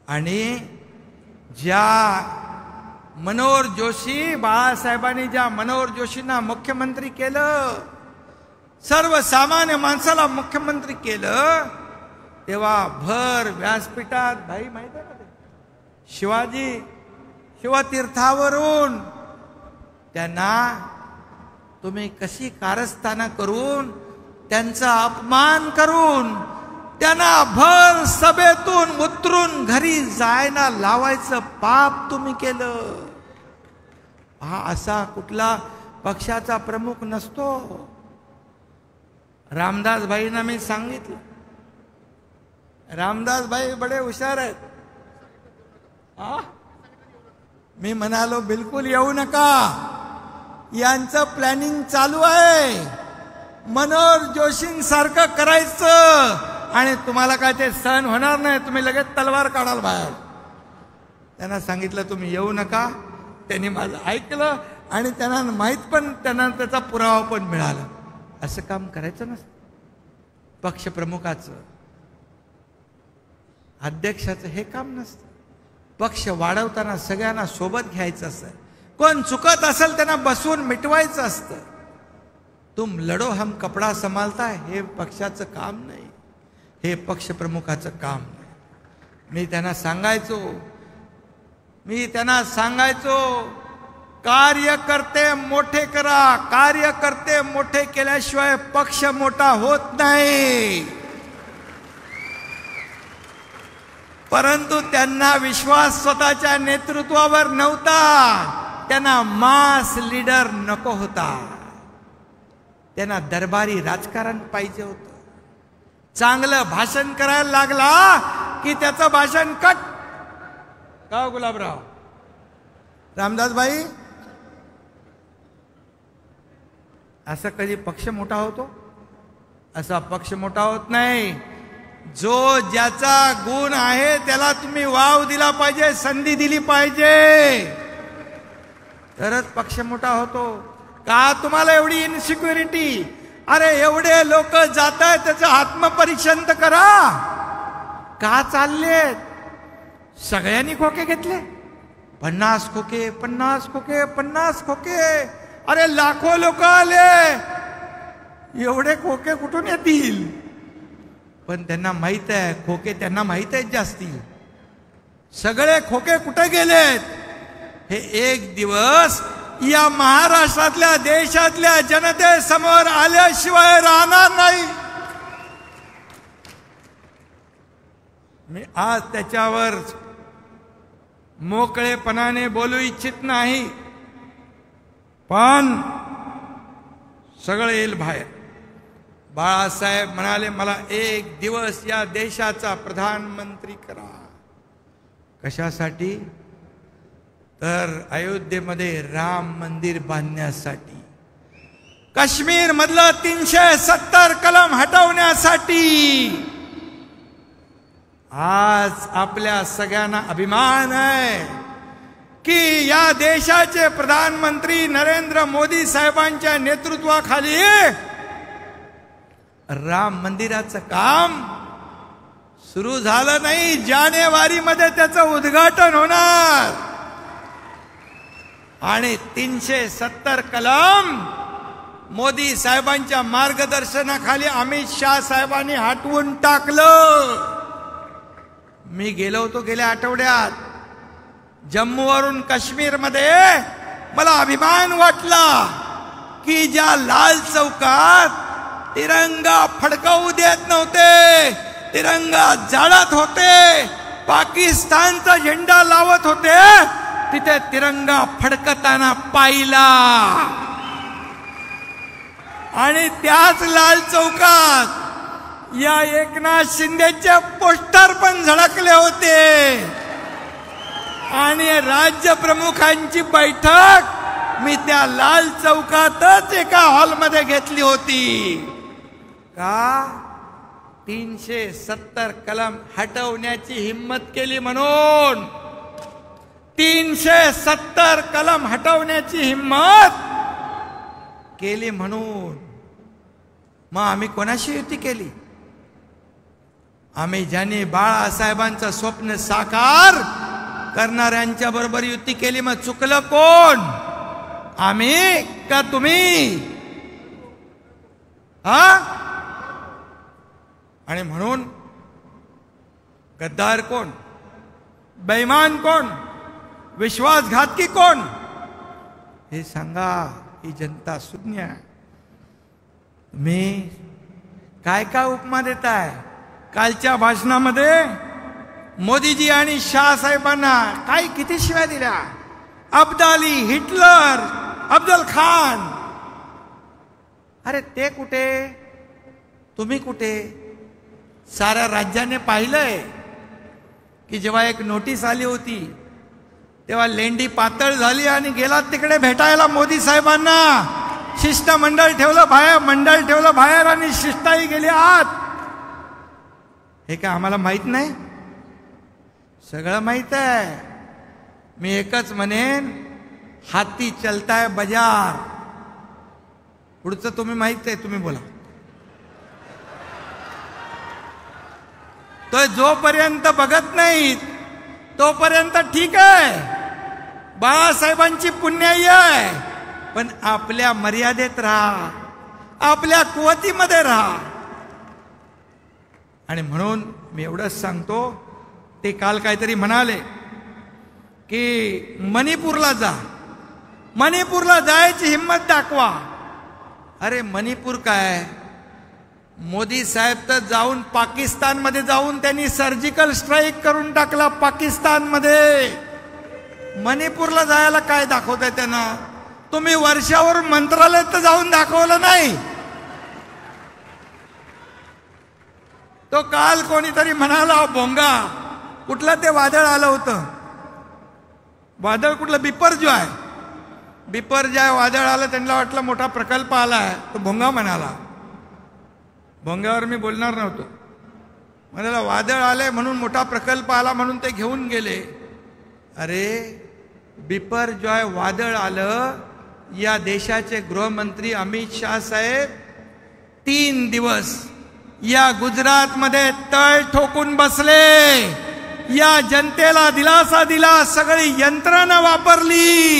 आणि ज्या मनोहर जोशी, बाळासाहेबांनी ज्या मनोहर जोशींना मुख्यमंत्री केलं, सर्वसामान्य माणसाला मुख्यमंत्री केलं, तेव्हा भर व्यासपीठात भाई माहित आहे ना, शिवाजी शिवतीर्थावरून त्यांना तुम्ही कशी कारस्थानं करून, त्यांचा अपमान करून, त्यांना भर सभेतून उतरून घरी जायला लावायचं पाप तुम्ही केलं. हा असा कुठला पक्षाचा प्रमुख नसतो. रामदास भाईंना मी सांगितलं, रामदास भाई बडे हुशार आहेत. मी म्हणालो बिलकुल येऊ नका, यांचं प्लॅनिंग चालू आहे, मनोहर जोशींसारखं करायचं आणि तुम्हाला काय ते सहन होणार नाही, तुम्ही लगेच तलवार काढाल बाहेर. त्यांना सांगितलं तुम्ही येऊ नका. त्यांनी माझं ऐकलं आणि त्यांना माहीत पण, त्यांना त्याचा पुरावा पण मिळाला. असं काम करायचं नसतं. पक्षप्रमुखाचं, अध्यक्षाचं हे काम नसतं. पक्ष वाढवताना सगळ्यांना सोबत घ्यायचं असतं. कोण चुकत असेल त्यांना बसवून मिटवायचं असतं. तुम लढो हम कपडा संभालता, हे पक्षाचं काम नाही, हे पक्षप्रमुखाचं काम नाही. मी त्यांना सांगायचो कार्यकर्ते मोठे करा. कार्यकर्ते मोठे केल्याशिवाय पक्ष मोठा होत नाही. परंतु त्यांना विश्वास स्वतःच्या नेतृत्वावर नव्हता. त्यांना मास लीडर नको होता. त्यांना दरबारी राजकारण पाहिजे होतं. चांगलं भाषण करायला लागला की त्याचं भाषण कट. का गुलाबराव, रामदास भाई, असा कधी पक्ष मोठा होतो? असा पक्ष मोठा होत नाही. जो ज्याचा गुण आहे त्याला तुम्ही वाव दिला पाहिजे, संधी दिली पाहिजे, तरच पक्ष मोठा होतो. का तुम्हाला एवढी इनसिक्युरिटी? अरे एवढे लोक जात आहेत, त्याचं आत्मपरीक्षण तर करा. का चाललेत? सगळ्यांनी खोके घेतले, 50 खोके, 50 खोके, 50 खोके. अरे लाखो लोक आले, एवढे खोके कुठून येतील? पण त्यांना माहित आहे, खोके त्यांना माहित आहेत जास्ती. सगळे खोके कुठे गेलेत? हे एक दिवस या महाराष्ट्रातल्या, देशातल्या जनतेसमोर आल्याशिवाय राहणार नाही. मी आज त्याच्यावर मोकळेपणाने बोलू इच्छित नाही, पण सगळं येईल बाहेर. बाळासाहेब म्हणाले मला एक दिवस या देशाचा प्रधानमंत्री करा. कशासाठी? तर अयोध्येमध्ये राम मंदिर बांधण्यासाठी, काश्मीर मधलं 370 कलम हटवण्यासाठी. आज आपल्या सगळ्यांना अभिमान आहे की या देशाचे प्रधानमंत्री नरेंद्र मोदी साहेबांच्या नेतृत्वाखाली राम मंदिराचं काम सुरू झालं नाही. जानेवारी मध्ये त्याचं उद्घाटन होणार आणि 370 कलम मोदी साहेबांच्या मार्गदर्शनाखाली अमित शाह साहेबांनी हटवून टाकलं. मी गेलो होतो गेल्या आठवड्यात जम्मूवरून काश्मीरमध्ये. मला अभिमान वाटला की ज्या लाल चौकात तिरंगा फडकवू देत नव्हते, तिरंगा जाळत होते, पाकिस्तानचा झेंडा लावत होते, तिथे तिरंगा फडकताना पाहिला. आणि त्याच लाल चौकात या एकनाथ शिंदेचे पोस्टर पण झळकले होते. आणि राज्य प्रमुखांची बैठक मी त्या लाल चौकातच एका हॉलमध्ये घेतली होती. का? 370 कलम हटवण्याची हिम्मत केली म्हणून. 370 कलम हटवण्याची हिम्मत केली म्हणून. मग आम्ही कोणाशी युती केली? आम्ही ज्यांनी बाळासाहेबांचं स्वप्न साकार करणाऱ्यांच्या बरोबर युती केली, मग चुकलं कोण? आम्ही का तुम्ही? हा? आणि म्हणून गद्दार कोण, बेईमान कोण, विश्वासघातकी कोण, हे सांगा. ही जनता सुज्ञ आहे. तुम्ही काय काय उपमा देताय? कालच्या भाषणामध्ये मोदीजी आणि शाह साहेबांना काय किती शिव्या दिल्या? अब्दाली, हिटलर, अफजल खान. अरे ते कुठे, तुम्ही कुठे? साऱ्या राज्याने पाहिलंय की जेव्हा एक नोटीस आली होती तेव्हा लेंडी पातळ झाली आणि गेला तिकडे भेटायला मोदी साहेबांना. शिष्टमंडळ ठेवलं बाहेर आणि शिष्टाई गेली आत. हे काय आम्हाला माहित नाही? सगळं माहित आहे. मी एकच म्हणेन, हाती चलताय बाजार. पुढचं तुम्ही माहित आहे, तुम्ही बोला. तो जोपर्यंत बघत नाहीत तोपर्यंत ठीक आहे. बाळासाहेबांची पुण्याई आहे, पण आपल्या मर्यादेत राहा, आपल्या कुवतीमध्ये राहा. आणि म्हणून मी एवढंच सांगतो, ते काल काहीतरी म्हणाले की मणिपूरला जा, मणिपूरला जायची हिंमत दाखवा. अरे मणिपूर काय, मोदी साहेब तर जाऊन पाकिस्तानमध्ये जाऊन त्यांनी सर्जिकल स्ट्राईक करून टाकला पाकिस्तानमध्ये. मणिपूरला जायला काय दाखवताय त्यांना? तुम्ही वर्षावरून मंत्रालयात तर जाऊन दाखवलं नाही. तो काल कोणीतरी म्हणाला भोंगा, कुठलं ते वादळ आलं होतं, वादळ कुठलं, बिपरजॉय. बिपरजॉय वादळ आलं, त्यांना वाटलं मोठा प्रकल्प आलाय, तो भोंगा म्हणाला. भोंग्यावर मी बोलणार नव्हतो. म्हणाला वादळ आले म्हणून मोठा प्रकल्प आला म्हणून ते घेऊन गेले. अरे बिपरजॉय वादळ आलं, या देशाचे गृहमंत्री अमित शाह साहेब 3 दिवस या गुजरातमध्ये तळ ठोकून बसले. या जनतेला दिलासा दिला, सगळी यंत्रणा वापरली.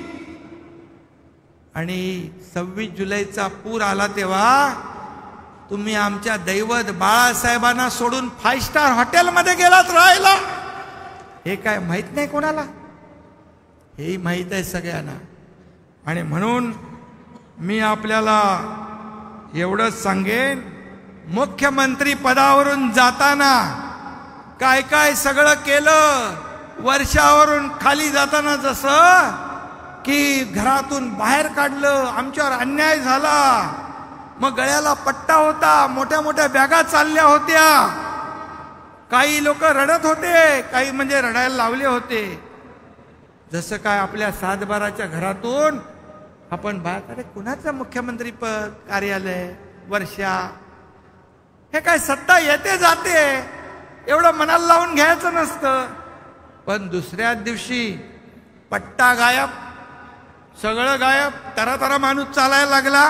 आणि 26 जुलैचा पूर आला तेव्हा तुम्ही आमच्या दैवत बाळासाहेबांना सोडून 5 स्टार हॉटेलमध्ये गेलात राहायला. हे काय माहित नाही कोणाला? हेही माहित आहे सगळ्यांना. आणि म्हणून मी आपल्याला एवढंच सांगेन, मुख्यमंत्री पदावरून जाताना काय काय सगळं केलं. वर्षावरून खाली जाताना जसं की घरातून बाहेर काढलं, आमच्यावर अन्याय झाला. मग गळ्याला पट्टा होता, मोठ्या मोठ्या बॅगा चालल्या होत्या. काही लोक रडत होते, काही म्हणजे रडायला लावले होते. जसं काय आपल्या 7-12च्या घरातून आपण बाहेर, अरे कुणाचं मुख्यमंत्री पद, कार्यालय, वर्षा, हे काय सत्ता येते जाते, एवढं मनाला लावून घ्यायचं नसतं. पण दुसऱ्या दिवशी पट्टा गायब, सगळं गायब, तरा माणूस चालायला लागला.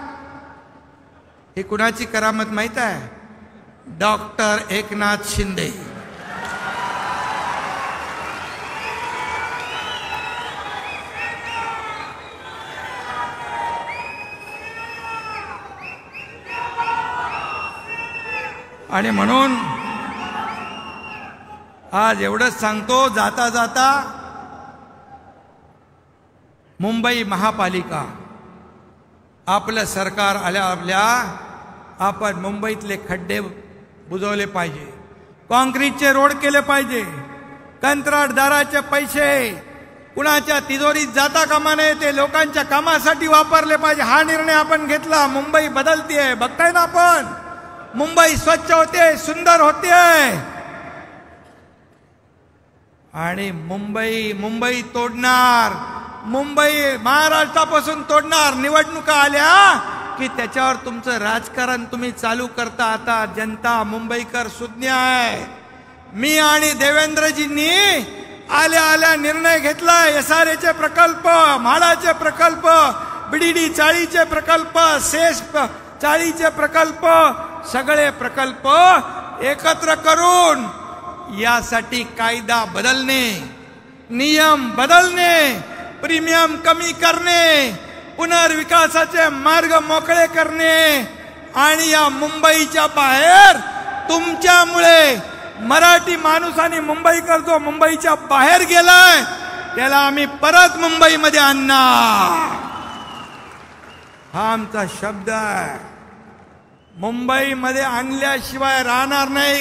हे कुणाची करामत माहित आहे? डॉक्टर एकनाथ शिंदे. आणि म्हणून आज एवढंच सांगतो, जाता जाता मुंबई महापालिका आपलं सरकार आल्या आपण मुंबईतले खड्डे बुजवले पाहिजे, कॉन्क्रीटचे रोड केले पाहिजे, कंत्राटदाराचे पैसे कुणाच्या तिजोरीत जाता कामा नये, ते लोकांच्या कामासाठी वापरले पाहिजे. हा निर्णय आपण घेतला. मुंबई बदलतीये, बघताय ना आपण. मुंबई स्वच्छ होते, सुंदर होते. आणि मुंबई तोडणार, मुंबई महाराष्ट्रापासून तोडणार. निवडणुका आल्या की त्याच्यावर तुमचं राजकारण तुम्ही चालू करता. आता जनता मुंबईकर सुज्ञ आहे. मी आणि देवेंद्रजींनी आल्या निर्णय घेतलाय. SRA चे प्रकल्प, म्हाडाचे प्रकल्प, BDD चाळीचे प्रकल्प, सेस चाळीचे प्रकल्प, सगळे प्रकल्प एकत्र करून यासाठी कायदा बदलणे, नियम बदलणे, प्रीमियम कमी करणे, पुनर्विकासाचे मार्ग मोकळे करणे आणि या मुंबईच्या बाहेर तुमच्यामुळे मराठी माणूस आणि मुंबईकर जो मुंबईच्या बाहेर गेलाय त्याला आम्ही परत मुंबईमध्ये आणणार, हा आमचा शब्द आहे. मुंबईमध्ये आणल्याशिवाय राहणार नाही.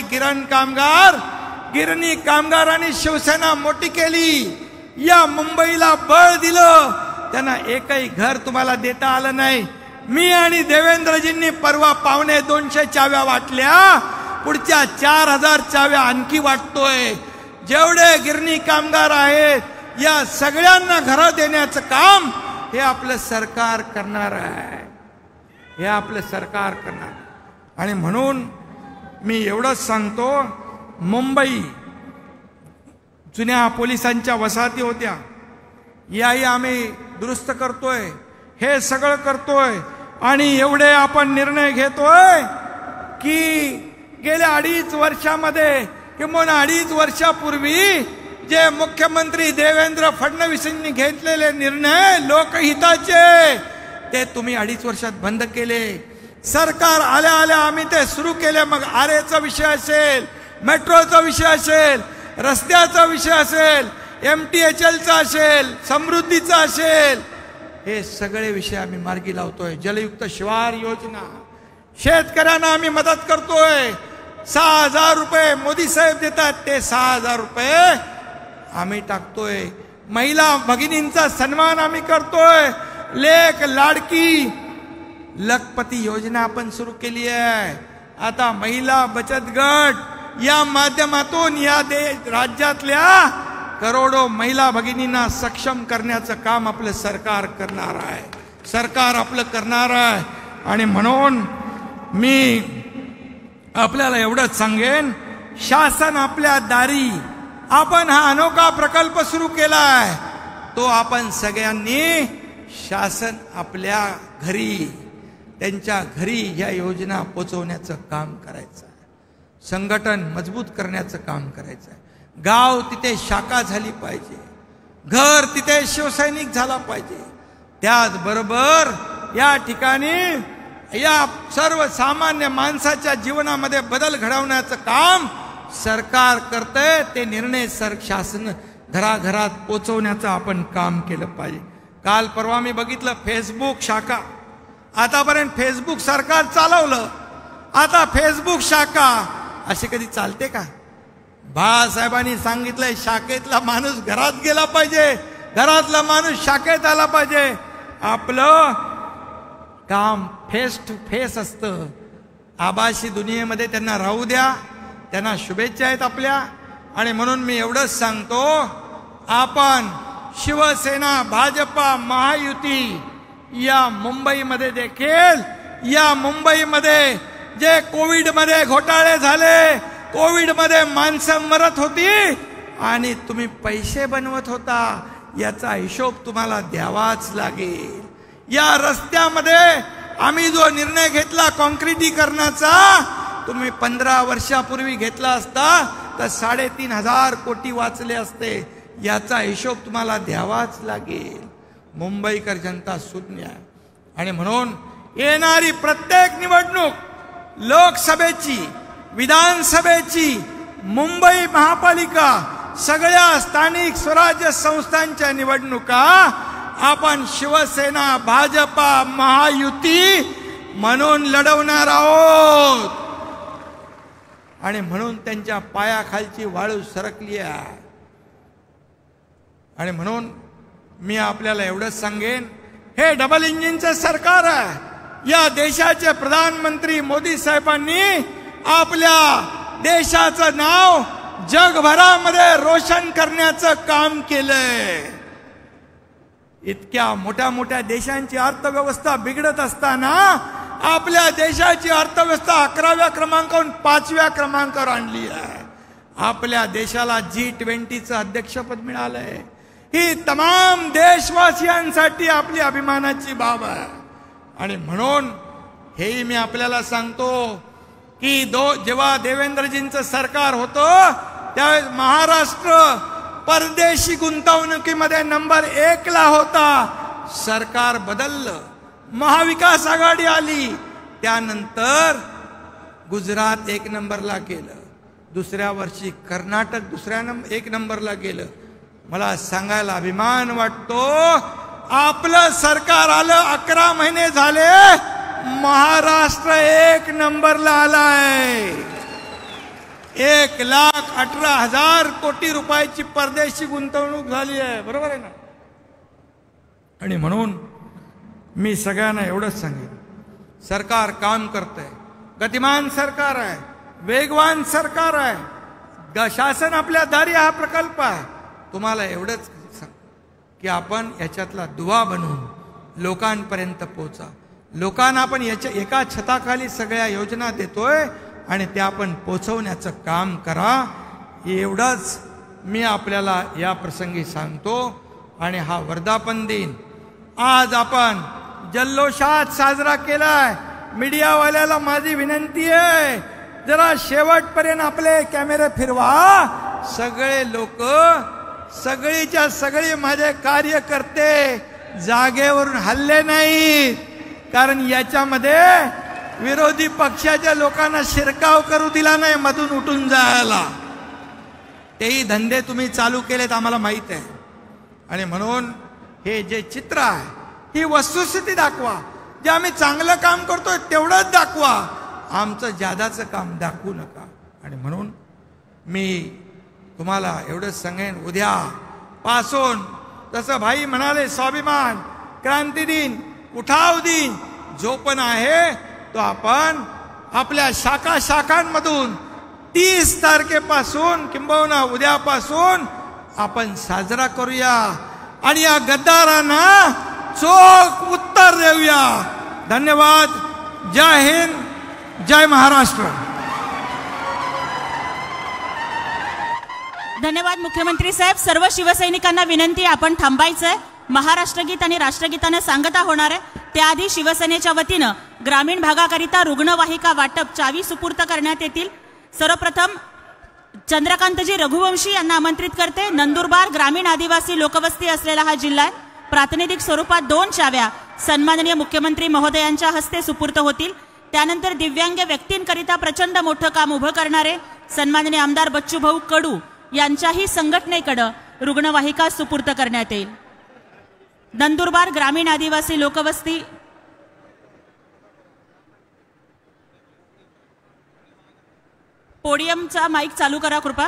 गिरणी कामगारांनी शिवसेना मोठी केली, या मुंबईला बळ दिलं, त्यांना एकही घर तुम्हाला देता आलं नाही. मी आणि देवेंद्रजींनी परवा 250 चाव्या वाटल्या, पुढच्या 4000 चाव्या आणखी वाटतोय. जेवढे गिरणी कामगार आहेत या सगळ्यांना घरं देण्याचं काम हे आपलं सरकार करणार आहे, हे आपलं सरकार करणार. आणि म्हणून मी एवढंच सांगतो, मुंबई जुन्या पोलिसांच्या वसाहती होत्या, याही आम्ही दुरुस्त करतोय, हे सगळं करतोय. आणि एवढे आपण निर्णय घेतोय की गेल्या 2.5 वर्षामध्ये किंवा 2.5 वर्षापूर्वी जे मुख्यमंत्री देवेंद्र फडणवीसांनी घेतलेले निर्णय लोकहिताचे ते तुम्ही 2.5 वर्षात बंद केले. सरकार आल्या आल्या आम्ही ते सुरू केले. मग आरेचा विषय असेल, मेट्रोचा विषय असेल, रस्त्याचा विषय असेल, MTHLचा असेल, समृद्धीचा असेल, हे सगळे विषय आम्ही मार्गी लावतोय. जलयुक्त शिवार योजना, शेतकऱ्यांना आम्ही मदत करतोय. 6000 रुपये मोदी साहेब देतात, ते 6000 रुपये आम्ही टाकतोय. महिला भगिनींचा सन्मान आम्ही करतोय. लेक लाडकी लखपती योजना आपण सुरू केली आहे. आता महिला बचत गट या माध्यमातून या राज्यातल्या करोडो महिला भगिनींना सक्षम करण्याचं काम आपलं सरकार करणार आहे, सरकार आपलं करणार आहे. आणि म्हणून मी आपल्याला एवढंच सांगेन, शासन आपल्या दारी, आपण हा अनोखा प्रकल्प सुरू केलाय, तो आपण सगळ्यांनी शासन आपल्या घरी, त्यांच्या घरी या योजना पोचवण्याचं काम करायचं आहे. संघटन मजबूत करण्याचं काम करायचं आहे. गाव तिथे शाखा झाली पाहिजे, घर तिथे शिवसैनिक झाला पाहिजे. त्याचबरोबर या ठिकाणी या सर्वसामान्य माणसाच्या जीवनामध्ये बदल घडवण्याचं काम सरकार करतंय. ते निर्णय शासन घराघरात पोचवण्याचं आपण काम केलं पाहिजे. काल परवा मी बघितलं, फेसबुक शाखा, आतापर्यंत फेसबुक सरकार चालवलं, आता फेसबुक शाखा असे कधी चालते का? बाळासाहेबांनी सांगितलंय शाखेतला माणूस घरात गेला पाहिजे, घरातला माणूस शाखेत आला पाहिजे. आपलं काम फेस टू फेस असतं. आभासी दुनियेमध्ये त्यांना राहू द्या, त्यांना शुभेच्छा आहेत आपल्या. आणि म्हणून मी एवढंच सांगतो, आपण शिवसेना भाजपा महायुती या मुंबईमध्ये देखील, या मुंबईमध्ये जे कोविडमध्ये घोटाळे झाले, कोविडमध्ये माणसं मरत होती आणि तुम्ही पैसे बनवत होता, याचा हिशोब तुम्हाला द्यावाच लागेल. या रस्त्यामध्ये आम्ही जो निर्णय घेतला काँक्रिटीकरणाचा, तुम्ही 15 वर्षापूर्वी घेतला असता तर 3,500 कोटी वाचले असते. याचा हिशोब तुम्हाला द्यावाच लागेल. मुंबईकर जनता शून्य आहे. आणि म्हणून येणारी प्रत्येक निवडणूक, लोकसभेची, विधानसभेची, मुंबई महापालिका, सगळ्या स्थानिक स्वराज्य संस्थांच्या निवडणुका आपण शिवसेना भाजपा महायुती म्हणून लढवणार आहोत. आणि म्हणून त्यांच्या पायाखालची वाळू सरकली आहे. आणि म्हणून मी आपल्याला एवढंच सांगेन, हे डबल इंजिनचं सरकार आहे. या देशाचे प्रधानमंत्री मोदी साहेबांनी आपल्या देशाचं नाव जगभरामध्ये रोशन करण्याचं काम केलंय. इतक्या मोठ्या मोठ्या देशांची अर्थव्यवस्था बिघडत असताना आपल्या देशाची अर्थव्यवस्था 11व्या क्रमांकावरून 5व्या क्रमांकावर आणली आहे. आपल्या देशाला G20चं अध्यक्षपद मिळालंय. ही तमाम देशवासियांसाठी आपली अभिमानाची बाब आहे. आणि म्हणून हेही मी आपल्याला सांगतो की जेव्हा देवेंद्रजींचं सरकार होतं त्यावेळेस महाराष्ट्र परदेशी गुंतवणुकीमध्ये नंबर 1 ला होता. सरकार बदललं, महाविकास आघाडी आली, त्यानंतर गुजरात 1 नंबरला गेलं, दुसऱ्या वर्षी कर्नाटक 1 नंबरला गेलं. मला सांगायला अभिमान वाटतो, आपलं सरकार आलं 11 महिने झाले, महाराष्ट्र 1 नंबरला आलाय. 1,18,000 कोटी रुपयाची परदेशी गुंतवणूक झाली आहे. बरोबर आहे ना? आणि म्हणून मी सगळ्यांना एवढंच सांगेन, सरकार काम करतंय, गतिमान सरकार आहे, वेगवान सरकार आहे, शासन आपल्या दारी हा प्रकल्प आहे. तुम्हाला एवढंच की आपण याच्यातला दुवा बनवून लोकांपर्यंत पोहोचा. लोकांना आपण याच्या एका छताखाली सगळ्या योजना देतोय आणि त्या आपण पोचवण्याचं काम करा. एवढंच मी आपल्याला या प्रसंगी सांगतो. आणि हा वर्धापन दिन आज आपण जल्लोषात साजरा केलाय. मीडियावाल्याला माझी विनंती आहे, जरा शेवटपर्यंत आपले कॅमेरे फिरवा. सगळे लोक, सगळीच्या सगळे माझे कार्यकर्ते जागेवरून हल्ले नाहीत, कारण याच्यामध्ये विरोधी पक्षाच्या लोकांना शिरकाव करू दिला नाही मधून उठून जायला. तेही धंदे तुम्ही चालू केलेत आम्हाला माहित आहे. आणि म्हणून हे जे चित्र आहे, ही वस्तुस्थिती दाखवा. जे आम्ही चांगलं काम करतोय तेवढंच दाखवा, आमचं जादाचं काम दाखवू नका. आणि म्हणून मी तुम्हाला एवढंच सांगेन, उद्या पासून जसं भाई म्हणाले, स्वाभिमान, क्रांती दिन, उठाव दिन जो पण आहे तो आपण आपल्या शाखांमधून 30 तारखेपासून किंबहुना उद्यापासून आपण साजरा करूया आणि या गद्दारांना चोख उत्तर देऊया. धन्यवाद. जय हिंद, जय महाराष्ट्र. धन्यवाद मुख्यमंत्री साहेब. सर्व शिवसैनिकांना विनंती, आपण थांबायचंय. महाराष्ट्र गीत आणि राष्ट्रगीतानं सांगता होणार आहे. त्याआधी शिवसेनेच्या वतीनं ग्रामीण भागाकरिता रुग्णवाहिका वाटप चावी सुपूर्त करण्यात येतील. सर्वप्रथम चंद्रकांतजी रघुवंशी यांना आमंत्रित करते. नंदुरबार ग्रामीण आदिवासी लोकवस्ती असलेला हा जिल्हा आहे. प्रातिनिधिक स्वरूपात 2 चाव्या सन्माननीय मुख्यमंत्री महोदयांच्या हस्ते सुपूर्त होतील. त्यानंतर दिव्यांग व्यक्तींकरिता प्रचंड मोठं काम उभं करणारे सन्माननीय आमदार बच्चूभाऊ कडू यांच्याही संघटनेकडे रुग्णवाहिका सुपूर्त करण्यात येईल. नंदुरबार ग्रामीण आदिवासी लोकवस्ती पोडियमचा माईक चालू करा कृपा.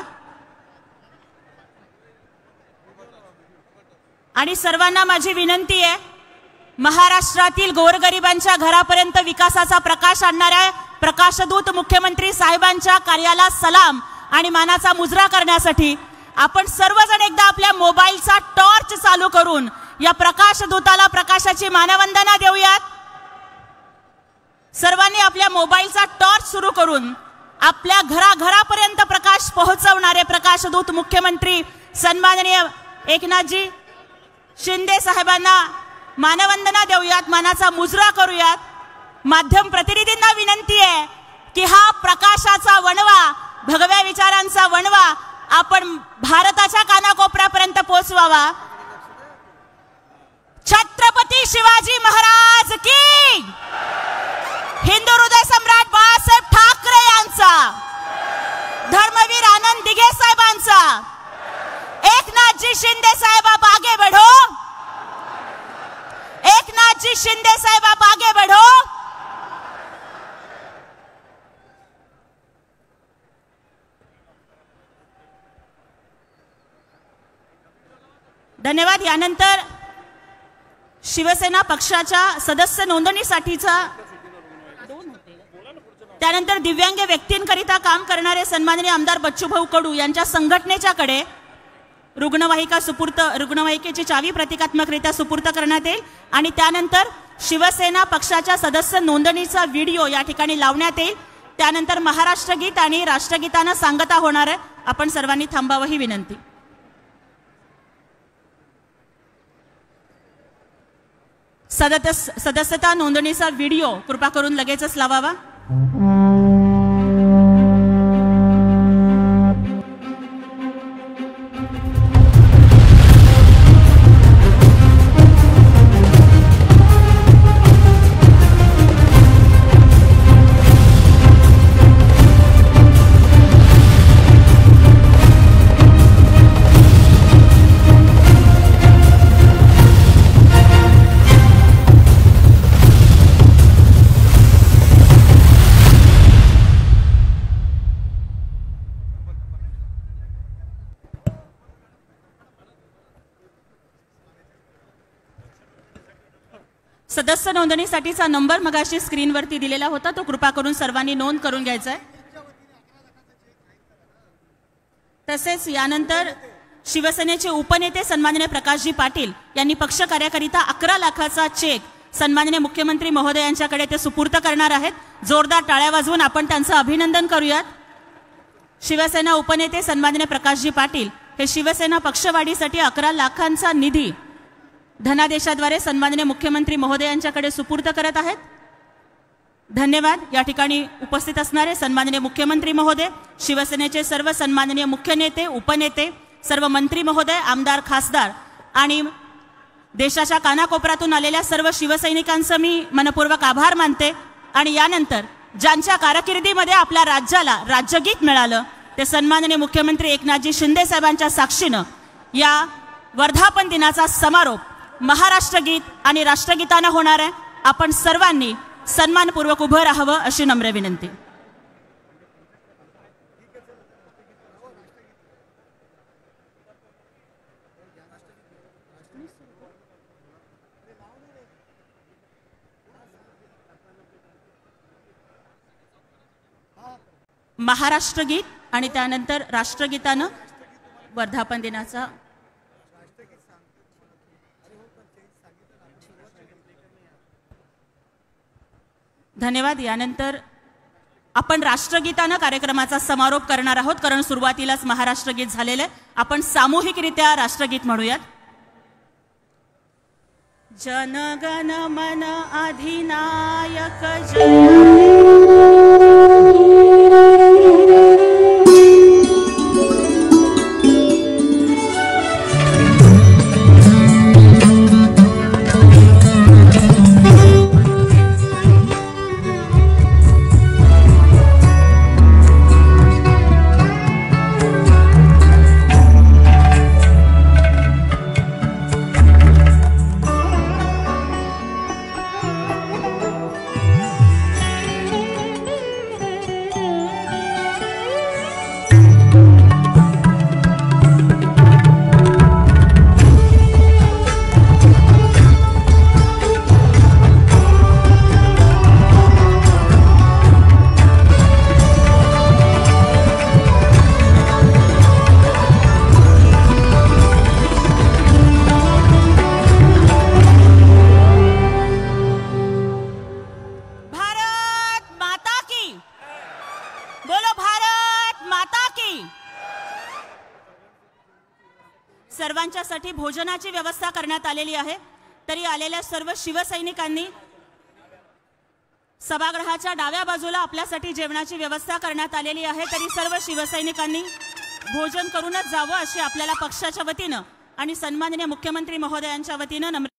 आणि सर्वांना माझी विनंती आहे, महाराष्ट्रातील गोरगरिबांच्या घरापर्यंत विकासाचा प्रकाश आणणाऱ्या प्रकाशदूत मुख्यमंत्री साहेबांच्या कार्याला सलाम आणि मानाचा मुजरा करण्यासाठी आपण सर्वजण एकदा आपल्या मोबाईलचा टॉर्च चालू करून या प्रकाशदूताला प्रकाशाची मानवंदना देऊयात. सर्वांनी आपल्या मोबाईलचा टॉर्च सुरू करून आपल्या घराघरापर्यंत प्रकाश पोहोचवणारे प्रकाशदूत मुख्यमंत्री सन्माननीय एकनाथजी शिंदे साहेबांना मानवंदना देऊयात, मानाचा मुजरा करूयात. माध्यम प्रतिनिधींना विनंती आहे की हा प्रकाशाचा वणवा, भगव्या विचारांचा वणवा आपण भारताच्या कानाकोपऱ्यापर्यंत पोहोचवावा. छत्रपती शिवाजी महाराज की, हिंदू हृदय सम्राट बाळासाहेब ठाकरे यांचा, धर्मवीर आनंद दिघे साहेबांचा, एकनाथजी शिंदे साहेब आप आगे बढ़ो, एकनाथजी शिंदे साहेब आप आगे बढ़ो. धन्यवाद. यानंतर शिवसेना पक्षाच्या सदस्य नोंदणीसाठीचा, त्यानंतर दिव्यांग व्यक्तींकरिता काम करणारे सन्माननीय आमदार बच्चूभाऊ कडू यांच्या संघटनेच्याकडे रुग्णवाहिकेची चावी प्रतिकात्मकरित्या सुपूर्त करण्यात येईल. आणि त्यानंतर शिवसेना पक्षाच्या सदस्य नोंदणीचा व्हिडिओ या ठिकाणी लावण्यात येईल. त्यानंतर महाराष्ट्र गीत आणि राष्ट्रगीतानं सांगता होणार आहे. आपण सर्वांनी थांबावं ही विनंती. सदस्यता नोंदणीचा व्हिडिओ कृपा करून लगेचच लावावा. सदस्य नोंदणीसाठीचा नंबर मगाशी स्क्रीनवरती दिलेला होता, तो कृपा करून सर्वांनी नोंद करून घ्यायचा आहे. तसेच यानंतर शिवसेनेचे उपनेते सन्माननीय प्रकाशजी पाटील यांनी पक्ष कार्याकरिता 11 लाखाचा चेक सन्माननीय मुख्यमंत्री महोदयांच्याकडे ते सुपूर्द करणार आहेत. जोरदार टाळ्या वाजवून आपण त्यांचं अभिनंदन करूयात. शिवसेना उपनेते सन्माननीय प्रकाशजी पाटील हे शिवसेना पक्षवाढीसाठी 11 लाखांचा निधी धनादेशाद्वारे सन्माननीय मुख्यमंत्री महोदयांच्याकडे सुपूर्द करत आहेत. धन्यवाद. या ठिकाणी उपस्थित असणारे सन्माननीय मुख्यमंत्री महोदय, शिवसेनेचे सर्व सन्माननीय मुख्य नेते, उपनेते, सर्व मंत्री महोदय, आमदार, खासदार आणि देशाच्या कानाकोपऱ्यातून आलेल्या सर्व शिवसैनिकांचं मी मनपूर्वक आभार मानते. आणि यानंतर ज्यांच्या कारकिर्दीमध्ये आपल्या राज्याला राज्यगीत मिळालं ते सन्माननीय मुख्यमंत्री एकनाथजी शिंदे साहेबांच्या साक्षीनं या वर्धापन दिनाचा समारोप महाराष्ट्र गीत आणि राष्ट्रगीतानं होणार आहे. आपण सर्वांनी सन्मानपूर्वक उभं राहावं अशी नम्र विनंती. महाराष्ट्र गीत आणि त्यानंतर राष्ट्रगीतानं वर्धापन दिनाचा धन्यवाद. यानंतर आपण राष्ट्रगीतानं कार्यक्रमाचा समारोप करणार आहोत, कारण सुरुवातीलाच महाराष्ट्र गीत झालेलं आहे. आपण सामूहिकरित्या राष्ट्रगीत म्हणूयात. जनगण मन अधिनायक सर्वांच्यासाठी भोजनाची व्यवस्था करण्यात आलेली आहे. तरी आलेल्या सर्व शिवसैनिकांनी सभागृहाच्या डाव्या बाजूला आपल्यासाठी जेवणाची व्यवस्था करण्यात आलेली आहे. तरी सर्व शिवसैनिकांनी भोजन करूनच जावं अशी आपल्याला पक्षाच्या वतीनं आणि सन्माननीय मुख्यमंत्री महोदयांच्या वतीनं